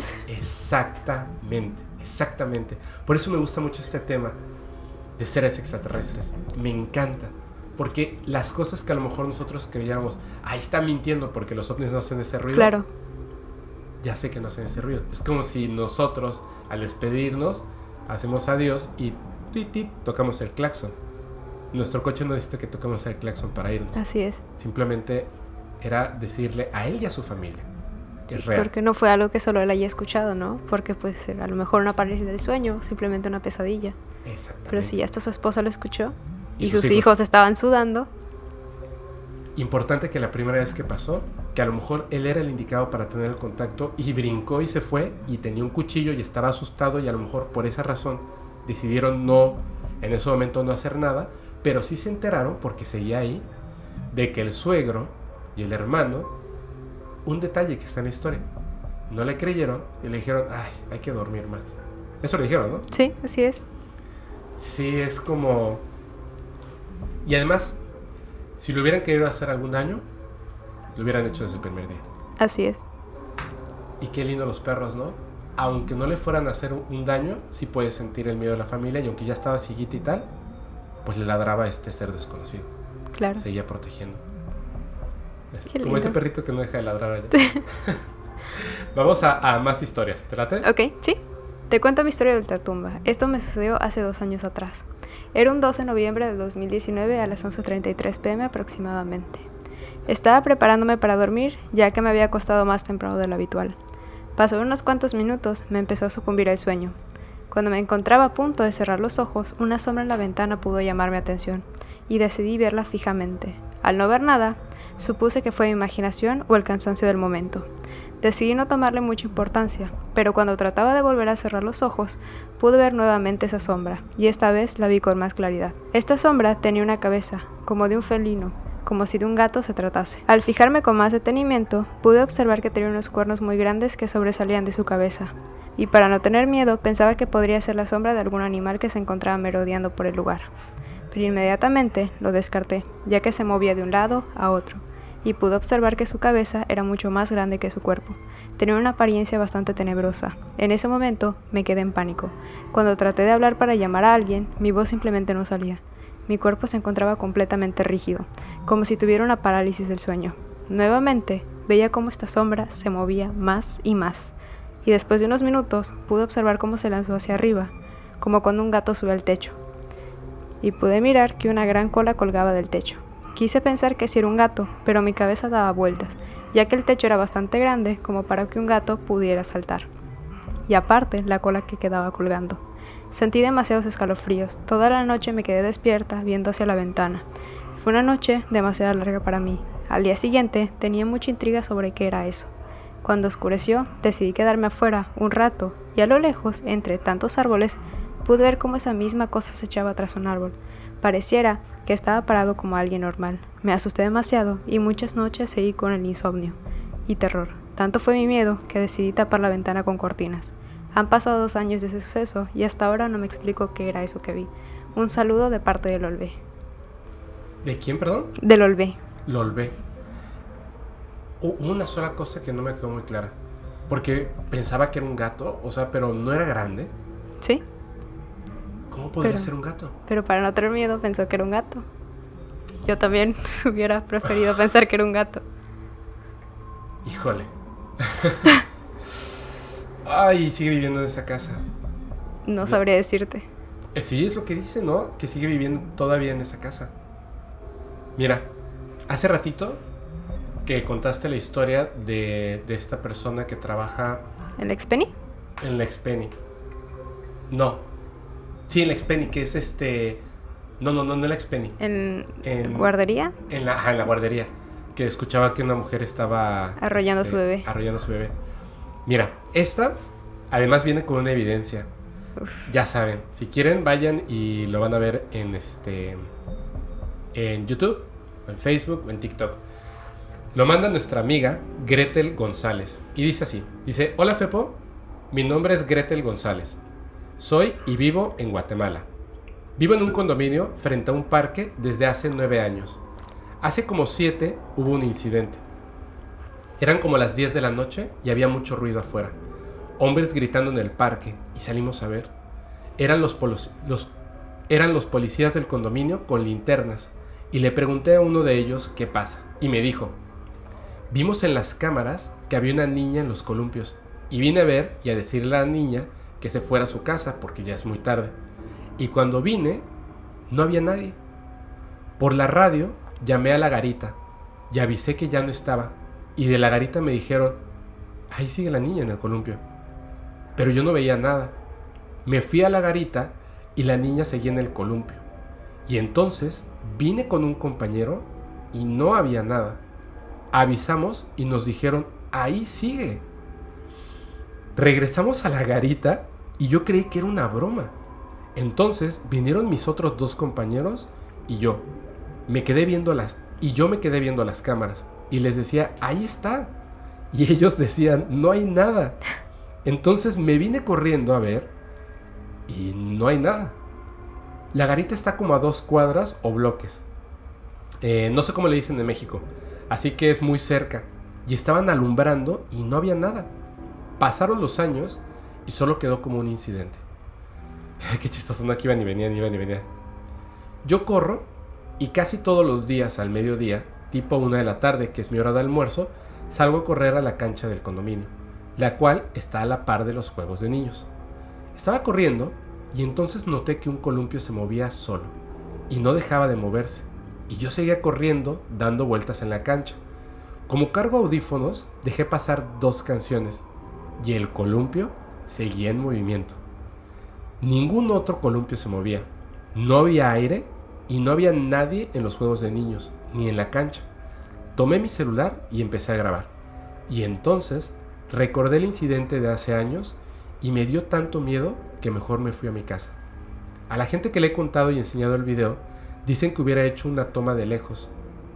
Exactamente. Por eso me gusta mucho este tema de seres extraterrestres. Me encanta. Porque las cosas que a lo mejor nosotros creíamos, está mintiendo porque los ovnis no hacen ese ruido. Claro. Ya sé que no hacen ese ruido. Es como si nosotros, al despedirnos, hacemos adiós y tocamos el claxon. Nuestro coche no necesita que toquemos el claxon para irnos. Así es. Simplemente era decirle a él y a su familia. Es real. Porque no fue algo que solo él haya escuchado, ¿no? Porque pues a lo mejor una parálisis del sueño, simplemente una pesadilla. Exactamente. Pero si ya hasta su esposa lo escuchó y sus hijos estaban sudando. Importante que la primera vez que pasó, que a lo mejor él era el indicado para tener el contacto y brincó y se fue y tenía un cuchillo y estaba asustado y a lo mejor por esa razón decidieron en ese momento no hacer nada, pero sí se enteraron, porque seguía ahí, de que el suegro y el hermano, un detalle que está en la historia, no le creyeron y le dijeron, hay que dormir más. Eso le dijeron, ¿no? Sí, así es. Sí, es como... Y además, si le hubieran querido hacer algún daño, lo hubieran hecho desde el primer día. Así es. Y qué lindo los perros, ¿no? Aunque no le fueran a hacer un daño, sí puedes sentir el miedo de la familia, y aunque ya estaba cieguita y tal, pues le ladraba a este ser desconocido. Claro. Seguía protegiendo. Qué como lindo. Este perrito que no deja de ladrar allá. Vamos a más historias, ¿te late? Ok, sí. Te cuento mi historia de ultratumba. Esto me sucedió hace 2 años atrás. Era un 12 de noviembre de 2019 a las 11:33 p.m. aproximadamente. Estaba preparándome para dormir, ya que me había acostado más temprano de lo habitual. Pasó unos cuantos minutos, me empezó a sucumbir el sueño. Cuando me encontraba a punto de cerrar los ojos, una sombra en la ventana pudo llamar mi atención, y decidí verla fijamente. Al no ver nada, supuse que fue mi imaginación o el cansancio del momento. Decidí no tomarle mucha importancia, pero cuando trataba de volver a cerrar los ojos, pude ver nuevamente esa sombra, y esta vez la vi con más claridad. Esta sombra tenía una cabeza, como de un felino, como si de un gato se tratase. Al fijarme con más detenimiento, pude observar que tenía unos cuernos muy grandes que sobresalían de su cabeza. y para no tener miedo pensaba que podría ser la sombra de algún animal que se encontraba merodeando por el lugar. Pero inmediatamente lo descarté, ya que se movía de un lado a otro, y pude observar que su cabeza era mucho más grande que su cuerpo. Tenía una apariencia bastante tenebrosa. En ese momento me quedé en pánico. Cuando traté de hablar para llamar a alguien, mi voz simplemente no salía. Mi cuerpo se encontraba completamente rígido, como si tuviera una parálisis del sueño. Nuevamente, veía cómo esta sombra se movía más y más, y después de unos minutos pude observar cómo se lanzó hacia arriba, como cuando un gato sube al techo, y pude mirar que una gran cola colgaba del techo. Quise pensar que sí era un gato, pero mi cabeza daba vueltas, ya que el techo era bastante grande como para que un gato pudiera saltar. Y aparte, la cola que quedaba colgando. Sentí demasiados escalofríos. Toda la noche me quedé despierta viendo hacia la ventana. Fue una noche demasiado larga para mí. Al día siguiente tenía mucha intriga sobre qué era eso. Cuando oscureció, decidí quedarme afuera un rato, y a lo lejos, entre tantos árboles, pude ver cómo esa misma cosa se echaba tras un árbol. Pareciera que estaba parado como alguien normal. Me asusté demasiado y muchas noches seguí con el insomnio y terror. Tanto fue mi miedo que decidí tapar la ventana con cortinas. Han pasado 2 años de ese suceso y hasta ahora no me explico qué era eso que vi. Un saludo de parte de Lolbe. ¿De quién, perdón? De Lolbe. Lolbe. Una sola cosa que no me quedó muy clara. Porque pensaba que era un gato, o sea, pero no era grande. Sí. ¿Cómo podría ser un gato? Pero para no tener miedo pensó que era un gato. Yo también hubiera preferido pensar que era un gato. Híjole. Ay, sigue viviendo en esa casa. No sabría decirte. Sí, es lo que dice, ¿no? Que sigue viviendo todavía en esa casa. Mira, hace ratito que contaste la historia de esta persona que trabaja... ¿En la Xpenny? En la Xpenny. No. Sí, en la Xpenny, que es No en la Xpenny. ¿En guardería? En la guardería. Que escuchaba que una mujer estaba... Arrollando a su bebé. Arrollando a su bebé. Mira, esta además viene con una evidencia. Uf. Ya saben, si quieren vayan y lo van a ver en YouTube, en Facebook o en TikTok. Lo manda nuestra amiga Gretel González y dice así, dice: hola Fepo, mi nombre es Gretel González. Soy y vivo en Guatemala. Vivo en un condominio frente a un parque desde hace 9 años. Hace como 7 hubo un incidente. Eran como las 10 de la noche y había mucho ruido afuera. Hombres gritando en el parque y salimos a ver. Eran los policías del condominio con linternas y le pregunté a uno de ellos qué pasa y me dijo: vimos en las cámaras que había una niña en los columpios y vine a ver y a decirle a la niña que se fuera a su casa porque ya es muy tarde. Y cuando vine no había nadie. Por la radio llamé a la garita y avisé que ya no estaba. Y de la garita me dijeron: ahí sigue la niña en el columpio. Pero yo no veía nada. Me fui a la garita y la niña seguía en el columpio. Y entonces vine con un compañero y no había nada. Avisamos y nos dijeron: ahí sigue. Regresamos a la garita y yo creí que era una broma. Entonces vinieron mis otros 2 compañeros y yo me quedé viendo las cámaras. Y les decía: ahí está. Y ellos decían: no hay nada. Entonces me vine corriendo a ver y no hay nada. La garita está como a 2 cuadras o bloques. No sé cómo le dicen en México. Así que es muy cerca. Y estaban alumbrando y no había nada. Pasaron los años y solo quedó como un incidente. Qué chistoso, no, que iban y venían. Yo corro y casi todos los días al mediodía, tipo 1 de la tarde, que es mi hora de almuerzo, salgo a correr a la cancha del condominio, la cual está a la par de los juegos de niños. Estaba corriendo y entonces noté que un columpio se movía solo y no dejaba de moverse, y yo seguía corriendo dando vueltas en la cancha. Como cargo audífonos, dejé pasar 2 canciones y el columpio seguía en movimiento. Ningún otro columpio se movía, no había aire y no había nadie en los juegos de niños ni en la cancha. Tomé mi celular y empecé a grabar. Y entonces recordé el incidente de hace años y me dio tanto miedo que mejor me fui a mi casa. A la gente que le he contado y enseñado el video, dicen que hubiera hecho una toma de lejos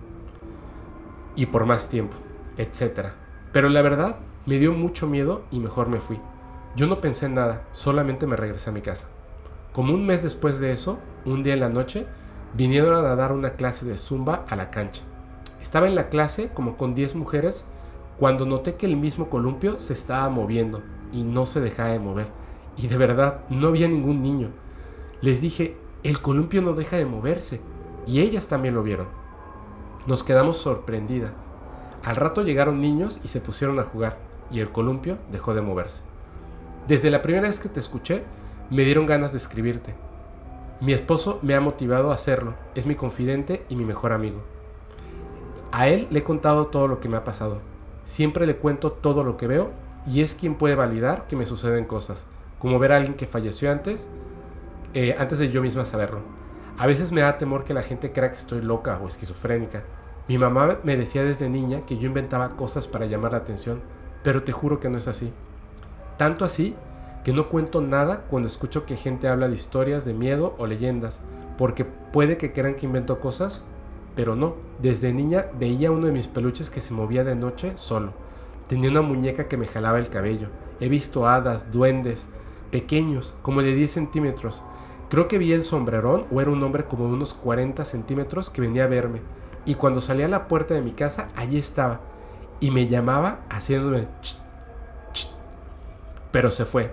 y por más tiempo, etc. Pero la verdad, me dio mucho miedo y mejor me fui. Yo no pensé en nada, solamente me regresé a mi casa. Como un mes después de eso, un día en la noche, vinieron a dar una clase de zumba a la cancha. Estaba en la clase como con 10 mujeres cuando noté que el mismo columpio se estaba moviendo y no se dejaba de mover. Y de verdad, no había ningún niño. Les dije, el columpio no deja de moverse. Y ellas también lo vieron. Nos quedamos sorprendidas. Al rato llegaron niños y se pusieron a jugar, y el columpio dejó de moverse. Desde la primera vez que te escuché, me dieron ganas de escribirte. Mi esposo me ha motivado a hacerlo, es mi confidente y mi mejor amigo. A él le he contado todo lo que me ha pasado. Siempre le cuento todo lo que veo y es quien puede validar que me suceden cosas, como ver a alguien que falleció antes de yo misma saberlo. A veces me da temor que la gente crea que estoy loca o esquizofrénica. Mi mamá me decía desde niña que yo inventaba cosas para llamar la atención, pero te juro que no es así. Tanto así que no cuento nada cuando escucho que gente habla de historias de miedo o leyendas, porque puede que crean que invento cosas, pero no. Desde niña veía uno de mis peluches que se movía de noche solo. Tenía una muñeca que me jalaba el cabello. He visto hadas, duendes, pequeños, como de 10 centímetros. Creo que vi el sombrerón o era un hombre como de unos 40 centímetros que venía a verme. Y cuando salí a la puerta de mi casa, allí estaba. Y me llamaba haciéndome ch, ch. Pero se fue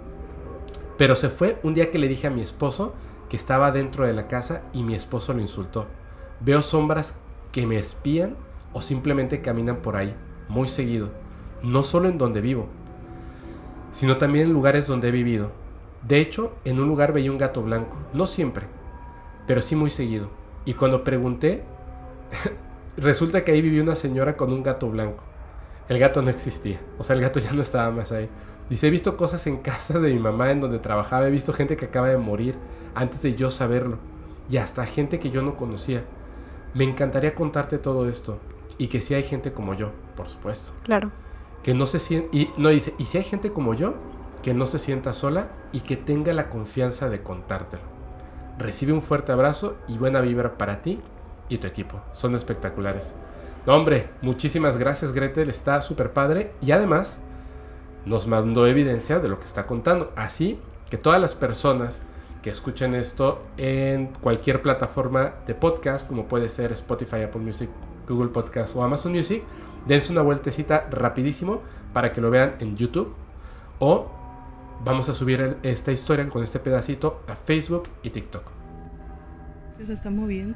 un día que le dije a mi esposo que estaba dentro de la casa y mi esposo lo insultó. Veo sombras que me espían o simplemente caminan por ahí, muy seguido. No solo en donde vivo, sino también en lugares donde he vivido. De hecho, en un lugar veía un gato blanco, no siempre, pero sí muy seguido. Y cuando pregunté, resulta que ahí vivía una señora con un gato blanco. El gato no existía, o sea, el gato ya no estaba más ahí. Dice, he visto cosas en casa de mi mamá en donde trabajaba, he visto gente que acaba de morir antes de yo saberlo, y hasta gente que yo no conocía. Me encantaría contarte todo esto, y que si hay gente como yo, por supuesto. Claro. Que no se sienta, dice, y si hay gente como yo, que no se sienta sola y que tenga la confianza de contártelo. Recibe un fuerte abrazo y buena vibra para ti y tu equipo. Son espectaculares. No, hombre, muchísimas gracias, Gretel, está súper padre, y además nos mandó evidencia de lo que está contando. Así que todas las personas que escuchen esto en cualquier plataforma de podcast, como puede ser Spotify, Apple Music, Google Podcast o Amazon Music, dense una vueltecita rapidísimo para que lo vean en YouTube, o vamos a subir esta historia con este pedacito a Facebook y TikTok. Se está moviendo.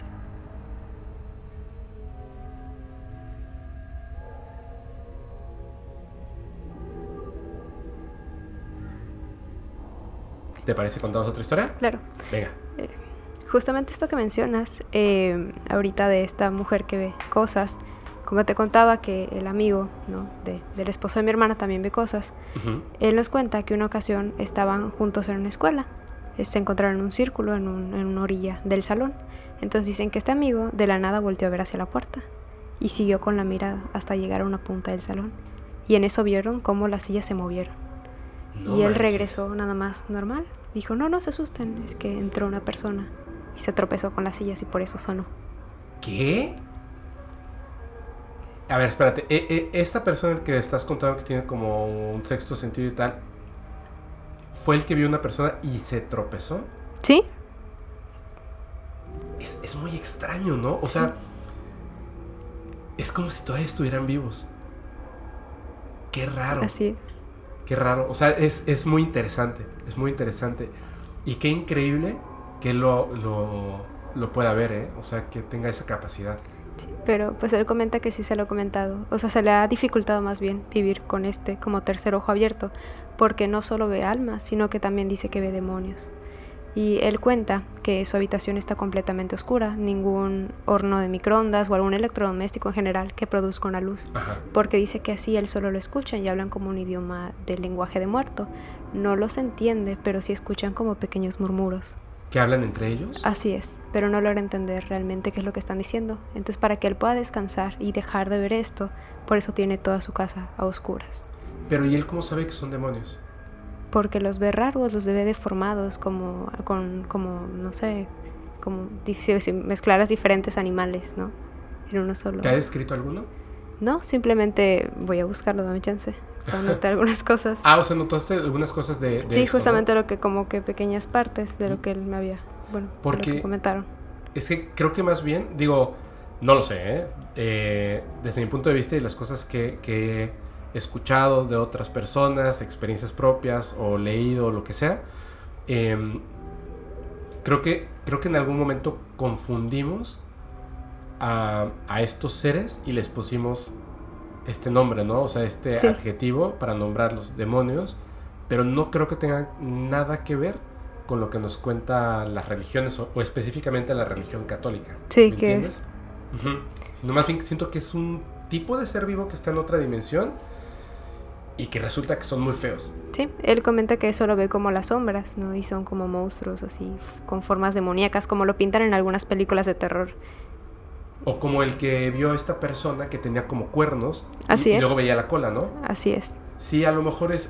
¿Te parece contamos otra historia? Claro. Venga. Justamente esto que mencionas, ahorita de esta mujer que ve cosas, como te contaba que el amigo, ¿no?, del esposo de mi hermana también ve cosas. Uh-huh. Él nos cuenta que una ocasión estaban juntos en una escuela, se encontraron en un círculo en una orilla del salón. Entonces dicen que este amigo de la nada volteó a ver hacia la puerta y siguió con la mirada hasta llegar a una punta del salón, y en eso vieron cómo las sillas se movieron. No, y él regresó nada más normal. Dijo, no se asusten, es que entró una persona y se tropezó con las sillas y por eso sonó. ¿Qué? A ver, espérate. Esta persona que estás contando que tiene como un sexto sentido y tal, ¿fue el que vio una persona y se tropezó? ¿Sí? Es muy extraño, ¿no? O sea, es como si todavía estuvieran vivos. Qué raro. Así es. Qué raro. O sea, es muy interesante. Es muy interesante. Y qué increíble que lo pueda ver, ¿eh? O sea, que tenga esa capacidad. Sí, pero pues él comenta que sí se lo ha comentado. O sea, se le ha dificultado más bien vivir con como tercer ojo abierto, porque no solo ve almas, sino que también dice que ve demonios. Y él cuenta que su habitación está completamente oscura, ningún horno de microondas o algún electrodoméstico en general que produzca una luz. Ajá. Porque dice que así él solo lo escuchan y hablan como un idioma del lenguaje de muerto. No los entiende, pero sí escuchan como pequeños murmuros. ¿Que hablan entre ellos? Así es, pero no logra entender realmente qué es lo que están diciendo. Entonces, para que él pueda descansar y dejar de ver esto, por eso tiene toda su casa a oscuras. Pero ¿y él cómo sabe que son demonios? Porque los ve raros, los ve deformados, como no sé, como si mezclaras diferentes animales, ¿no? En uno solo. ¿Te ha descrito alguno? No, simplemente voy a buscarlo, dame chance. para notar algunas cosas. O sea, notaste algunas cosas de sí, esto, justamente ¿no? lo que como que pequeñas partes de lo que él me había, bueno, Porque de lo que comentaron. es que creo que más bien, digo, no lo sé, desde mi punto de vista y las cosas que he escuchado de otras personas, experiencias propias o leído, lo que sea, creo que en algún momento confundimos a estos seres y les pusimos este nombre, ¿no? O sea, este Sí. adjetivo para nombrar los demonios, pero no creo que tengan nada que ver con lo que nos cuentan las religiones o específicamente la religión católica. Sí, ¿Me que entiendes? Sino más bien siento que es un tipo de ser vivo que está en otra dimensión y que resulta que son muy feos. Sí, él comenta que eso lo ve como las sombras, ¿no? Y son como monstruos así, con formas demoníacas, como lo pintan en algunas películas de terror. O como el que vio a esta persona que tenía como cuernos Así y es. luego veía la cola, ¿no? Así es. Sí, a lo mejor es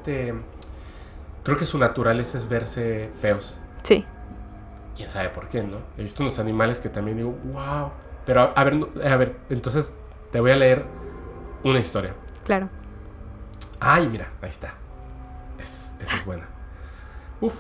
creo que su naturaleza es verse feos. Sí. Quién sabe por qué, ¿no? He visto unos animales que también digo, wow. Pero a ver, entonces te voy a leer una historia. Claro. Ay, mira, ahí está. Esa es buena. Uf.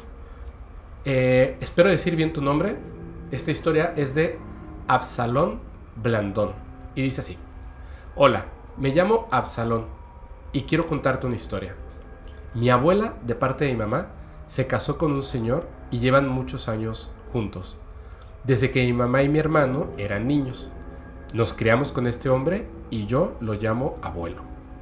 Espero decir bien tu nombre. Esta historia es de Absalón Blandón. Y dice así. Hola, me llamo Absalón y quiero contarte una historia. Mi abuela, de parte de mi mamá, se casó con un señor y llevan muchos años juntos. Desde que mi mamá y mi hermano eran niños. Nos criamos con este hombre y yo lo llamo abuelo.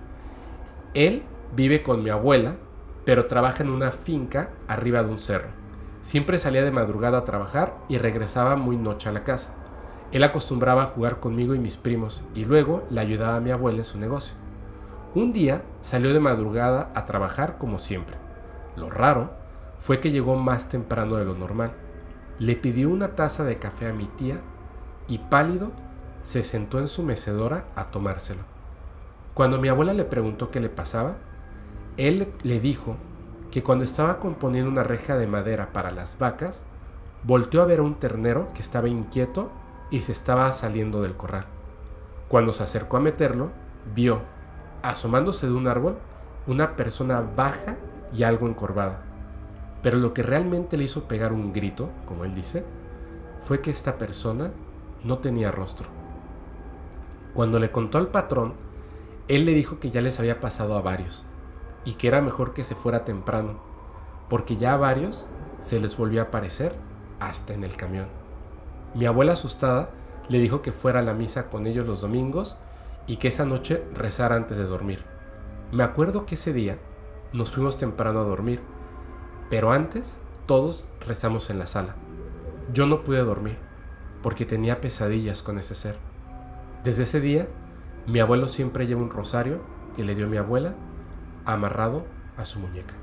Él vive con mi abuela, pero trabaja en una finca arriba de un cerro. Siempre salía de madrugada a trabajar y regresaba muy noche a la casa. Él acostumbraba a jugar conmigo y mis primos y luego le ayudaba a mi abuela en su negocio. Un día salió de madrugada a trabajar como siempre. Lo raro fue que llegó más temprano de lo normal. Le pidió una taza de café a mi tía y pálido se sentó en su mecedora a tomárselo. Cuando mi abuela le preguntó qué le pasaba, él le dijo que cuando estaba componiendo una reja de madera para las vacas, volteó a ver a un ternero que estaba inquieto y se estaba saliendo del corral. Cuando se acercó a meterlo, vio, asomándose de un árbol, una persona baja y algo encorvada. Pero lo que realmente le hizo pegar un grito, como él dice, fue que esta persona no tenía rostro. Cuando le contó al patrón, él le dijo que ya les había pasado a varios y que era mejor que se fuera temprano, porque ya a varios se les volvió a aparecer hasta en el camión. Mi abuela, asustada, le dijo que fuera a la misa con ellos los domingos y que esa noche rezara antes de dormir. Me acuerdo que ese día nos fuimos temprano a dormir, pero antes todos rezamos en la sala. Yo no pude dormir porque tenía pesadillas con ese ser. Desde ese día, mi abuelo siempre lleva un rosario que le dio mi abuela amarrado a su muñeca.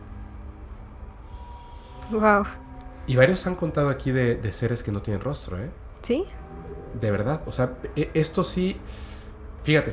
Wow. Y varios han contado aquí de seres que no tienen rostro, ¿eh? ¿Sí? De verdad, o sea, esto sí, fíjate,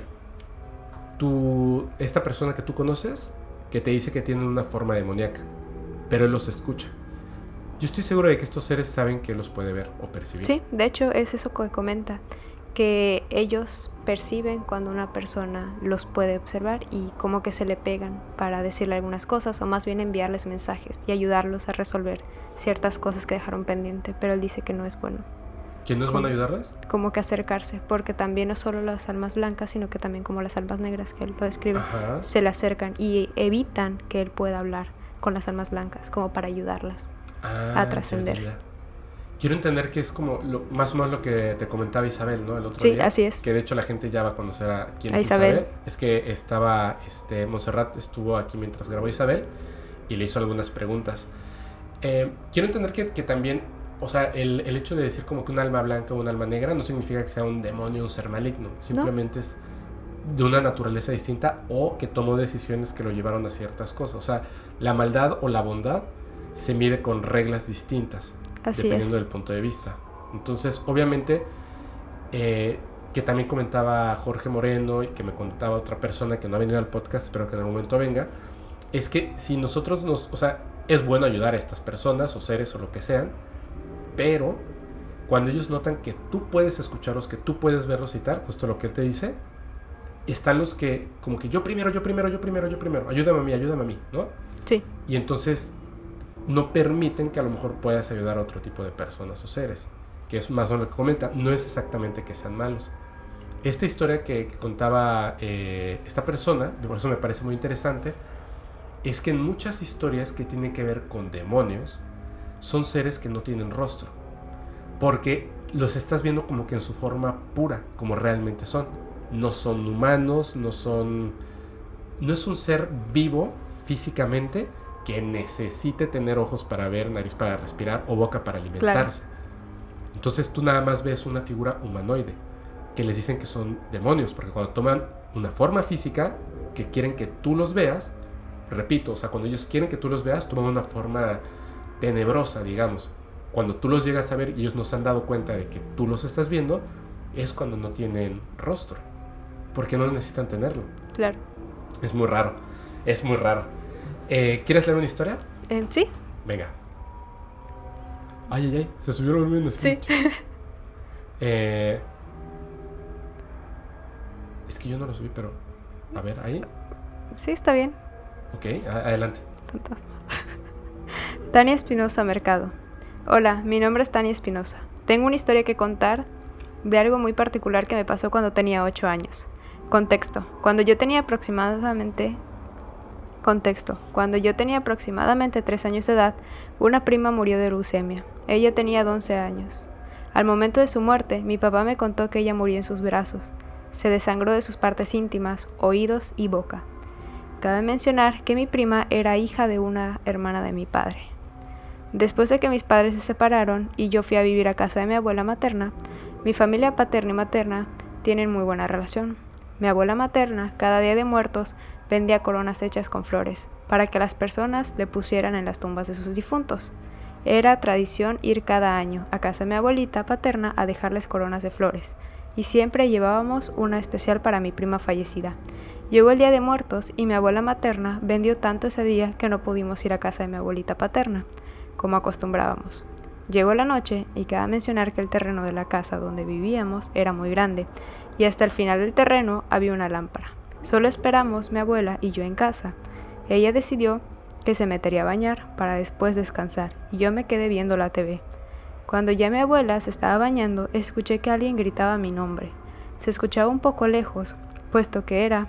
esta persona que tú conoces, que te dice que tienen una forma demoníaca, pero él los escucha. Yo estoy seguro de que estos seres saben que él los puede ver o percibir. Sí, de hecho es eso que comenta, que ellos perciben cuando una persona los puede observar y como que se le pegan para decirle algunas cosas o más bien enviarles mensajes y ayudarlos a resolver ciertas cosas que dejaron pendiente, pero él dice que no es bueno. ¿Que no es bueno ayudarles? Como que acercarse, porque también no solo las almas blancas, sino que también como las almas negras que él lo describe, Ajá. se le acercan y evitan que él pueda hablar con las almas blancas, como para ayudarlas a trascender. Ya. Quiero entender que es como más o menos lo que te comentaba Isabel, ¿no? El otro Sí, día. así es. Que de hecho la gente ya va a conocer a quién A es Isabel. Isabel. Es que estaba, Montserrat estuvo aquí mientras grabó Isabel y le hizo algunas preguntas. Quiero entender que también, o sea, el hecho de decir como que un alma blanca o un alma negra no significa que sea un demonio o un ser maligno. Simplemente es de una naturaleza distinta o que tomó decisiones que lo llevaron a ciertas cosas. O sea, la maldad o la bondad se mide con reglas distintas. Así dependiendo es. del punto de vista. Entonces, obviamente, que también comentaba Jorge Moreno y que me contaba otra persona que no ha venido al podcast, espero que en algún momento venga, es que si nosotros o sea, es bueno ayudar a estas personas o seres o lo que sean, pero cuando ellos notan que tú puedes escucharlos, que tú puedes verlos y tal, justo lo que él te dice, están los que, como que yo primero, ayúdame a mí, ¿no? Sí. Y entonces no permiten que a lo mejor puedas ayudar a otro tipo de personas o seres, que es más o menos lo que comenta, no es exactamente que sean malos. Esta historia que contaba esta persona, por eso me parece muy interesante, es que en muchas historias que tienen que ver con demonios, son seres que no tienen rostro, porque los estás viendo como que en su forma pura, como realmente son. No son humanos, no es un ser vivo físicamente que necesite tener ojos para ver, nariz para respirar o boca para alimentarse. Claro. Entonces tú nada más ves una figura humanoide, que les dicen que son demonios, porque cuando toman una forma física, que quieren que tú los veas, repito, o sea, cuando ellos quieren que tú los veas, toman una forma tenebrosa, digamos. Cuando tú los llegas a ver y ellos no se han dado cuenta de que tú los estás viendo, es cuando no tienen rostro, porque no necesitan tenerlo. Claro. Es muy raro, es muy raro. ¿Quieres leer una historia? Sí. Venga. Ay, se subió el volumen. Sí. Es que yo no lo subí, pero... A ver, ahí. Sí, está bien. Ok, adelante. Fantasma. Tania Espinosa Mercado. Hola, mi nombre es Tania Espinosa. Tengo una historia que contar de algo muy particular que me pasó cuando tenía 8 años. Contexto. Cuando yo tenía aproximadamente 3 años de edad, una prima murió de leucemia. Ella tenía 11 años. Al momento de su muerte, mi papá me contó que ella murió en sus brazos. Se desangró de sus partes íntimas, oídos y boca. Cabe mencionar que mi prima era hija de una hermana de mi padre. Después de que mis padres se separaron y yo fui a vivir a casa de mi abuela materna, mi familia paterna y materna tienen muy buena relación. Mi abuela materna, cada día de muertos, vendía coronas hechas con flores, para que las personas le pusieran en las tumbas de sus difuntos. Era tradición ir cada año a casa de mi abuelita paterna a dejarles coronas de flores, y siempre llevábamos una especial para mi prima fallecida. Llegó el día de muertos y mi abuela materna vendió tanto ese día que no pudimos ir a casa de mi abuelita paterna, como acostumbrábamos. Llegó la noche y cabe mencionar que el terreno de la casa donde vivíamos era muy grande, y hasta el final del terreno había una lámpara. Solo esperamos mi abuela y yo en casa. Ella decidió que se metería a bañar para después descansar, y yo me quedé viendo la TV. Cuando ya mi abuela se estaba bañando, escuché que alguien gritaba mi nombre. Se escuchaba un poco lejos, puesto que era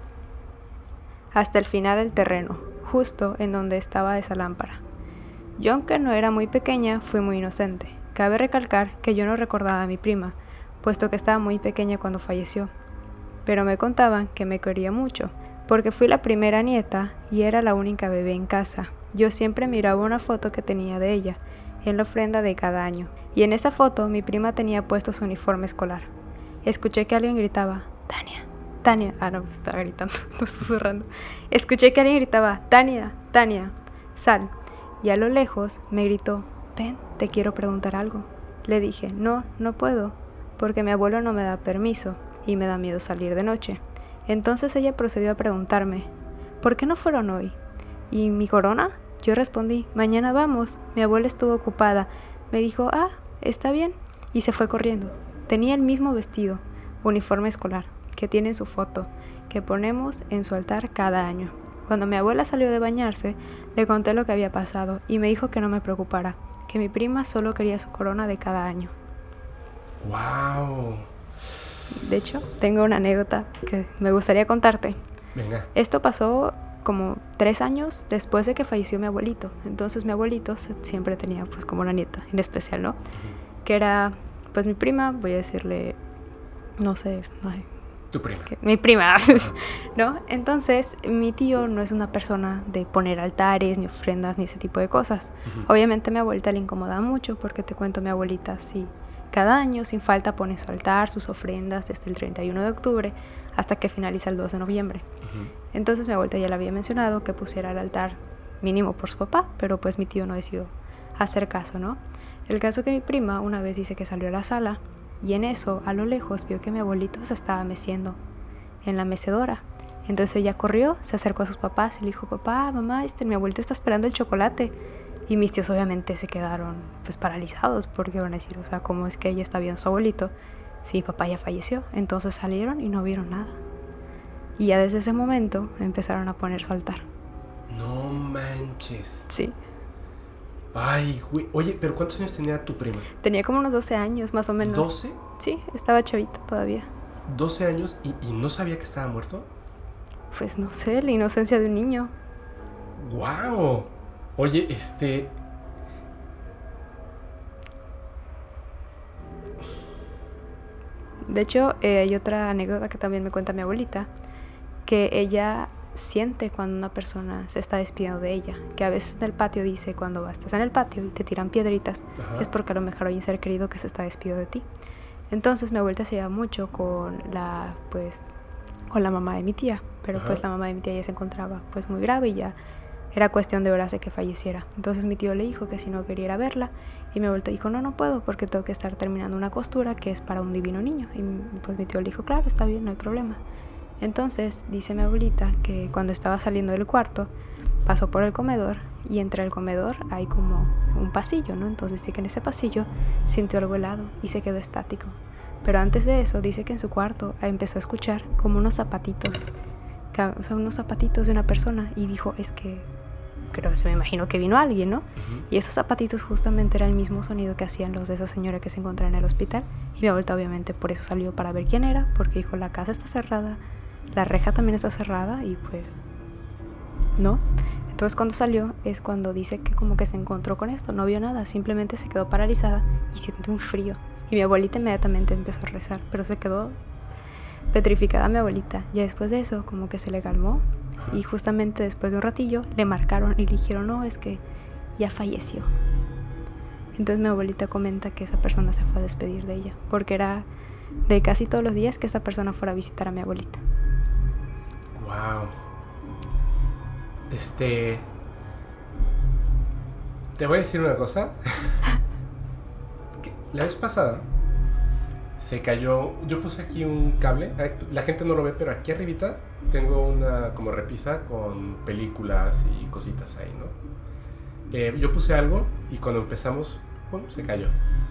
hasta el final del terreno, justo en donde estaba esa lámpara. Yo, aunque no era muy pequeña, fui muy inocente. Cabe recalcar que yo no recordaba a mi prima, puesto que estaba muy pequeña cuando falleció. Pero me contaban que me quería mucho, porque fui la primera nieta y era la única bebé en casa. Yo siempre miraba una foto que tenía de ella, en la ofrenda de cada año, y en esa foto mi prima tenía puesto su uniforme escolar. Escuché que alguien gritaba, Tania, Tania. No, estaba gritando, no susurrando. Escuché que alguien gritaba, Tania, Tania, sal. Y a lo lejos me gritó, ven, te quiero preguntar algo. Le dije, no puedo, porque mi abuelo no me da permiso y me da miedo salir de noche. Entonces ella procedió a preguntarme, ¿por qué no fueron hoy? ¿Y mi corona? Yo respondí, mañana vamos. Mi abuela estuvo ocupada. Me dijo, está bien, y se fue corriendo. Tenía el mismo vestido, uniforme escolar, que tiene en su foto, que ponemos en su altar cada año. Cuando mi abuela salió de bañarse, le conté lo que había pasado y me dijo que no me preocupara, que mi prima solo quería su corona de cada año. ¡Wow! De hecho, tengo una anécdota que me gustaría contarte. Venga. Esto pasó como 3 años después de que falleció mi abuelito. Entonces mi abuelito siempre tenía pues como una nieta en especial, ¿no? Uh-huh. Que era pues mi prima, voy a decirle, no sé, tu prima. Mi prima, ¿no? Entonces, mi tío no es una persona de poner altares, ni ofrendas, ni ese tipo de cosas. Uh-huh. Obviamente a mi abuelita le incomoda mucho, porque te cuento, mi abuelita sí, cada año sin falta pone su altar, sus ofrendas, desde el 31 de octubre hasta que finaliza el 2 de noviembre. Uh-huh. Entonces mi abuelita ya le había mencionado que pusiera el altar mínimo por su papá, pero pues mi tío no decidió hacer caso, ¿no? El caso que mi prima una vez dice que salió a la sala, y en eso, a lo lejos, vio que mi abuelito se estaba meciendo en la mecedora. Entonces ella corrió, se acercó a sus papás y le dijo, papá, mamá, mi abuelito está esperando el chocolate. Y mis tíos obviamente se quedaron pues paralizados, porque iban a decir, o sea, ¿cómo es que ella está viendo a su abuelito? Sí, papá ya falleció. Entonces salieron y no vieron nada. Y ya desde ese momento empezaron a poner su altar. No manches. Sí. Ay, güey. Oye, pero ¿cuántos años tenía tu prima? Tenía como unos 12 años, más o menos. ¿12? Sí, estaba chavita todavía. 12 años y no sabía que estaba muerto. Pues no sé, la inocencia de un niño. ¡Guau! Oye, De hecho, hay otra anécdota que también me cuenta mi abuelita, que ella siente cuando una persona se está despidiendo de ella, que a veces en el patio dice, cuando estás en el patio y te tiran piedritas, Ajá. es porque a lo mejor hay un ser querido que se está despidiendo de ti. Entonces mi abuelita se lleva mucho con la mamá de mi tía, pero Ajá. pues la mamá de mi tía ya se encontraba pues muy grave y ya era cuestión de horas de que falleciera. Entonces mi tío le dijo que si no quería ir a verla, y mi abuelita dijo, no puedo porque tengo que estar terminando una costura que es para un divino niño. Y pues mi tío le dijo, claro, está bien, no hay problema. Entonces dice mi abuelita que cuando estaba saliendo del cuarto pasó por el comedor, y entre el comedor hay como un pasillo, ¿no? Entonces dice que en ese pasillo sintió algo helado y se quedó estático. Pero antes de eso dice que en su cuarto empezó a escuchar como unos zapatitos, o sea, unos zapatitos de una persona, y dijo, es que creo que se me imagino que vino alguien, ¿no? Uh-huh. Y esos zapatitos justamente era el mismo sonido que hacían los de esa señora que se encontraba en el hospital. Y mi abuelita obviamente por eso salió para ver quién era, porque dijo, la casa está cerrada, la reja también está cerrada, y pues no. Entonces cuando salió es cuando dice que como que se encontró con esto, no vio nada, simplemente se quedó paralizada y sintió un frío. Y mi abuelita inmediatamente empezó a rezar, pero se quedó petrificada mi abuelita. Ya después de eso como que se le calmó, y justamente después de un ratillo le marcaron y le dijeron, no, es que ya falleció. Entonces mi abuelita comenta que esa persona se fue a despedir de ella, porque era de casi todos los días que esa persona fuera a visitar a mi abuelita. Wow. Te voy a decir una cosa. La vez pasada se cayó. Yo puse aquí un cable. La gente no lo ve, pero aquí arribita tengo una como repisa con películas y cositas ahí, ¿no? Yo puse algo y cuando empezamos, ¡pum!, se cayó.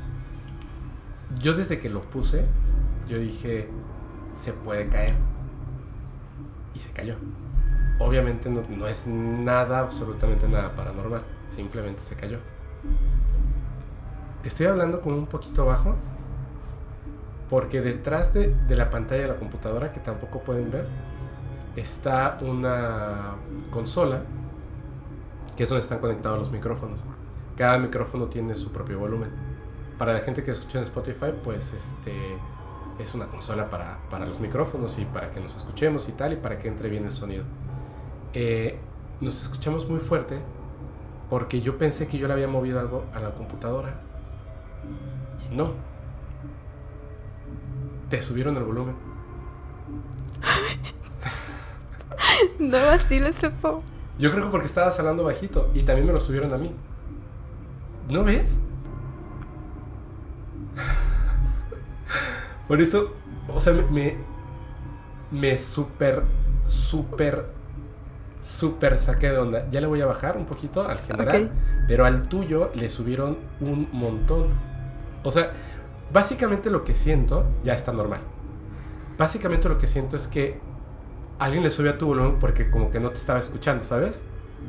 Yo desde que lo puse, yo dije, se puede caer. Y se cayó. Obviamente no es nada, absolutamente nada paranormal. Simplemente se cayó. Estoy hablando con un poquito bajo porque detrás de la pantalla de la computadora, que tampoco pueden ver, está una consola que es donde están conectados los micrófonos. Cada micrófono tiene su propio volumen. Para la gente que escucha en Spotify, pues es una consola para los micrófonos y para que nos escuchemos y tal, y para que entre bien el sonido. Nos escuchamos muy fuerte porque yo pensé que yo le había movido algo a la computadora y no. Te subieron el volumen. No, así lo supo. Yo creo que porque estabas hablando bajito y también me lo subieron a mí. ¿No ves? Por eso, o sea, me súper saqué de onda. Ya le voy a bajar un poquito al general, okay, pero al tuyo le subieron un montón. O sea, básicamente lo que siento ya está normal. Básicamente lo que siento es que alguien le subió a tu volumen porque como que no te estaba escuchando, ¿sabes?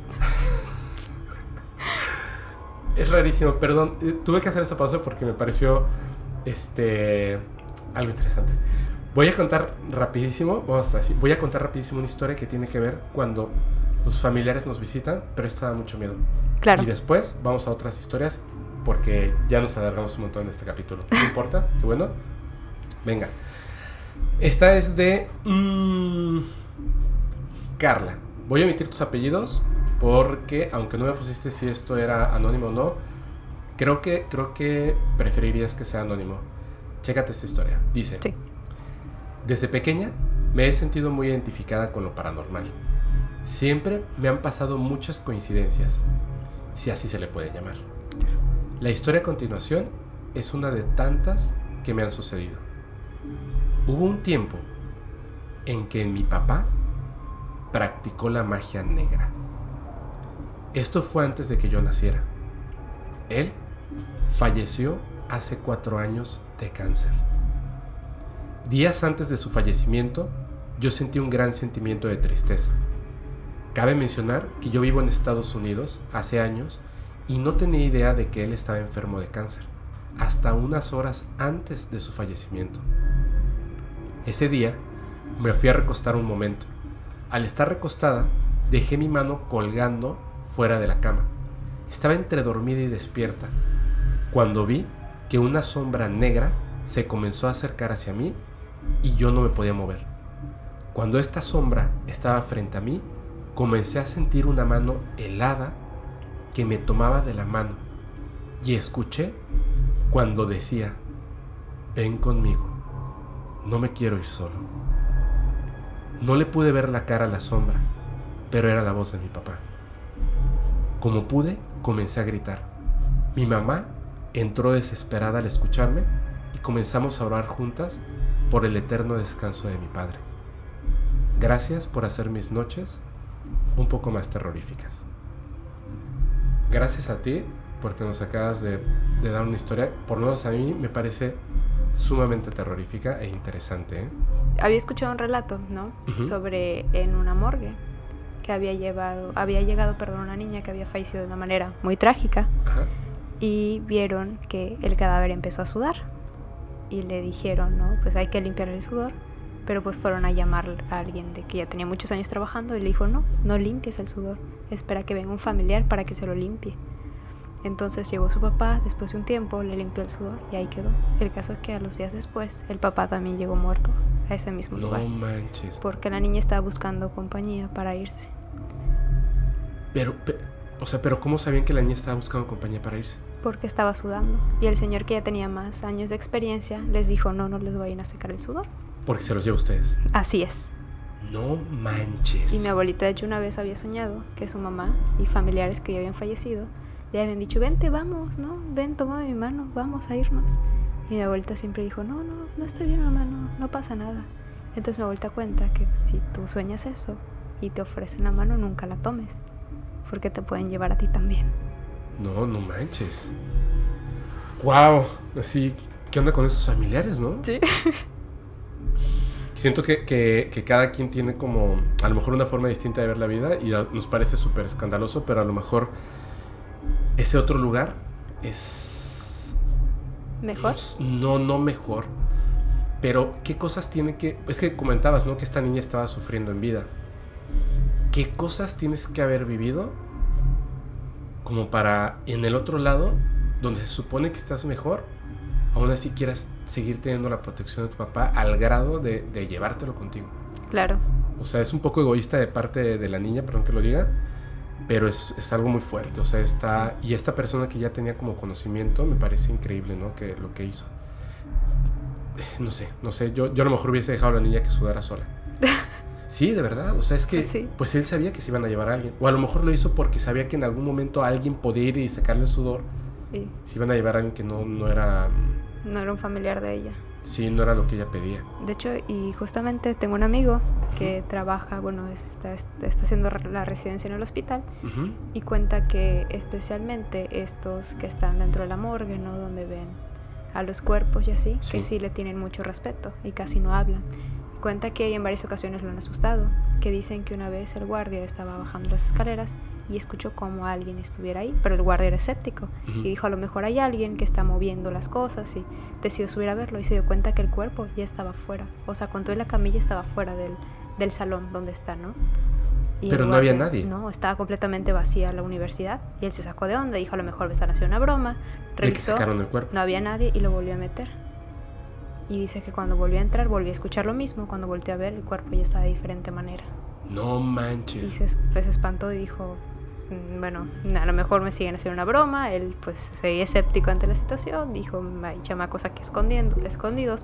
Es rarísimo, perdón. Tuve que hacer esa pausa porque me pareció algo interesante. Voy a contar rapidísimo una historia que tiene que ver cuando los familiares nos visitan, pero esta da mucho miedo. Claro. Y después vamos a otras historias porque ya nos alargamos un montón en este capítulo. No importa, qué bueno. Venga. Esta es de Carla. Voy a omitir tus apellidos porque, aunque no me pusiste si esto era anónimo o no, creo que preferirías que sea anónimo. Chécate esta historia. Dice: sí. Desde pequeña me he sentido muy identificada con lo paranormal. Siempre me han pasado muchas coincidencias, si así se le puede llamar. La historia a continuación es una de tantas que me han sucedido. Hubo un tiempo en que mi papá practicó la magia negra. Esto fue antes de que yo naciera. Él falleció hace 4 años de cáncer. Días antes de su fallecimiento, yo sentí un gran sentimiento de tristeza. Cabe mencionar que yo vivo en Estados Unidos hace años y no tenía idea de que él estaba enfermo de cáncer, hasta unas horas antes de su fallecimiento. Ese día me fui a recostar un momento. Al estar recostada, dejé mi mano colgando fuera de la cama. Estaba entre dormida y despierta, cuando vi que una sombra negra se comenzó a acercar hacia mí y yo no me podía mover. Cuando esta sombra estaba frente a mí, comencé a sentir una mano helada que me tomaba de la mano y escuché cuando decía: ven conmigo, no me quiero ir solo. No le pude ver la cara a la sombra, pero era la voz de mi papá. Como pude, comencé a gritar. Mi mamá entró desesperada al escucharme y comenzamos a orar juntas por el eterno descanso de mi padre. Gracias por hacer mis noches un poco más terroríficas. Gracias a ti porque nos acabas de dar una historia, por lo menos a mí me parece sumamente terrorífica e interesante, ¿eh? Había escuchado un relato, ¿no? Sobre en una morgue que había llegado, una niña que había fallecido de una manera muy trágica. Ajá. Y vieron que el cadáver empezó a sudar y le dijeron, no, pues hay que limpiar el sudor, pero pues fueron a llamar a alguien de que ya tenía muchos años trabajando y le dijo, no limpies el sudor, espera que venga un familiar para que se lo limpie. Entonces llegó su papá, después de un tiempo le limpió el sudor y ahí quedó. El caso es que a los días después el papá también llegó muerto a ese mismo lugar. No manches. Porque la niña estaba buscando compañía para irse. Pero ¿cómo sabían que la niña estaba buscando compañía para irse? Porque estaba sudando. Y el señor, que ya tenía más años de experiencia, les dijo, no les vayan a secar el sudor. Porque se los lleva a ustedes. Así es. No manches. Y mi abuelita, de hecho, una vez había soñado que su mamá y familiares que ya habían fallecido le habían dicho, vente, vamos, ¿no? Ven, toma mi mano, vamos a irnos. Y mi abuelita siempre dijo, no estoy bien, mamá, no pasa nada. Entonces mi abuelita cuenta que si tú sueñas eso y te ofrecen la mano, nunca la tomes, porque te pueden llevar a ti también. No manches. Wow, así, ¿qué onda con esos familiares, no? Sí. Siento que cada quien tiene como, a lo mejor una forma distinta de ver la vida y nos parece súper escandaloso, pero a lo mejor ese otro lugar es... ¿Mejor? No mejor. Pero, ¿qué cosas tiene que...? Es que comentabas, ¿no? Que esta niña estaba sufriendo en vida. ¿Qué cosas tienes que haber vivido como para, en el otro lado, donde se supone que estás mejor, aún así quieras seguir teniendo la protección de tu papá al grado de llevártelo contigo? Claro. O sea, es un poco egoísta de parte de la niña, perdón que lo diga, pero es algo muy fuerte. O sea, sí. Y esta persona que ya tenía como conocimiento, me parece increíble, ¿no? Que lo que hizo. No sé, yo a lo mejor hubiese dejado a la niña que sudara sola. Sí, de verdad, o sea, es que sí. Pues él sabía que se iban a llevar a alguien, o a lo mejor lo hizo porque sabía que en algún momento alguien podía ir y sacarle el sudor. Sí. Se iban a llevar a alguien que no era... No era un familiar de ella. Sí, no era lo que ella pedía. De hecho, y justamente tengo un amigo que trabaja, está haciendo la residencia en el hospital, y cuenta que especialmente estos que están dentro de la morgue, ¿no? Donde ven a los cuerpos y así, sí. Que sí le tienen mucho respeto y casi no hablan. Cuenta que en varias ocasiones lo han asustado, que dicen que una vez el guardia estaba bajando las escaleras y escuchó como alguien estuviera ahí, pero el guardia era escéptico y dijo, a lo mejor hay alguien que está moviendo las cosas, y decidió subir a verlo y se dio cuenta que el cuerpo ya estaba fuera, o sea, con toda la camilla estaba fuera del salón donde está, ¿no? Y pero no había nadie. No, estaba completamente vacía la universidad y él se sacó de onda, dijo, a lo mejor me están haciendo una broma, revisó, sacaron el cuerpo. No había nadie y lo volvió a meter. Y dice que cuando volvió a entrar, volvió a escuchar lo mismo. Cuando volteó a ver, el cuerpo ya estaba de diferente manera. No manches. Y se espantó y dijo, bueno, a lo mejor me siguen haciendo una broma. Él pues se veía escéptico ante la situación. Dijo, hay chamacos aquí escondidos.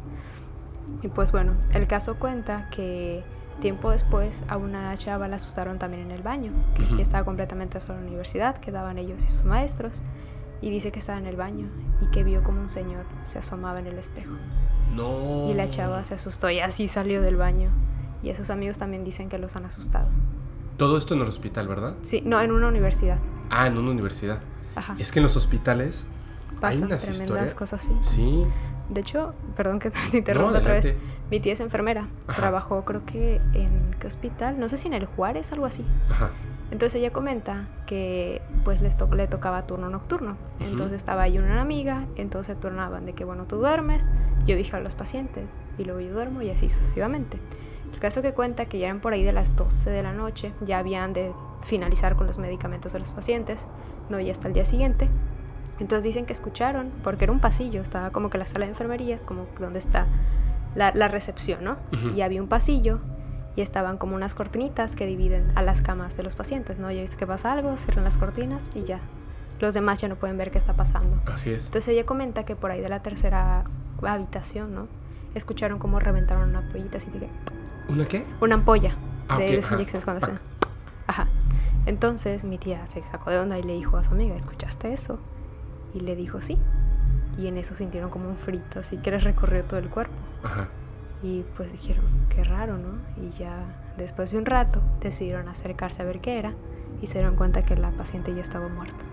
Y pues bueno, el caso cuenta que tiempo después a una chava la asustaron también en el baño. Que estaba completamente sola en la universidad, quedaban ellos y sus maestros. Y dice que estaba en el baño y que vio como un señor se asomaba en el espejo. No. Y la chava se asustó y así salió del baño. Y esos amigos también dicen que los han asustado. Todo esto en el hospital, ¿verdad? Sí, no, en una universidad. En una universidad. Ajá. Es que en los hospitales pasan hay unas tremendas historias, cosas así. Sí. De hecho, perdón que te interrumpa No, otra vez. adelante. Mi tía es enfermera. Ajá. Trabajó creo que en ¿qué hospital? No sé si en el Juárez, algo así. Ajá. Entonces ella comenta que pues le tocaba turno nocturno. Ujú. Entonces estaba yo y una amiga, entonces se turnaban de que bueno, tú duermes, yo vigilo a los pacientes y luego yo duermo y así sucesivamente. El caso que cuenta que ya eran por ahí de las 12 de la noche, ya habían de finalizar con los medicamentos de los pacientes, no ya hasta el día siguiente. Entonces dicen que escucharon, porque era un pasillo, estaba como que la sala de enfermería es como donde está la recepción, ¿no? Ujú. Y había un pasillo y estaban como unas cortinitas que dividen a las camas de los pacientes, ¿no? Ya ves que pasa algo, cierran las cortinas y ya. Los demás ya no pueden ver qué está pasando. Así es. Entonces ella comenta que por ahí de la tercera habitación, ¿no? Escucharon cómo reventaron una ampollita así de que... ¿Una qué? Una ampolla Ah, de ok, las ajá. inyecciones cuando Pac. estén. Ajá. Entonces mi tía se sacó de onda y le dijo a su amiga, ¿escuchaste eso? Y le dijo sí. Y en eso sintieron como un frito, así que les recorrió todo el cuerpo. Ajá. Y pues dijeron, qué raro, ¿no? Y ya después de un rato decidieron acercarse a ver qué era y se dieron cuenta que la paciente ya estaba muerta.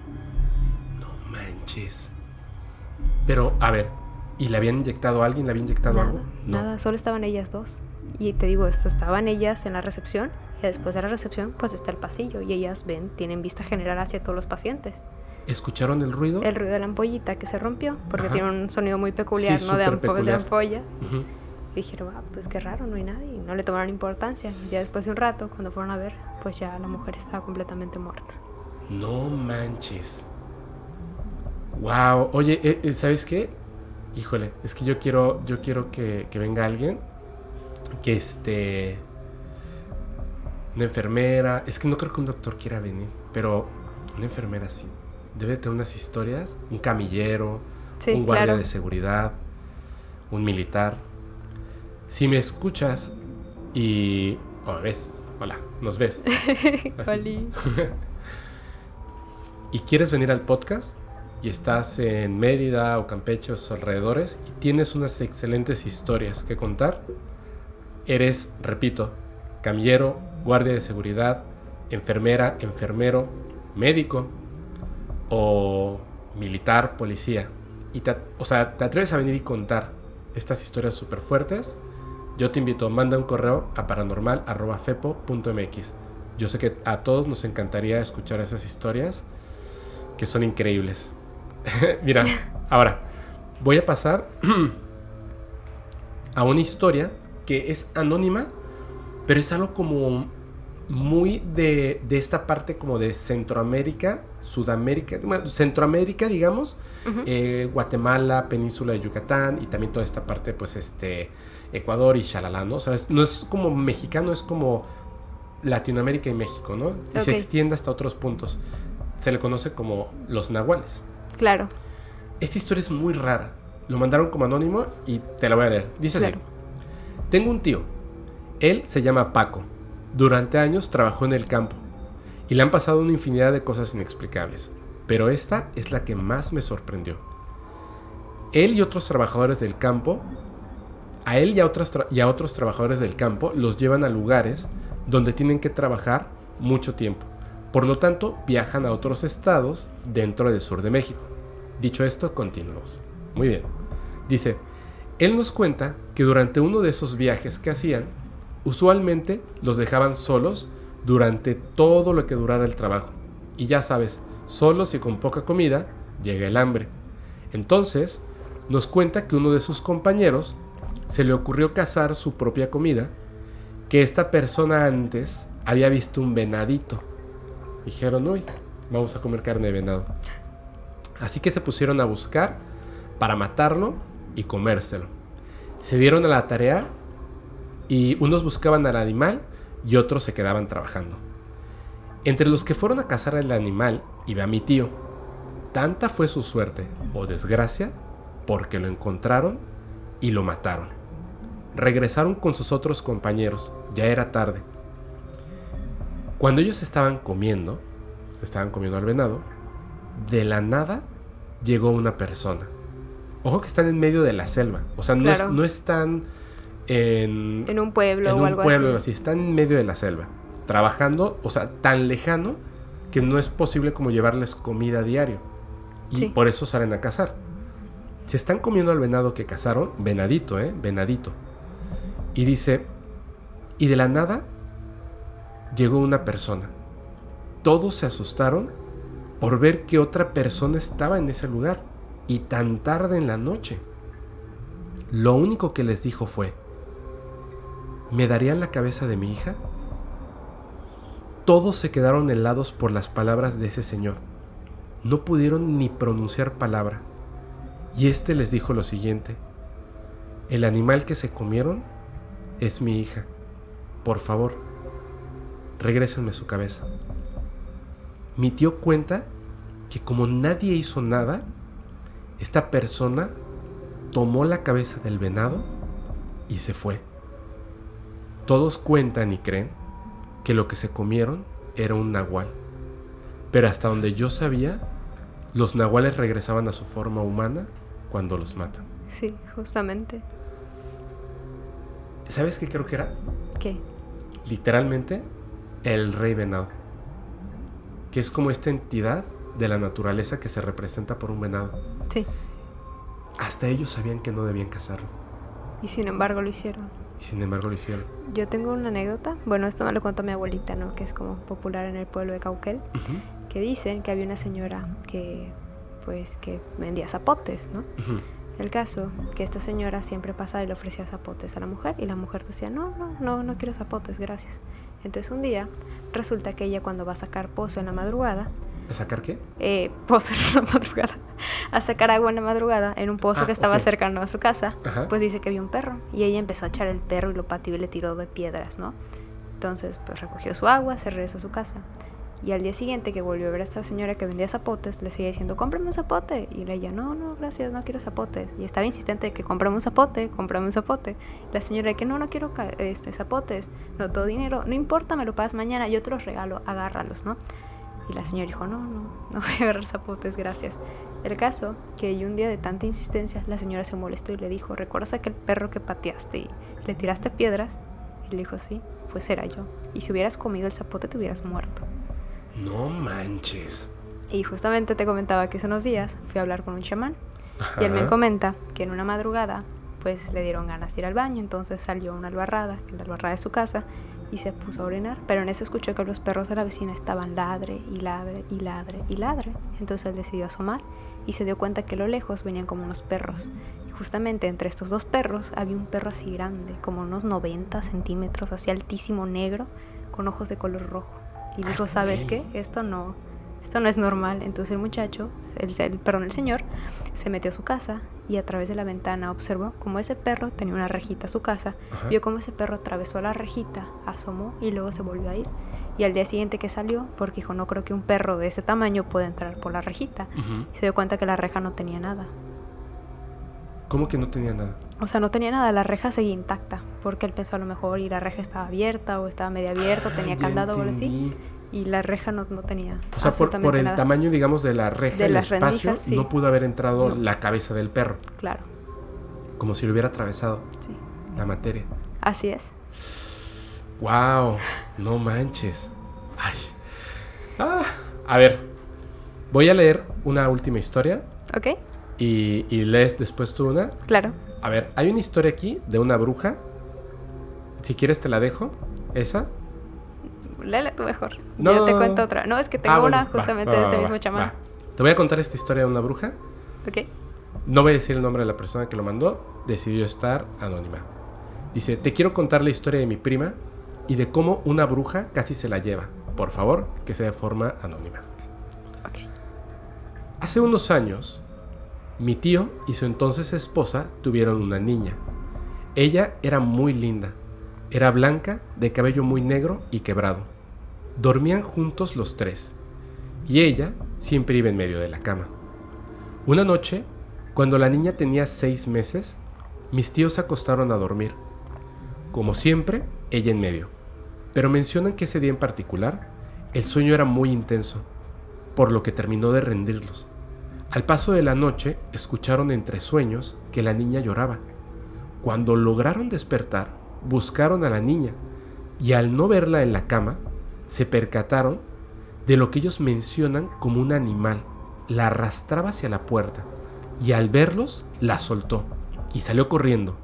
No manches. Pero, a ver, ¿y le habían inyectado a alguien? ¿Le habían inyectado Nada, algo? No. nada, solo estaban ellas dos. Y te digo, estaban ellas en la recepción y después de la recepción pues está el pasillo y ellas ven, tienen vista general hacia todos los pacientes. ¿Escucharon el ruido? El ruido de la ampollita que se rompió porque Ajá. tiene un sonido muy peculiar, Sí, ¿no? De, súper peculiar. de ampolla. Ujú. Dijeron, pues qué raro, no hay nadie. Y no le tomaron importancia. Ya después de un rato, cuando fueron a ver, pues ya la mujer estaba completamente muerta. No manches. Wow. Oye, ¿sabes qué? Híjole, es que yo quiero que venga alguien que una enfermera. Es que no creo que un doctor quiera venir, pero una enfermera sí. Debe tener unas historias. Un camillero, Sí, un guardia claro. de seguridad, un militar. Si me escuchas y... Oh, ¿me ves? Hola, ¿nos ves? Así. Oli. Y quieres venir al podcast y estás en Mérida o Campeche o sus alrededores y tienes unas excelentes historias que contar, eres, repito, camillero, guardia de seguridad, enfermera, enfermero, médico o militar, policía, y te atreves a venir y contar estas historias súper fuertes, yo te invito, manda un correo a paranormal@fepo.mx. Yo sé que a todos nos encantaría escuchar esas historias que son increíbles. Mira, ahora voy a pasar a una historia que es anónima, pero es algo como muy de esta parte como de Centroamérica, Sudamérica, bueno, Centroamérica, digamos, Ujú. Guatemala, península de Yucatán y también toda esta parte, pues, Ecuador y shalala, ¿no? O sea, no es como mexicano, es como Latinoamérica y México, ¿no? Y se Ok. extiende hasta otros puntos. Se le conoce como los nahuales. Claro. Esta historia es muy rara. Lo mandaron como anónimo y te la voy a leer. Dice así. Claro. Tengo un tío. Él se llama Paco. Durante años trabajó en el campo. Y le han pasado una infinidad de cosas inexplicables. Pero esta es la que más me sorprendió. Él y otros trabajadores del campo... A él y a otros trabajadores del campo los llevan a lugares donde tienen que trabajar mucho tiempo. Por lo tanto, viajan a otros estados dentro del sur de México. Dicho esto, continuamos. Muy bien. Dice, él nos cuenta que durante uno de esos viajes que hacían, usualmente los dejaban solos durante todo lo que durara el trabajo. Y ya sabes, solos y con poca comida, llega el hambre. Entonces, nos cuenta que uno de sus compañeros se le ocurrió cazar su propia comida, que esta persona antes había visto un venadito. Dijeron, uy, vamos a comer carne de venado. Así que se pusieron a buscar para matarlo y comérselo. Se dieron a la tarea y unos buscaban al animal y otros se quedaban trabajando. Entre los que fueron a cazar al animal iba mi tío. Tanta fue su suerte o desgracia porque lo encontraron y lo mataron. Regresaron con sus otros compañeros, ya era tarde. Cuando ellos se estaban comiendo al venado, de la nada llegó una persona. Ojo que están en medio de la selva, o sea, Claro. no están en un pueblo en o un algo pueblo así. están en medio de la selva, trabajando, o sea, tan lejano que no es posible como llevarles comida a diario. Y Sí. por eso salen a cazar. Se están comiendo al venado que cazaron, venadito, venadito. Y dice, y de la nada llegó una persona. Todos se asustaron por ver que otra persona estaba en ese lugar y tan tarde en la noche. Lo único que les dijo fue, ¿me darían la cabeza de mi hija? Todos se quedaron helados por las palabras de ese señor. No pudieron ni pronunciar palabra. Y este les dijo lo siguiente, el animal que se comieron es mi hija. Por favor, regrésenme su cabeza. Mi tío cuenta que como nadie hizo nada, esta persona tomó la cabeza del venado y se fue. Todos cuentan y creen que lo que se comieron era un nahual. Pero hasta donde yo sabía, los nahuales regresaban a su forma humana cuando los matan. Sí, justamente. ¿Sabes qué creo que era? ¿Qué? Literalmente, el rey venado. Que es como esta entidad de la naturaleza que se representa por un venado. Sí. Hasta ellos sabían que no debían cazarlo. Y sin embargo lo hicieron. Y sin embargo lo hicieron. Yo tengo una anécdota, bueno, esto me lo contó mi abuelita, ¿no? Que es como popular en el pueblo de Cauquel, que dicen que había una señora que vendía zapotes, ¿no? El caso, que esta señora siempre pasaba y le ofrecía zapotes a la mujer, y la mujer decía, no quiero zapotes, gracias. Entonces un día, resulta que ella cuando va a sacar pozo en la madrugada... ¿A sacar qué? Pozo en la madrugada. A sacar agua en la madrugada en un pozo que estaba cercano a su casa. Ajá. Pues dice que vio un perro. Y ella empezó a echar el perro y lo pateó y le tiró de piedras, ¿no? Entonces, pues recogió su agua, se regresó a su casa. Y al día siguiente que volvió a ver a esta señora que vendía zapotes, le seguía diciendo, cómprame un zapote. Y ella, no, gracias, no quiero zapotes. Y estaba insistente de que cómprame un zapote. La señora de que no quiero zapotes, no, todo dinero, no importa, me lo pagas mañana, yo te los regalo, agárralos, ¿no? Y la señora dijo, no voy a agarrar zapotes, gracias. El caso, que un día de tanta insistencia, la señora se molestó y le dijo, ¿recuerdas aquel perro que pateaste y le tiraste piedras? Y le dijo, sí, pues era yo. Y si hubieras comido el zapote te hubieras muerto. No manches. Y justamente te comentaba que hace unos días fui a hablar con un chamán. Ajá. Y él me comenta que en una madrugada pues le dieron ganas de ir al baño. Entonces salió una albarrada, en la albarrada de su casa, y se puso a orinar. Pero en eso escuchó que los perros de la vecina estaban ladre y ladre y ladre y ladre. Entonces él decidió asomar y se dio cuenta que a lo lejos venían como unos perros. Y justamente entre estos dos perros había un perro así grande, como unos 90 centímetros, así altísimo, negro, con ojos de color rojo. Y dijo, ¿sabes qué? Esto no es normal. Entonces el muchacho, el señor, se metió a su casa y a través de la ventana observó cómo ese perro tenía una rejita a su casa. Ajá. Vio cómo ese perro atravesó la rejita, asomó y luego se volvió a ir. Y al día siguiente que salió, porque dijo, no creo que un perro de ese tamaño pueda entrar por la rejita, y se dio cuenta que la reja no tenía nada. ¿Cómo que no tenía nada? O sea, no tenía nada, la reja seguía intacta, porque él pensó a lo mejor y la reja estaba abierta o estaba medio abierta, tenía candado o algo así, y la reja no tenía. O sea, por el tamaño, digamos, de la reja, de el espacio, rendijas, sí. No pudo haber entrado la cabeza del perro. Claro. Como si lo hubiera atravesado. Sí. La materia. Así es. Wow, no manches. Ay. A ver, voy a leer una última historia. Ok. Y lees después tú una. Claro. A ver, hay una historia aquí de una bruja. Si quieres te la dejo. ¿Esa? Léela tú mejor. No. Yo te cuento otra. No, es que tengo una justamente de este mismo chamán. Te voy a contar esta historia de una bruja. Ok. No voy a decir el nombre de la persona que lo mandó. Decidió estar anónima. Dice, te quiero contar la historia de mi prima y de cómo una bruja casi se la lleva. Por favor, que sea de forma anónima. Ok. Hace unos años, mi tío y su entonces esposa tuvieron una niña. Ella era muy linda. Era blanca, de cabello muy negro y quebrado. Dormían juntos los tres. Y ella siempre iba en medio de la cama. Una noche, cuando la niña tenía 6 meses, mis tíos se acostaron a dormir. Como siempre, ella en medio. Pero mencionan que ese día en particular, el sueño era muy intenso, por lo que terminó de rendirlos. Al paso de la noche, escucharon entre sueños que la niña lloraba. Cuando lograron despertar, buscaron a la niña y al no verla en la cama, se percataron de lo que ellos mencionan como un animal. La arrastraba hacia la puerta y al verlos la soltó y salió corriendo.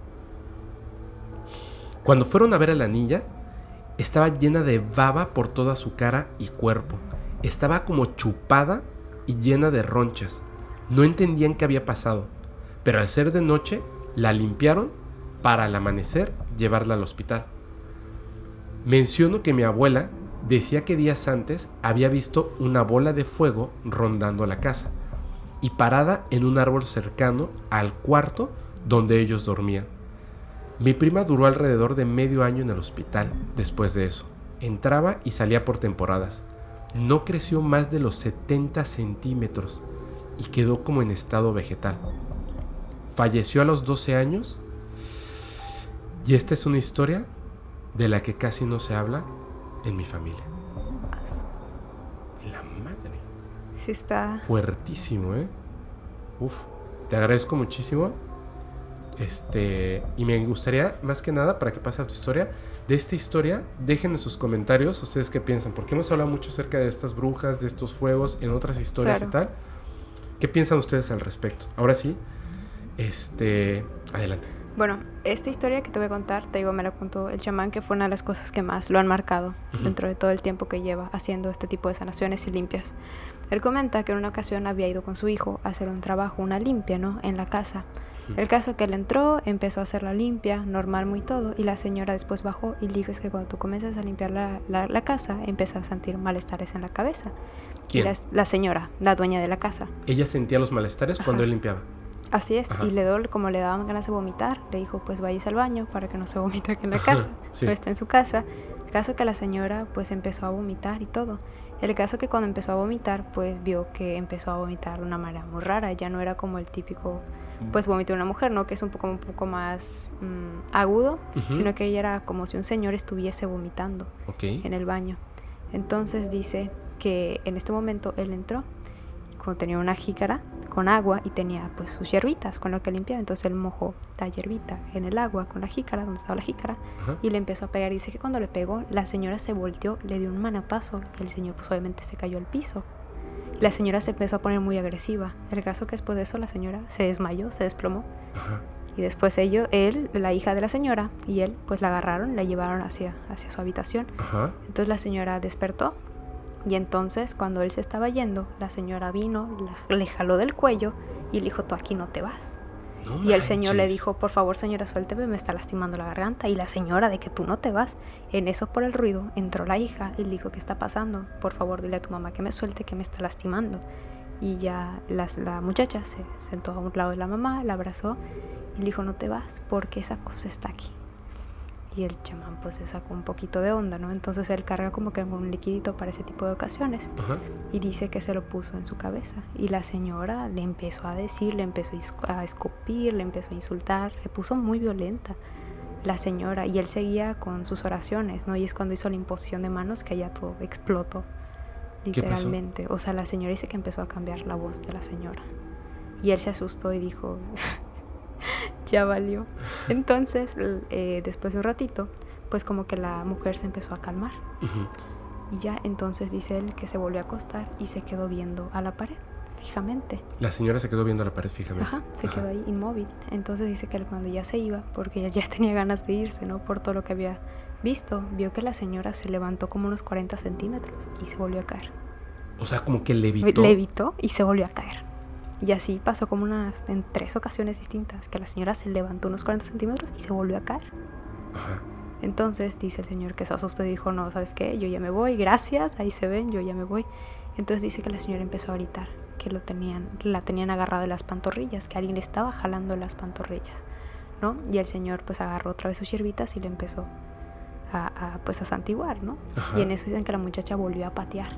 Cuando fueron a ver a la niña, estaba llena de baba por toda su cara y cuerpo. Estaba como chupada y llena de ronchas. No entendían qué había pasado, pero al ser de noche la limpiaron para al amanecer llevarla al hospital. Menciono que mi abuela decía que días antes había visto una bola de fuego rondando la casa y parada en un árbol cercano al cuarto donde ellos dormían. Mi prima duró alrededor de medio año en el hospital después de eso. Entraba y salía por temporadas. No creció más de los 70 centímetros y quedó como en estado vegetal. Falleció a los 12 años y esta es una historia de la que casi no se habla en mi familia. La madre. Sí está... Fuertísimo, ¿eh? Uf, te agradezco muchísimo. Y me gustaría, más que nada, para que pase a tu historia, de esta historia, dejen en sus comentarios ustedes qué piensan, porque hemos hablado mucho acerca de estas brujas, de estos fuegos, en otras historias y tal. ¿Qué piensan ustedes al respecto? Ahora sí, adelante. Bueno, esta historia que te voy a contar, te digo, me la contó el chamán, que fue una de las cosas que más lo han marcado dentro de todo el tiempo que lleva haciendo este tipo de sanaciones y limpias. Él comenta que en una ocasión había ido con su hijo a hacer un trabajo, una limpia, ¿no?, en la casa. El caso que él entró, empezó a hacer la limpia, normal, muy todo, y la señora después bajó y le dijo, es que cuando tú comienzas a limpiar la casa, empiezas a sentir malestares en la cabeza. ¿Quién? La señora, la dueña de la casa. Ella sentía los malestares cuando él limpiaba. Así es, y como le daban ganas de vomitar, le dijo, pues vayas al baño para que no se vomite aquí en la casa, sí. No está en su casa. El caso que la señora pues empezó a vomitar y todo. El caso que cuando empezó a vomitar, pues vio que empezó a vomitar de una manera muy rara, ya no era como el típico pues vomito de una mujer, ¿no?, que es un poco más agudo, sino que ella era como si un señor estuviese vomitando en el baño. Entonces dice que en este momento él entró, cuando tenía una jícara con agua y tenía pues sus hierbitas con lo que limpiaba, entonces él mojó la hierbita en el agua con la jícara, donde estaba la jícara, y le empezó a pegar. Dice que cuando le pegó, la señora se volteó, le dio un manotazo y el señor pues obviamente se cayó al piso. La señora se empezó a poner muy agresiva. El caso que después de eso la señora se desmayó, se desplomó. Y después él, la hija de la señora y él pues la agarraron, la llevaron hacia su habitación. Entonces la señora despertó y entonces cuando él se estaba yendo, la señora vino, le jaló del cuello y le dijo, tú aquí no te vas. No y el señor le dijo, por favor señora, suélteme, me está lastimando la garganta. Y la señora, de que tú no te vas. En eso, por el ruido, entró la hija y le dijo, ¿qué está pasando? Por favor, dile a tu mamá que me suelte, que me está lastimando. Y ya la muchacha se sentó a un lado de la mamá, la abrazó y le dijo, no te vas porque esa cosa está aquí. Y el chamán pues se sacó un poquito de onda, ¿no? Entonces él carga como que un liquidito para ese tipo de ocasiones. Y dice que se lo puso en su cabeza. Y la señora le empezó a decir, le empezó a escupir, le empezó a insultar. Se puso muy violenta la señora. Y él seguía con sus oraciones, ¿no? Y es cuando hizo la imposición de manos que ya todo explotó, literalmente. O sea, la señora dice que empezó a cambiar la voz de la señora. Y él se asustó y dijo... ya valió. Entonces, después de un ratito, pues como que la mujer se empezó a calmar. Y ya entonces dice él que se volvió a acostar y se quedó viendo a la pared fijamente. La señora se quedó viendo a la pared fijamente. Se quedó ahí inmóvil. Entonces dice que cuando ya se iba, porque ella ya tenía ganas de irse, ¿no?, por todo lo que había visto, vio que la señora se levantó como unos 40 centímetros y se volvió a caer. O sea, como que levitó. Levitó y se volvió a caer. Y así pasó como en 3 ocasiones distintas, que la señora se levantó unos 40 centímetros y se volvió a caer. Entonces dice el señor que se asustó y dijo, no, ¿sabes qué? Yo ya me voy, gracias, ahí se ven, yo ya me voy. Entonces dice que la señora empezó a gritar, que la tenían agarrado de las pantorrillas, que alguien le estaba jalando las pantorrillas, ¿no? Y el señor pues agarró otra vez sus hierbitas y le empezó a santiguar, ¿no? Y en eso dicen que la muchacha volvió a patear.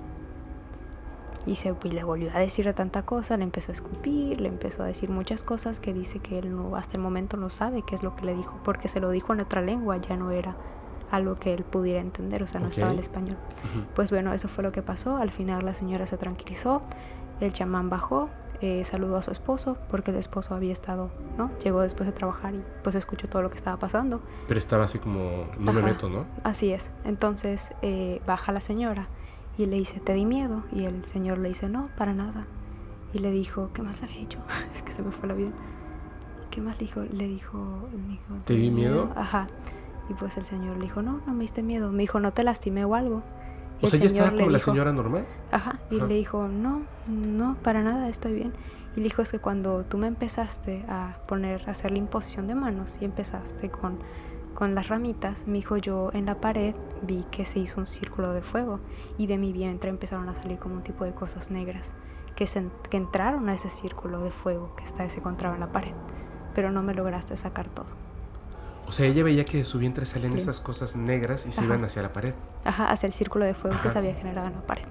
Y le volvió a decir de tanta cosa, le empezó a escupir, le empezó a decir muchas cosas que dice que él hasta el momento no sabe qué es lo que le dijo, porque se lo dijo en otra lengua, ya no era algo que él pudiera entender, o sea, no estaba en español. Pues bueno, eso fue lo que pasó. Al final la señora se tranquilizó, el chamán bajó, saludó a su esposo, porque el esposo había estado, ¿no? Llegó después de trabajar y pues escuchó todo lo que estaba pasando. Pero estaba así como, no me meto, ¿no? Así es. Entonces baja la señora y le dice, ¿te di miedo? Y el señor le dice, no, para nada. Y le dijo, ¿qué más le había hecho? Es que se me fue el avión. ¿Qué más le dijo? Le dijo, ¿te di miedo? Ajá. Y pues el señor le dijo, no me diste miedo. Me dijo, ¿no te lastimé o algo? O sea, ¿ya estaba como la señora normal? Ajá. Y le dijo, no, para nada, estoy bien. Y le dijo, es que cuando tú me empezaste a hacer la imposición de manos y empezaste con las ramitas, me dijo, yo en la pared vi que se hizo un círculo de fuego y de mi vientre empezaron a salir como un tipo de cosas negras que entraron a ese círculo de fuego que se encontraba en la pared, pero no me lograste sacar todo. O sea, ella veía que de su vientre salían esas cosas negras y se iban hacia la pared. Ajá, hacia el círculo de fuego que se había generado en la pared.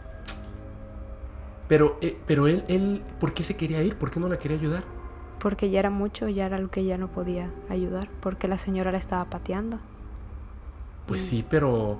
Pero él, ¿por qué se quería ir? ¿Por qué no la quería ayudar? Porque ya era mucho, ya era lo que ella no podía ayudar, porque la señora la estaba pateando. Pues sí, pero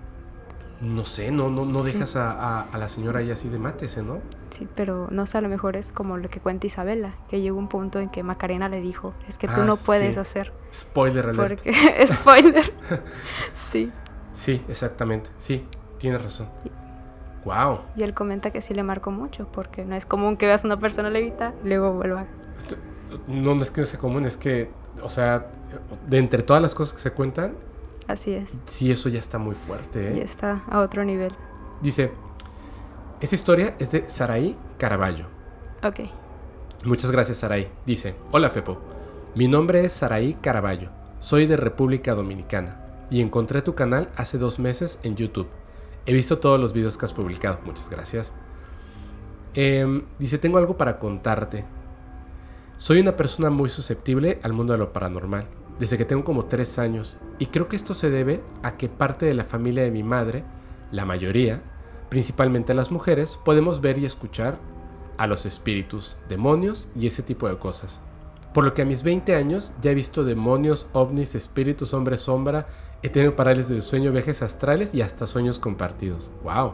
no sé, no dejas a la señora ahí así de mátese, ¿no? Sí, pero no sé, a lo mejor es como lo que cuenta Isabela, que llegó un punto en que Macarena le dijo, es que tú no puedes hacer. Spoiler alert. Porque, spoiler. Sí. Sí, exactamente, sí, tienes razón. Wow. Y él comenta que sí le marcó mucho, porque no es común que veas a una persona levitar y luego vuelva. No es que sea común, es que, o sea, de entre todas las cosas que se cuentan, así es. Sí, eso ya está muy fuerte, ¿eh? Ya está a otro nivel. Dice, esta historia es de Saraí Caraballo. Ok. Muchas gracias, Saraí. Dice, hola Fepo, mi nombre es Saraí Caraballo, soy de República Dominicana y encontré tu canal hace 2 meses en YouTube. He visto todos los videos que has publicado, muchas gracias. Dice, tengo algo para contarte. Soy una persona muy susceptible al mundo de lo paranormal, desde que tengo como 3 años, y creo que esto se debe a que parte de la familia de mi madre, la mayoría, principalmente las mujeres, podemos ver y escuchar a los espíritus, demonios y ese tipo de cosas. Por lo que a mis 20 años ya he visto demonios, ovnis, espíritus, hombres sombra, he tenido parálisis del sueño, viajes astrales y hasta sueños compartidos. ¡Wow!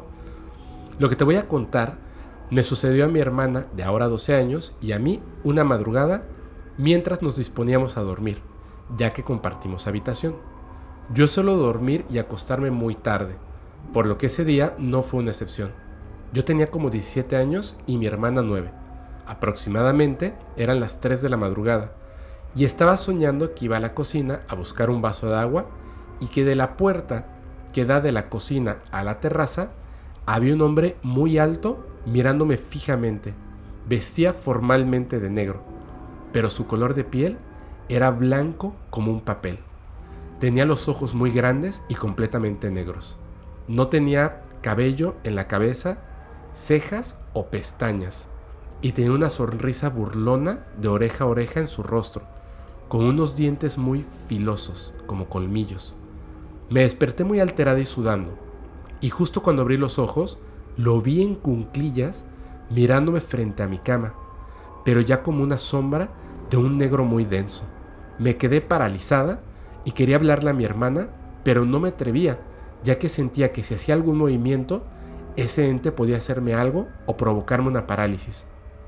Lo que te voy a contar me sucedió a mi hermana de ahora 12 años y a mí una madrugada mientras nos disponíamos a dormir, ya que compartimos habitación. Yo suelo dormir y acostarme muy tarde, por lo que ese día no fue una excepción. Yo tenía como 17 años y mi hermana 9. Aproximadamente eran las 3 de la madrugada y estaba soñando que iba a la cocina a buscar un vaso de agua y que de la puerta que da de la cocina a la terraza había un hombre muy alto mirándome fijamente. Vestía formalmente de negro, pero su color de piel era blanco como un papel. Tenía los ojos muy grandes y completamente negros. No tenía cabello en la cabeza, cejas o pestañas, y tenía una sonrisa burlona de oreja a oreja en su rostro, con unos dientes muy filosos, como colmillos. Me desperté muy alterada y sudando, y justo cuando abrí los ojos, lo vi en cuclillas mirándome frente a mi cama, pero ya como una sombra de un negro muy denso. Me quedé paralizada y quería hablarle a mi hermana, pero no me atrevía, ya que sentía que si hacía algún movimiento, ese ente podía hacerme algo o provocarme una parálisis.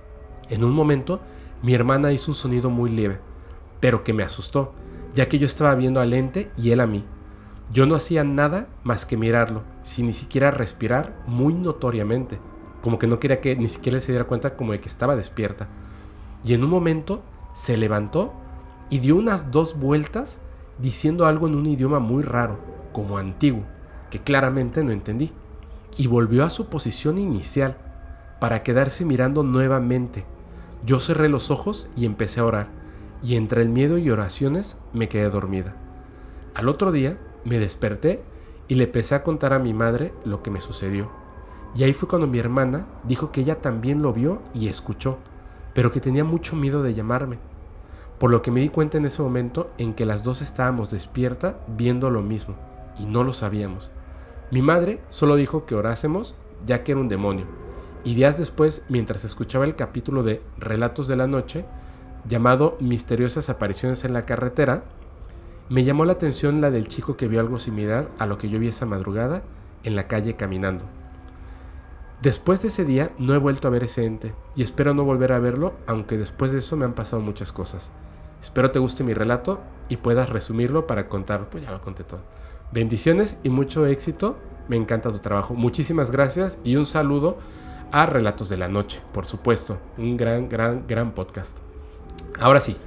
En un momento, mi hermana hizo un sonido muy leve, pero que me asustó, ya que yo estaba viendo al ente y él a mí. Yo no hacía nada más que mirarlo, sin ni siquiera respirar muy notoriamente, como que no quería que ni siquiera se diera cuenta como de que estaba despierta. Y en un momento se levantó y dio unas 2 vueltas diciendo algo en un idioma muy raro, como antiguo, que claramente no entendí, y volvió a su posición inicial para quedarse mirando nuevamente. Yo cerré los ojos y empecé a orar, y entre el miedo y oraciones me quedé dormida. Al otro día me desperté y le empecé a contar a mi madre lo que me sucedió, y ahí fue cuando mi hermana dijo que ella también lo vio y escuchó, pero que tenía mucho miedo de llamarme, por lo que me di cuenta en ese momento en que las dos estábamos despiertas viendo lo mismo, y no lo sabíamos. Mi madre solo dijo que orásemos, ya que era un demonio, y días después, mientras escuchaba el capítulo de Relatos de la Noche, llamado Misteriosas Apariciones en la Carretera, me llamó la atención la del chico que vio algo similar a lo que yo vi esa madrugada en la calle caminando. Después de ese día no he vuelto a ver ese ente y espero no volver a verlo, aunque después de eso me han pasado muchas cosas. Espero te guste mi relato y puedas resumirlo para contarlo. Pues ya lo conté todo. Bendiciones y mucho éxito. Me encanta tu trabajo. Muchísimas gracias y un saludo a Relatos de la Noche, por supuesto. Un gran podcast. Ahora sí.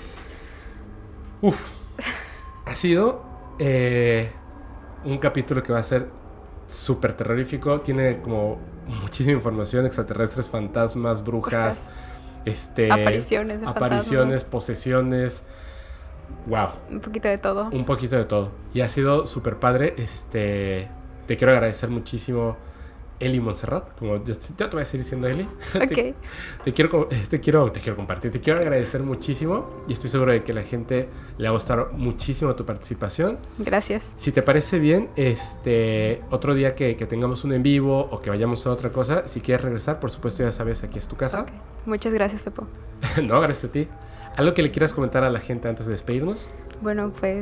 Ha sido un capítulo que va a ser súper terrorífico. Tiene como muchísima información, extraterrestres, fantasmas, brujas, apariciones, posesiones. Wow. Un poquito de todo. Un poquito de todo. Y ha sido súper padre. Te quiero agradecer muchísimo, Eli Montserrat. Como yo te voy a seguir diciendo Eli. Ok. Te quiero compartir. Te quiero agradecer muchísimo. Y estoy seguro de que a la gente le va a gustar muchísimo tu participación. Gracias. Si te parece bien, otro día que tengamos un en vivo o que vayamos a otra cosa, si quieres regresar, por supuesto, ya sabes, aquí es tu casa. Okay. Muchas gracias, Fepo. No, gracias a ti. ¿Algo que le quieras comentar a la gente antes de despedirnos? Bueno, pues...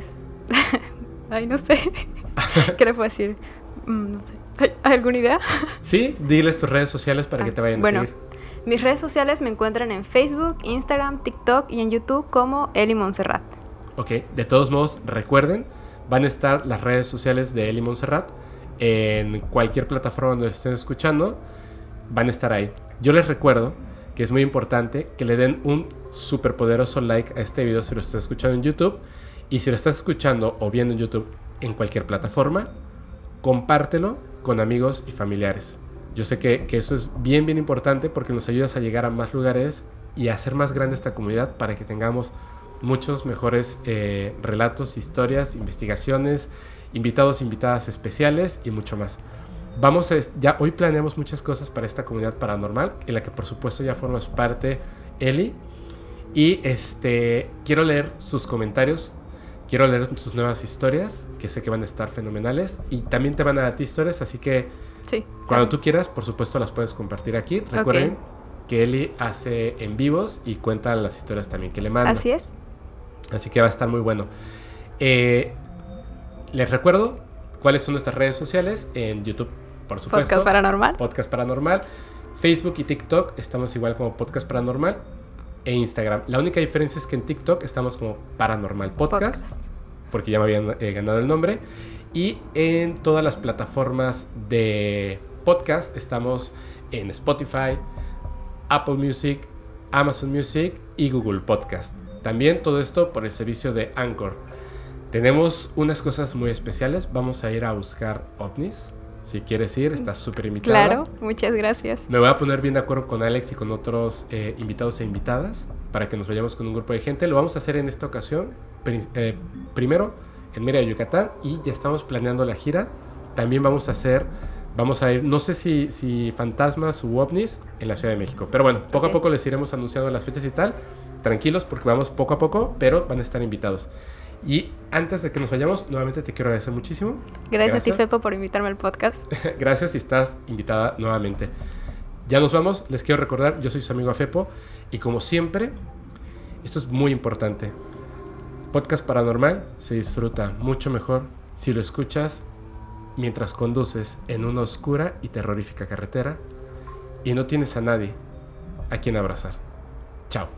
Ay, no sé. ¿Qué le puedo decir? No sé. ¿Hay alguna idea? Sí, diles tus redes sociales para que te vayan a seguir. Mis redes sociales me encuentran en Facebook, Instagram, TikTok y en YouTube como Eli Montserrat. Ok, de todos modos, recuerden, van a estar las redes sociales de Eli Montserrat en cualquier plataforma donde estén escuchando, van a estar ahí. Yo les recuerdo que es muy importante que le den un súper poderoso like a este video si lo estás escuchando en YouTube, y si lo estás escuchando o viendo en YouTube en cualquier plataforma, compártelo con amigos y familiares. Yo sé que eso es bien importante porque nos ayudas a llegar a más lugares y a hacer más grande esta comunidad para que tengamos muchos mejores relatos, historias, investigaciones, invitadas especiales y mucho más. Ya hoy planeamos muchas cosas para esta comunidad paranormal, en la que por supuesto ya formas parte, Eli. Y quiero leer sus comentarios, quiero leer sus nuevas historias, que sé que van a estar fenomenales. Y también te van a dar historias, así que sí, cuando tú quieras, por supuesto, las puedes compartir aquí. Recuerden que Eli hace en vivos y cuenta las historias también que le manda. Así es. Así que va a estar muy bueno. Les recuerdo cuáles son nuestras redes sociales en YouTube, por supuesto. Podcast Paranormal. Facebook y TikTok estamos igual como Podcast Paranormal. E Instagram. La única diferencia es que en TikTok estamos como Paranormal Podcast. Porque ya me habían ganado el nombre. Y en todas las plataformas de podcast estamos en Spotify, Apple Music, Amazon Music y Google Podcast. También todo esto por el servicio de Anchor. Tenemos unas cosas muy especiales. Vamos a ir a buscar ovnis. Si quieres ir, estás súper invitada. Claro, muchas gracias. Me voy a poner bien de acuerdo con Alex y con otros invitados e invitadas para que nos vayamos con un grupo de gente. Lo vamos a hacer en esta ocasión, primero en Mérida, Yucatán, y ya estamos planeando la gira. También vamos a ir, no sé si fantasmas u ovnis en la Ciudad de México. Pero bueno, poco a poco les iremos anunciando las fechas y tal. Tranquilos, porque vamos poco a poco, pero van a estar invitados. Y antes de que nos vayamos, nuevamente te quiero agradecer muchísimo. Gracias a ti, Fepo, por invitarme al podcast. Gracias y estás invitada nuevamente. Ya nos vamos, les quiero recordar, yo soy su amigo Fepo y como siempre, esto es muy importante. Podcast Paranormal se disfruta mucho mejor si lo escuchas mientras conduces en una oscura y terrorífica carretera y no tienes a nadie a quien abrazar. Chao.